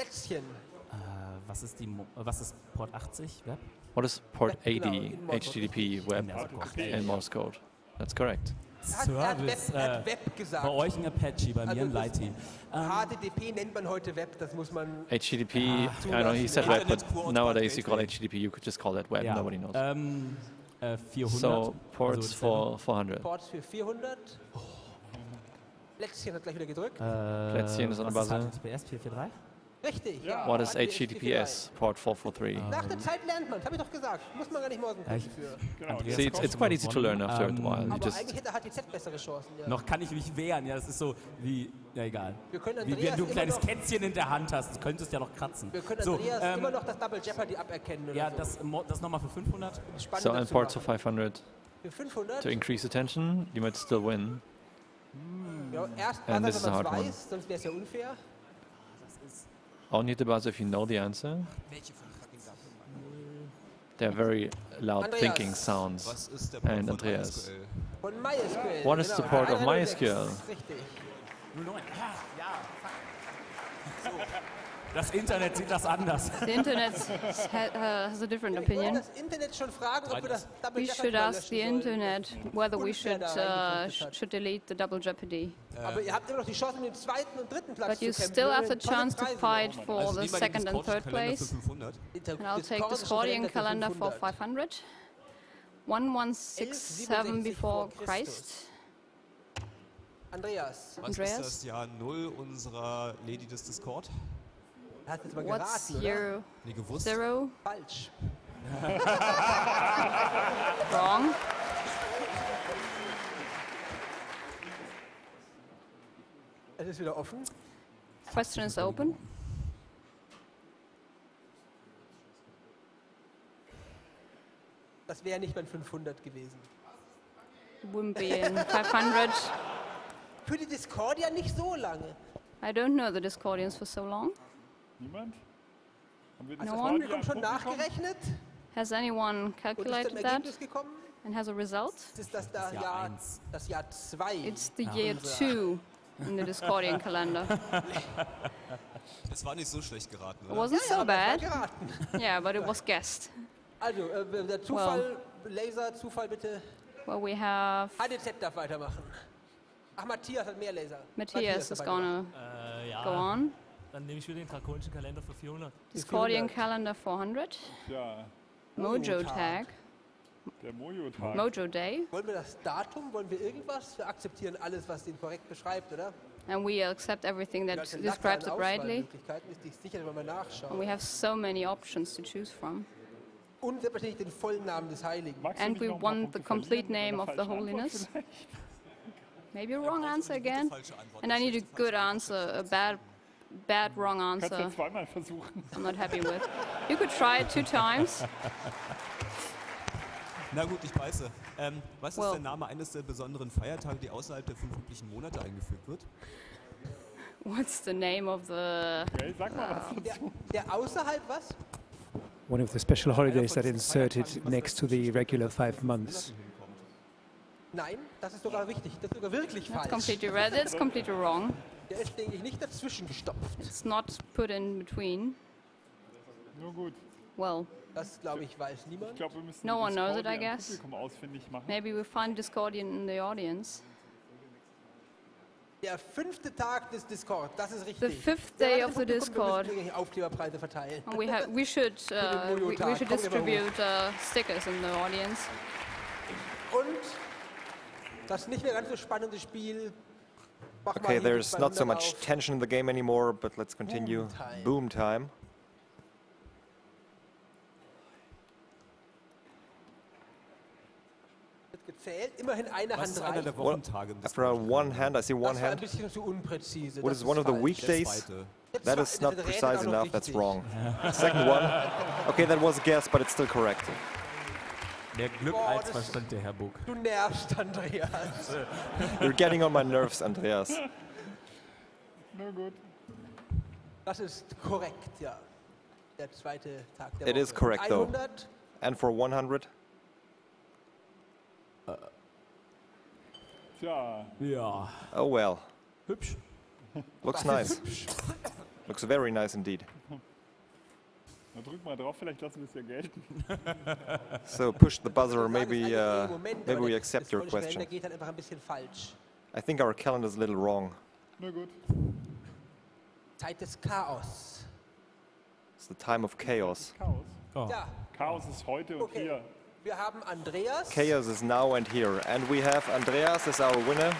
Was ist Port 80 Web? What is port 80 HTTP Web in Morse code? That's correct. Service. Bei euch ein Apache, bei mir ein Lighty. HTTP nennt man heute Web, das muss man... HTTP, I know he said web, but nowadays you call HTTP, you could just call that web, nobody knows. 400. So ports for 400. Ports für 400. Plätzchen hat gleich wieder gedrückt. Plätzchen ist an der Buzzer. HTTPS 443? Richtig. What is HTTPS port 443? Nach der Zeit lernt man, habe ich doch gesagt. Muss man gar nicht morgen für. See, it's quite easy to learn after a while. You Aber just eigentlich hätte HTZ bessere Chancen. Ja. Noch kann ich mich wehren, ja, das ist so wie, ja egal. Wir können Wie wenn du ein kleines immer noch, Kätzchen in der Hand hast, das könntest ja noch kratzen. Wir können Andreas immer noch das Double Jeopardy aberkennen. Oder ja, so. das nochmal für 500. so and ports for 500. Für 500? To increase attention, you might still win. Ja, erst And this wenn is a man hard es one. weiß, sonst wäre es ja unfair. Only hit the buzzer if you know the answer. They're very loud Andreas. thinking sounds. Was ist der Port And von Andreas. MySQL? Von MySQL. What is the port of MySQL? Richtig. 09. Das Internet sieht das anders. The Internet has a different opinion. Das Internet schon fragen, ob wir das Double We Jeopardy should mal ask the löschen sollen. Internet whether we should delete the double jeopardy. Aber ihr habt immer noch die Chance, um den zweiten und dritten Platz But zu you kämpfen. still have the Tolle chance to Preise fight noch. for the second and third place. And I'll take the Scordian calendar for 500. 1167 before Christ. Andreas. Was ist das Jahr 0 unserer Lady des Discord? Hat jetzt mal What's geraten, year oder? Nee, gewusst. 0? Falsch. Wrong. Es ist wieder offen. Question is open. Das wäre nicht bei 500 gewesen. Wouldn't be in 500. Für die Discordia nicht so lange. I don't know the Discordians for so long. Niemand? Haben wir No das one? Publikum schon nachgerechnet? Has anyone Und ist calculated zum that Ergebnis gekommen? and has a result? Das ist das Jahr 2. It's the year 2 in the Discordian calendar. Es war nicht so schlecht geraten, It oder? wasn't so bad. Geraten. Yeah, but it was guessed. Also, der Zufall, Laser, Zufall bitte. Well, we have HDZ darf weitermachen. Ach, Matthias hat mehr Laser. Matthias is darf gonna Ja. go on. Dann nehme ich wieder den drakonischen Kalender für 400. Discordian calendar 400. Ja, Mojo tag. der Mojo-Tag. Mojo day. Wollen wir das Datum? Wollen wir irgendwas? Wir akzeptieren alles, was den korrekt beschreibt, oder? And we accept everything that Ganze describes it Latte an rightly. Auswahlmöglichkeiten, ist nicht sicher, wenn wir mal nachschauen. And we have so many options to choose from. Und selbstverständlich den vollen Namen des Heiligen. And we want the complete name of the holiness. Maybe a wrong answer again. And I need a good answer. A bad bad wrong answer. I'm not happy with. You could try it 2 times. Na gut, ich beiße. Was ist der Name eines der besonderen Feiertage, die außerhalb der 5 üblichen Monate eingeführt wird? What's the name of the... Der außerhalb was? One of the special holidays that inserted next to the regular 5 months. Nein, das ist sogar richtig. Das ist sogar wirklich falsch. That's completely wrong. Der ist, denke ich, nicht dazwischen gestopft. It's not put in between. Nur gut. Well. Das, glaube ich, weiß niemand. Ich glaube, wir müssen no one knows it, I guess. Publikum ausfindig machen. Maybe we find Discordian in the audience. Der 5. Tag des Discord, das ist richtig. The 5th day of the Discord. Aufkleberpreise verteilen. And we should distribute stickers in the audience. Und das nicht mehr ganz so spannende Spiel. Okay, there's not so much tension in the game anymore, but let's continue. Boom time. Immerhin eine Hand reicht. Well, after one hand, I see one hand. What is one of the weekdays? That is not precise enough, that's wrong. Second one. Okay, that was a guess, but it's still correct. Mehr Glück als Verstand, der Herr Bug. Du nervst, Andreas. You're getting on my nerves, Andreas. Na gut. Das ist korrekt, ja. Der zweite Tag der Woche. It is correct, though. 100. And for 100? Tja. Ja. Oh well. Hübsch. Looks nice. Looks very nice indeed. Na, drück mal drauf, vielleicht lassen wir es ja gelten. So push the buzzer, maybe we accept your question. I think our calendar is a little wrong. Na gut. Zeit des Chaos. It's the time of chaos. Chaos? Oh. Ja. Chaos ist heute und hier. Wir haben Andreas. Chaos is now and here. And we have Andreas as our winner.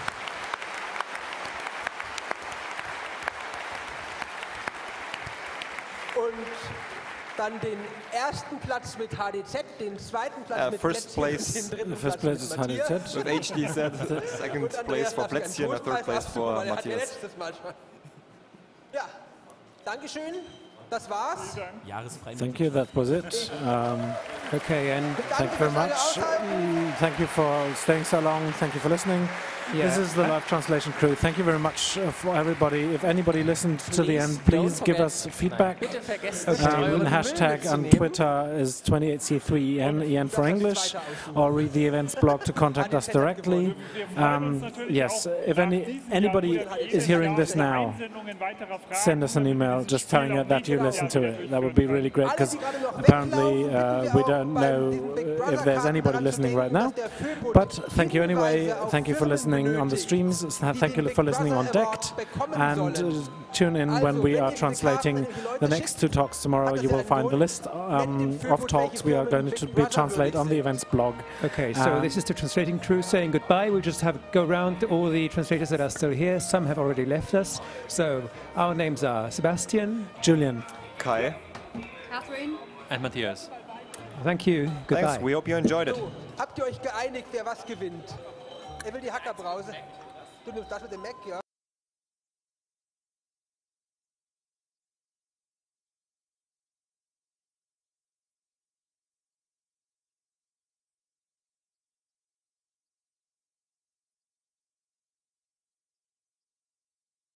Und dann den ersten Platz mit HDZ, den zweiten Platz mit first place, the first place is HDZ. With HDZ, second place for Plätzchen, third place for Matthias. Ja, Dankeschön. Das war's. Thank you, that was it. Okay, and thank you very much. Thank you for staying so long. Thank you for listening. Yeah. This is the live translation crew. Thank you very much for everybody. If anybody listened to the end, please give us feedback. Hashtag on Twitter is 28C3EN, EN for English, or read the events blog to contact us directly. Yes, if anybody is hearing this now, send us an email just telling us that you listen to it. That would be really great, because apparently we don't know if there's anybody listening right now. But thank you anyway. Thank you for listening on the streams. Thank you for listening on DECT. And tune in when we are translating the next 2 talks tomorrow. You will find the list of talks we are going to be translate on the events blog. Okay, so this is the translating crew saying goodbye. We'll just have go around all the translators that are still here. Some have already left us. So our names are Sebastian, Julian, Kai, Catherine, and Matthias. Thank you. Goodbye. Thanks. We hope you enjoyed it. Habt ihr euch geeinigt, wer was gewinnt? Er will die Hackerbrause. Du nimmst das mit dem Mac, ja?